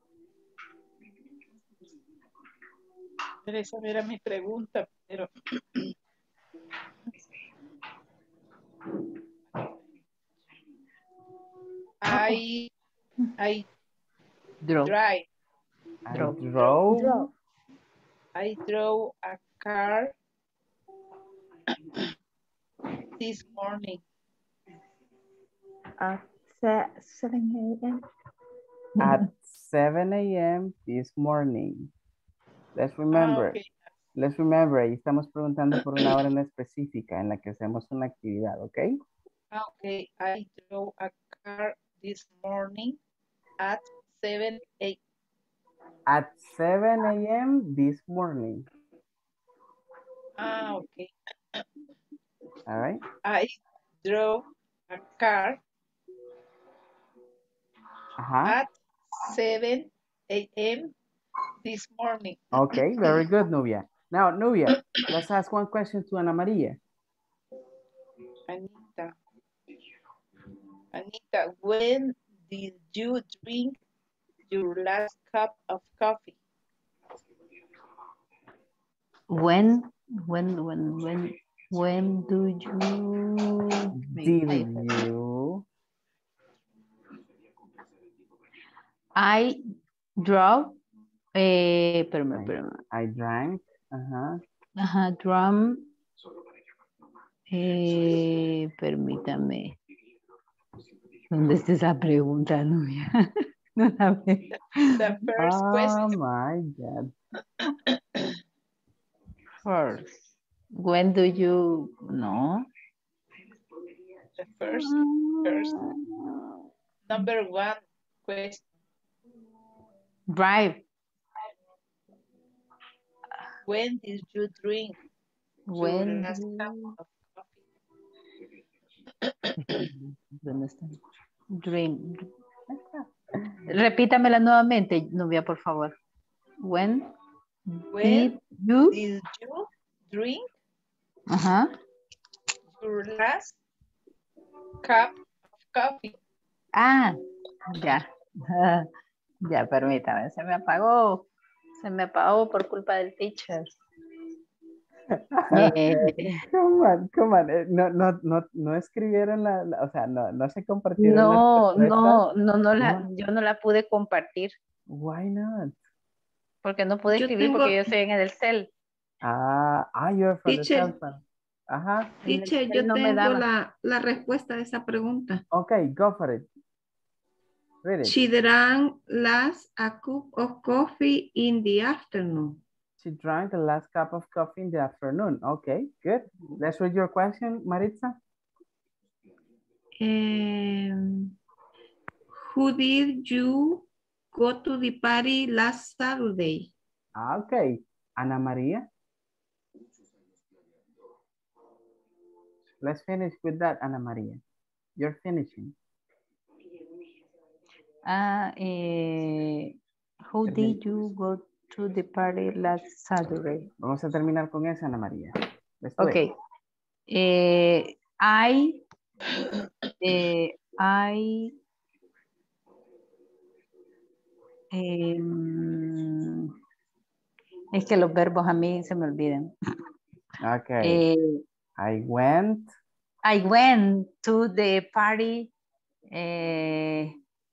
Pero esa era mi pregunta, pero I I Drove. drive. I Drove. drove. Drove. I drove a car this morning. At se- seven a m At seven A M this morning. Let's Ah, remember. okay. Let's remember, ahí estamos preguntando por una hora en específica en la que hacemos una actividad, ¿ok? Ah, okay. I drove a car this morning at seven a.m. At seven A M this morning. Ah, okay. All right. I drove a car Ajá. at seven a m this morning. Okay, very good, Nubia. Now, Nubia, let's ask one question to Ana Maria. Anita. Anita, when did you drink your last cup of coffee? When, when, when, when, when do you Did I, you? I drove, eh, espérame, espérame. I drank. Ajá. Ajá, drum. Eh, permítame. ¿Dónde está esa pregunta, Nubia? No la veo. The first Oh question. my God. First. When do you, no. The first, first, number one question. Drive. When did you drink When your last do cup you- of ¿Dónde está? Dream. Repítamela nuevamente, Nubia, por favor. When, When did you? did you drink Ajá. your last cup of coffee? Ah, ya. Ya, permítame, se me apagó. Se me apagó por culpa del teacher. Eh, Come on, come on. Eh, No, no, no, no escribieron la, la- o sea, no, no se compartieron las no, respuestas. no, no, no la, Why? yo no la pude compartir Why not? porque no pude Yo escribir tengo, porque yo estoy en el cel. Ah, ah, you're from the cell teacher, phone. Ajá. En el teacher, cel yo no me tengo daba. la, la respuesta de esa pregunta. Okay, go for it. Read it. She drank last a cup of coffee in the afternoon. She drank the last cup of coffee in the afternoon. Okay, good. Let's read your question, Maritza. Um, who did you go to the party last Saturday? Ah, okay. Ana Maria. Let's finish with that, Ana Maria. You're finishing. Ah, eh, how did you go to the party last Saturday? Vamos a terminar con esa, Ana María. Let's do it. Okay. Eh, I, eh, I, em, es que los verbos a mí se me olvidan. Okay. Eh, I went. I went to the party eh,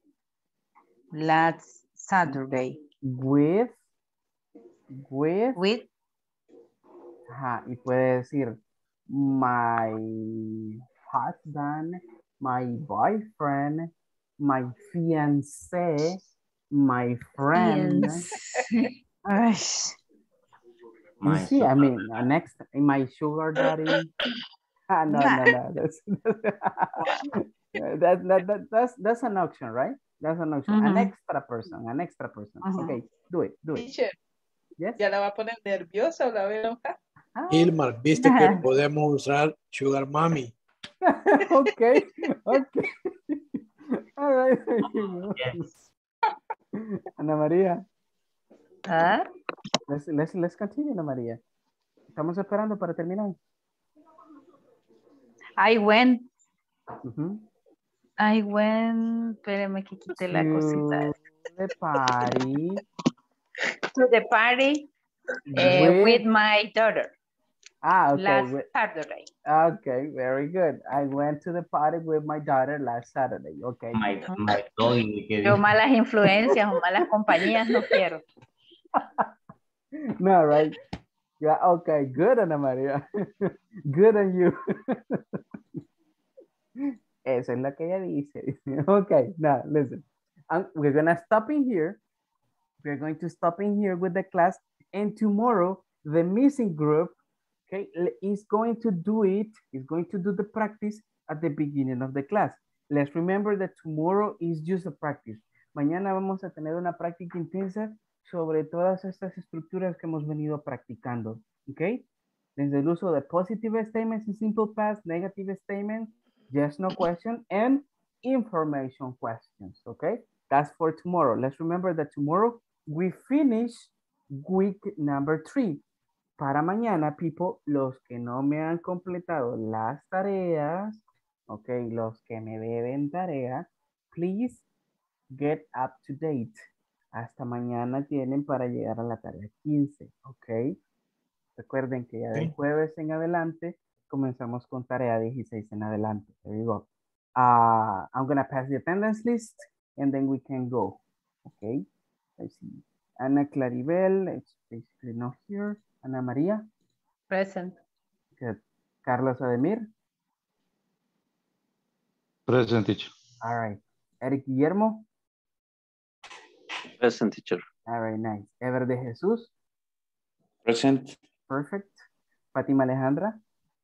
last Saturday. With. With. With. Ajá, y puede decir my husband, my boyfriend, my fiancé, my friend. Ay, You My see, I sugar mean, uh, next, my sugar daddy. Ah, no, no, no. That's, that, that, that, that's, that's an option, right? That's an option. An Mhm. extra person, an extra person. Mhm. Okay, do it, do it. Teacher, Yes. ¿ya la va a poner nerviosa o la va a enojar? Ilmar, viste que podemos usar Sugar Mommy. Okay, okay. All right. Ana María. ¿Ah? Let's, let's, let's continue, Ana María. Estamos esperando para terminar. I went, Ujú. I went, espérame que quité la cosita. To the party To the party eh, with, with my daughter ah, okay. last with- Saturday. Okay, very good. I went to the party with my daughter last Saturday. Okay. My, good. my doggy. que Yo dice. malas influencias o malas compañías no quiero. No, right? Yeah, okay. Good, Ana María. Good on you. Esa es la que ella dice. Okay, now listen. Um, we're gonna stop in here. We're going to stop in here with the class. And tomorrow, the missing group, okay, is going to do it, is going to do the practice at the beginning of the class. Let's remember that tomorrow is just a practice. Mañana vamos a tener una práctica intensa sobre todas estas estructuras que hemos venido practicando, ¿ok? Desde el uso de positive statements in simple past, negative statements, yes, no question, and information questions, okay? That's for tomorrow. Let's remember that tomorrow we finish week number three. Para mañana, people, los que no me han completado las tareas, ok, los que me deben tarea, please get up to date. Hasta mañana tienen para llegar a la tarea quince, ok. Recuerden que ya del jueves en adelante comenzamos con tarea dieciséis en adelante. There you go. Uh, I'm going to pass the attendance list and then we can go. Okay. I see. Ana Claribel, it's basically not here. Ana María. Present. Good. Carlos Ademir. Present, teacher. All right. Eric Guillermo. Present, teacher. All right, nice. Ever de Jesús. Present. Perfect. Fátima Alejandra.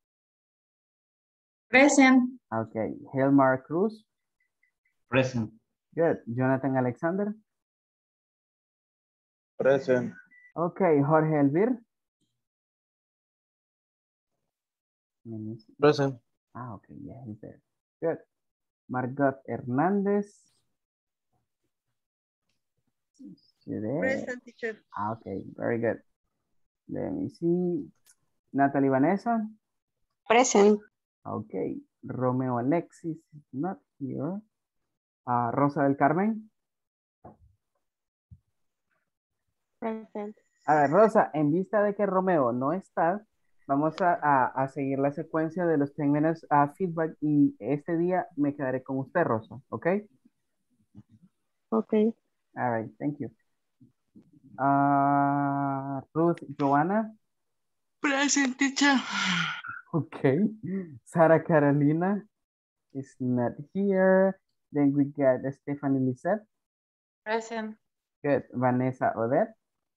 Present. Okay. Helmar Cruz. Present. Good. Jonathan Alexander. Present. Okay. Jorge Elvir. Let me see. Present. Ah, okay. Yeah, he's there. Good. Margot Hernandez. You there? Present, teacher. Ah, okay. Very good. Let me see. Natalie Vanessa. Present. Okay. Romeo Alexis is not here. Uh, Rosa del Carmen. Present. A ver, Rosa, en vista de que Romeo no está, vamos a, a, a seguir la secuencia de los ten minutes uh, feedback y este día me quedaré con usted, Rosa, ¿ok? Ok. All right, thank you. Uh, Ruth Joanna. Present, teacher. Okay. Sara Carolina is not here. Then we got Stephanie Lisette. Present. Good. Vanessa Odette.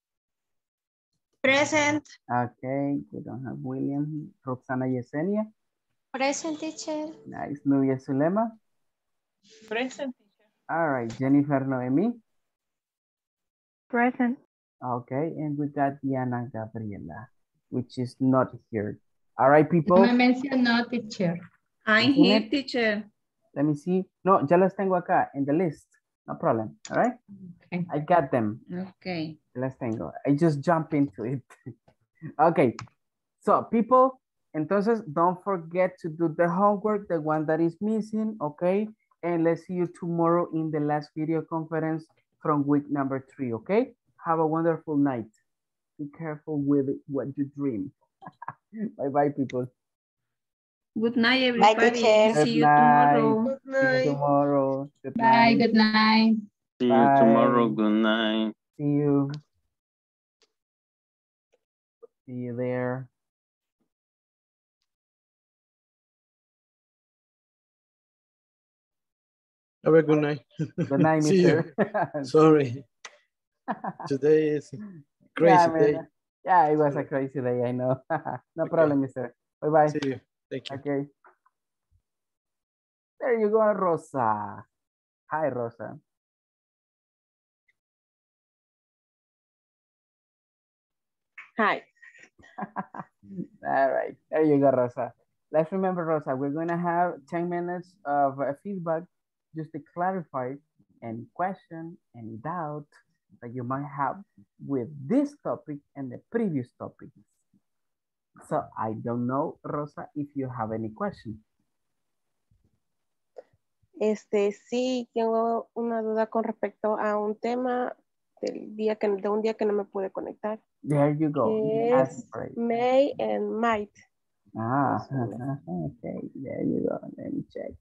Present. Okay. We don't have William. Roxana Yesenia. Present, teacher. Nice. Nubia Zulema. Present, teacher. All right. Jennifer Noemi. Present. Okay. And we got Diana Gabriela, which is not here. All right, people. Me mencionó, teacher. I'm Isn't here, it? teacher. Let me see. No, ya las tengo acá in the list. No problem. All right. Okay. I got them. Okay. Las tengo. I just jump into it. Okay. So, people, entonces don't forget to do the homework, the one that is missing, okay? And let's see you tomorrow in the last video conference from week number three, okay? Have a wonderful night. Be careful with what you dream. Bye-bye, people. Good night, Bye, everybody. teacher. Good See you night. tomorrow. Good See you night. tomorrow. Good Bye, night. good night. See you Bye. tomorrow. Good night. See you. See you there. Have a good night. Good night, See you. mister. Sorry. Today is a Yeah, crazy man. day. Yeah, it was a crazy day, I know. No problem, mister. Bye-bye. See you. Thank you. Okay. There you go, Rosa. Hi, Rosa. Hi. All right, there you go, Rosa. Let's remember, Rosa, we're going to have ten minutes of uh, feedback just to clarify any question, any doubt that you might have with this topic and the previous topic. So I don't know, Rosa, if you have any questions. Este, sí, tengo una duda con respecto a un tema del día que, de un día que no me pude conectar. There you go. Que Ask es for it. may and might. Ah, okay, there you go. Let me check.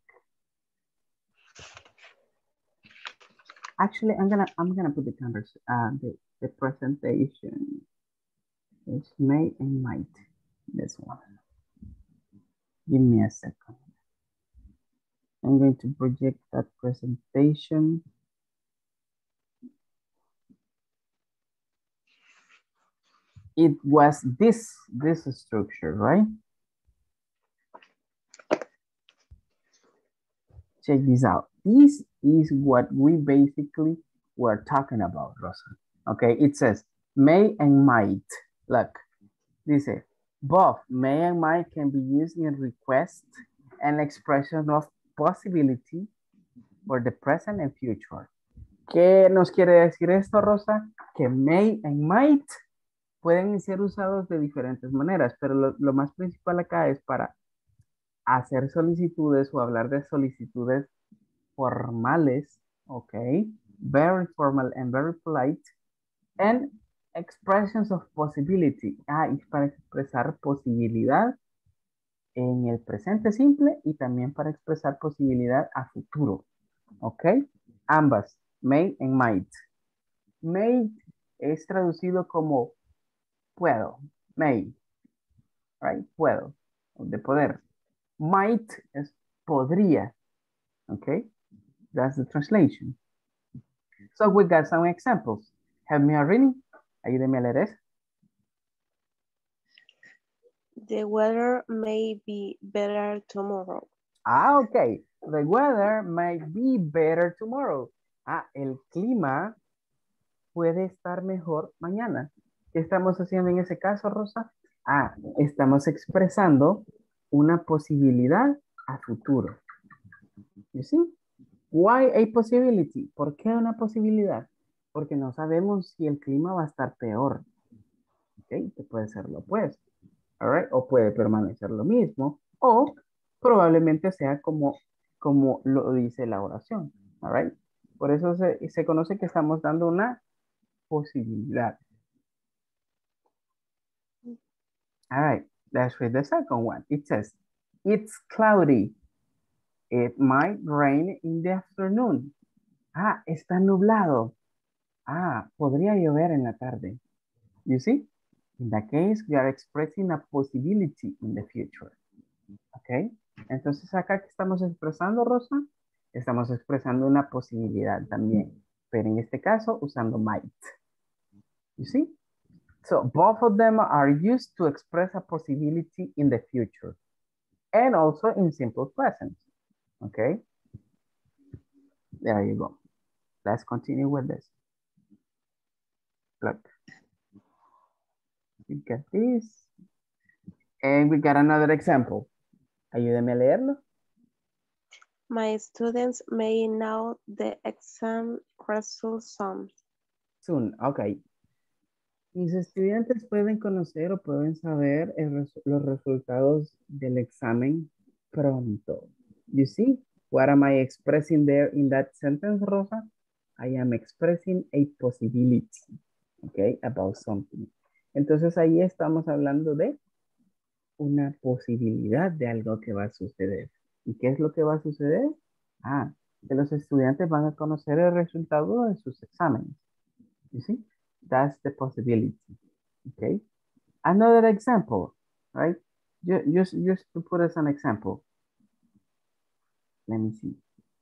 Actually, I'm gonna I'm gonna put the convers uh the, the presentation. It's may and might. This one. Give me a second. I'm going to project that presentation. It was this this structure, right? Check this out. This is what we basically were talking about, Rosa. Okay, it says may and might. Look, this is both may and might can be used in request and expression of possibility for the present and future. ¿Qué nos quiere decir esto, Rosa? Que may and might pueden ser usados de diferentes maneras, pero lo, lo más principal acá es para hacer solicitudes o hablar de solicitudes formales, ok, very formal and very polite, and expressions of possibility, ah, y para expresar posibilidad en el presente simple y también para expresar posibilidad a futuro, ok, ambas, may and might. May es traducido como puedo, may, right, puedo, de poder. Might es podría, okay? That's the translation. So we got some examples. Help me out reading. Ayúdeme a leer eso. The weather may be better tomorrow. Ah, okay. The weather might be better tomorrow. Ah, el clima puede estar mejor mañana. ¿Qué estamos haciendo en ese caso, Rosa? Ah, estamos expresando una posibilidad a futuro. You see? Why a possibility? ¿Por qué una posibilidad? Porque no sabemos si el clima va a estar peor. ¿Ok? Que puede ser lo opuesto. All right? O puede permanecer lo mismo. O probablemente sea como, como lo dice la oración. All right? Por eso se, se conoce que estamos dando una posibilidad. All right. Let's read the second one. It says, it's cloudy. It might rain in the afternoon. Ah, está nublado. Ah, podría llover en la tarde. You see? In that case, we are expressing a possibility in the future. Okay? Entonces, acá que estamos expresando, Rosa, estamos expresando una posibilidad también. Pero en este caso, usando might. You see? So, both of them are used to express a possibility in the future. And also in simple present. Okay? There you go. Let's continue with this. Look. We got this. And we got another example. Ayúdeme a leerlo. My students may know the exam results soon. Soon, ok. Mis estudiantes pueden conocer o pueden saber el res los resultados del examen pronto. You see? What am I expressing there in that sentence, Rosa? I am expressing a possibility, okay, about something. Entonces ahí estamos hablando de una posibilidad de algo que va a suceder. ¿Y qué es lo que va a suceder? Ah, que los estudiantes van a conocer el resultado de sus exámenes. You see? That's the possibility. Okay. Another example, right? Just, just to put as an example. Let me see.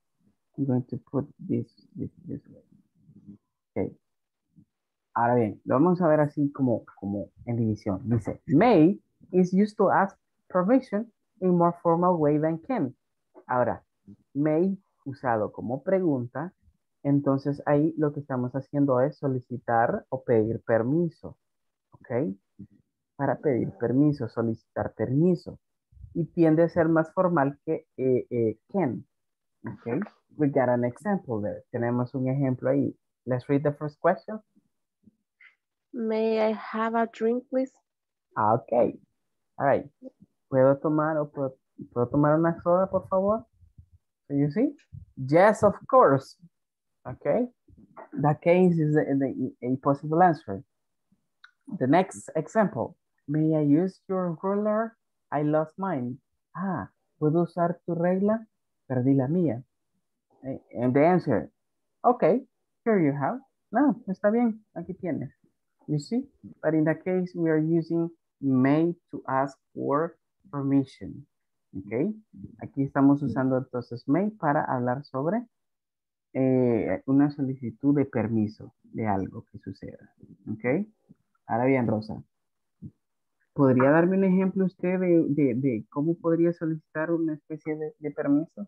I'm going to put this, this, this way. Okay. Ahora bien, lo vamos a ver así como, como en división. Dice, may is used to ask permission in more formal way than can. Ahora, may usado como pregunta, entonces ahí lo que estamos haciendo es solicitar o pedir permiso. ¿Ok? Para pedir permiso, solicitar permiso. Y tiende a ser más formal que eh, eh, can. ¿Ok? We got an example there. Tenemos un ejemplo ahí. Let's read the first question. May I have a drink, please? Ah, ok. All right. ¿Puedo tomar o puedo, ¿puedo tomar una soda, por favor? So you see? Yes, of course. Okay. That case is the, the, a possible answer. The next example. May I use your ruler? I lost mine. Ah, ¿puedo usar tu regla? Perdí la mía. And the answer. Okay, here you have. No, está bien. Aquí tienes. You see? But in that case, we are using may to ask for permission. Okay. Aquí estamos usando entonces may para hablar sobre eh, una solicitud de permiso de algo que suceda. Ok. Ahora bien, Rosa. ¿Podría darme un ejemplo usted de, de, de cómo podría solicitar una especie de, de permiso?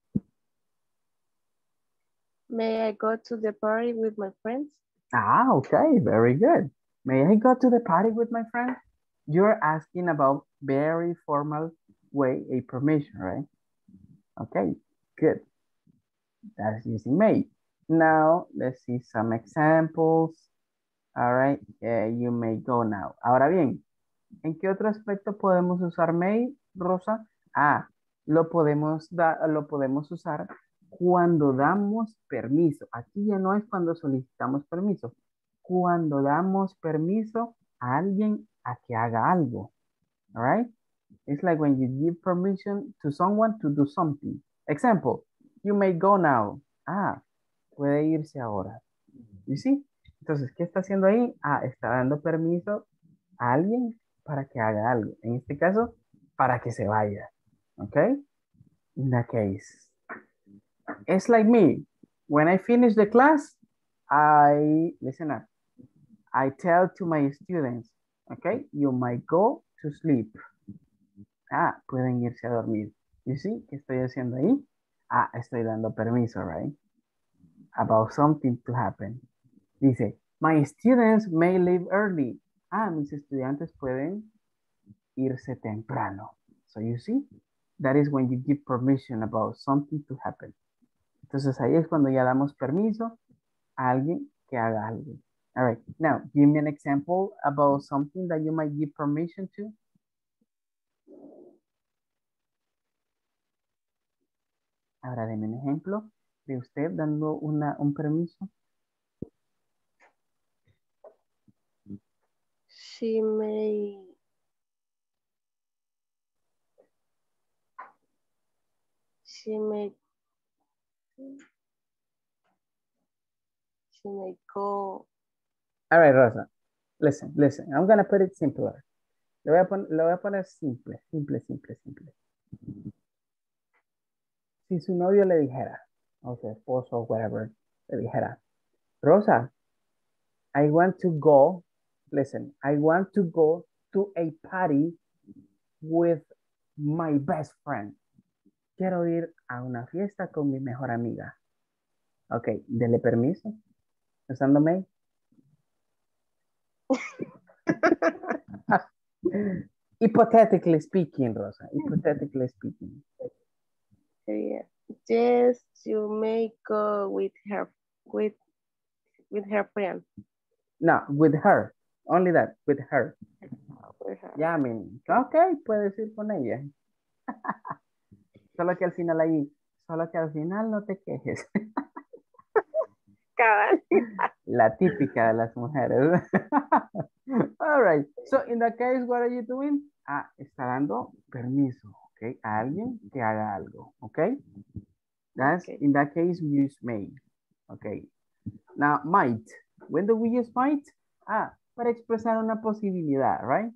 May I go to the party with my friends? Ah, okay, very good. May I go to the party with my friends? You're asking about very formal way a permission, right? Okay, good. That's using may. Now, let's see some examples. All right, uh, you may go now. Ahora bien, ¿en qué otro aspecto podemos usar may, Rosa? Ah, lo podemos, da, lo podemos usar cuando damos permiso. Aquí ya no es cuando solicitamos permiso. Cuando damos permiso a alguien a que haga algo. All right? It's like when you give permission to someone to do something. Example, you may go now. Ah, puede irse ahora. You see? Entonces, ¿qué está haciendo ahí? Ah, está dando permiso a alguien para que haga algo. En este caso, para que se vaya. ¿Ok? In that case. It's like me. When I finish the class, I, listen up. I tell to my students, okay, you might go to sleep. Ah, pueden irse a dormir. You see, ¿qué estoy haciendo ahí? Ah, estoy dando permiso, right? About something to happen. Dice, my students may leave early. Ah, mis estudiantes pueden irse temprano. So you see, that is when you give permission about something to happen. Entonces ahí es cuando ya damos permiso a alguien que haga algo. All right, now give me an example about something that you might give permission to. Ahora deme un ejemplo de usted dando una, un permiso. She may she may she may go. All right, Rosa. Listen, listen. I'm gonna put it simpler. Le voy a poner, le voy a poner simple, simple, simple, simple. Si su novio le dijera, o su esposo o whatever, le dijera, Rosa, I want to go, listen, I want to go to a party with my best friend. Quiero ir a una fiesta con mi mejor amiga. Ok, dele permiso. ¿Usando May? Hypothetically speaking, Rosa, hypothetically speaking. Yeah. Yes, you may go with her, with, with her friend. No, with her. Only that, with her. With her. Yeah, I mean, ok, puedes ir con ella. Solo que al final ahí, solo que al final no te quejes. Cabal. La típica de las mujeres. All right. So, in that case, what are you doing? Ah, está dando permiso, ¿ok? A alguien que haga algo, ¿ok? That's, okay. In that case, we use may. Okay. Now, might. When do we use might? Ah, para expresar una posibilidad, right?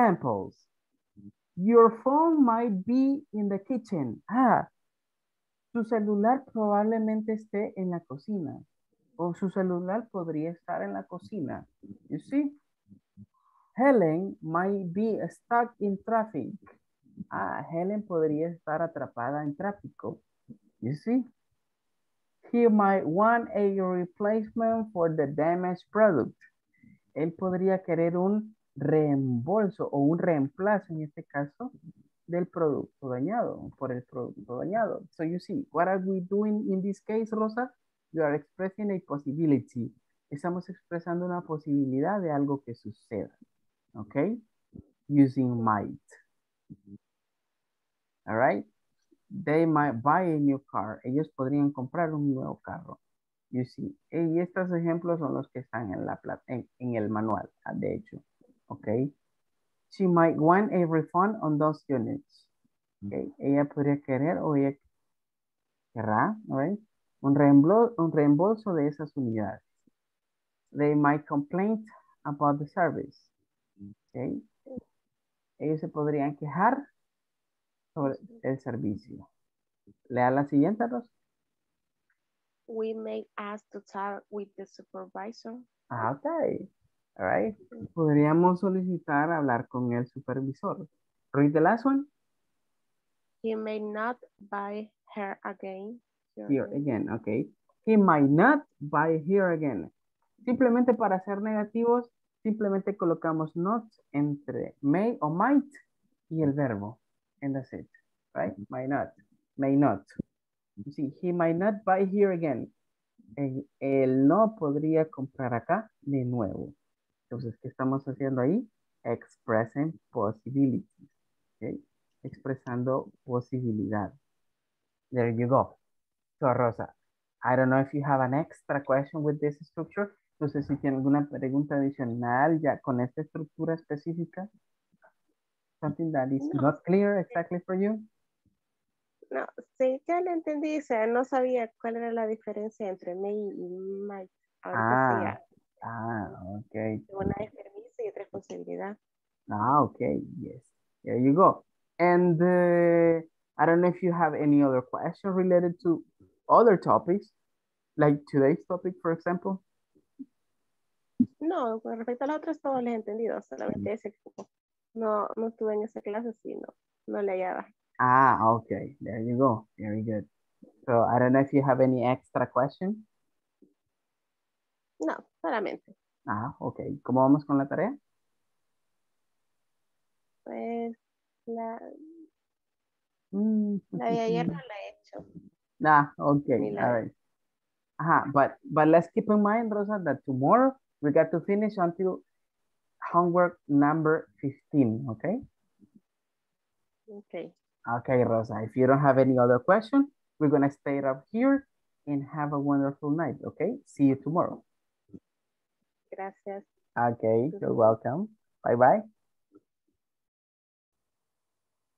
Examples. Your phone might be in the kitchen. Ah, Su celular probablemente esté en la cocina. O su celular podría estar en la cocina. You see? Helen might be stuck in traffic. Ah, Helen podría estar atrapada en tráfico. You see? He might want a replacement for the damaged product. Él podría querer un reembolso o un reemplazo en este caso del producto dañado, por el producto dañado. So you see, what are we doing in this case, Rosa? You are expressing a possibility. Estamos expresando una posibilidad de algo que suceda. ¿Ok? Using might. All right? They might buy a new car. Ellos podrían comprar un nuevo carro. You see. Y estos ejemplos son los que están en, la, en, en el manual, de hecho. ¿Ok? She might want a refund on those units. Okay. Ella podría querer o ella querrá, right? un, reembolso, un reembolso de esas unidades. They might complain about the service. Okay. Ellos se podrían quejar sobre el servicio. Lea la siguiente, Rosa. We may ask to talk with the supervisor. Ah, ok. All right. Podríamos solicitar hablar con el supervisor. Read the last one. He may not buy her again. Here again, ok. He might not buy here again. Simplemente para ser negativos, simplemente colocamos not entre may o might y el verbo. And that's it. Right? Might not. May not. You see, he might not buy here again. Él, él no podría comprar acá de nuevo. Entonces, ¿qué estamos haciendo ahí? Expressing possibilities. Okay? Expresando posibilidad. There you go. So, Rosa, I don't know if you have an extra question with this structure. No sé si tiene alguna pregunta adicional ya con esta estructura específica. Something that is No. not clear exactly for you. No, sí, ya lo entendí. O sea, no sabía cuál era la diferencia entre may y might. Ahorita sí Ah, ya. ah, ok. Una es permiso y otra es posibilidad. Ah, okay, yes. There you go. And uh, I don't know if you have any other question related to other topics, like today's topic, for example. No, con respecto a los otros todos les he entendido, solamente ese que no, no estuve en esa clase, sí, no, no le hallaba. Ah, okay, there you go. Very good. So I don't know if you have any extra question. No, solamente. Ah, okay. ¿Cómo vamos con la tarea? Pues la, Mm, la de ayer no la he hecho. Ah, okay, Ni la all de- right. Uh-huh. But but let's keep in mind, Rosa, that tomorrow we got to finish until homework number fifteen, okay? Okay. Okay, Rosa, if you don't have any other question, we're gonna stay up here and have a wonderful night, okay? See you tomorrow. Gracias. Okay, you're welcome. Bye-bye.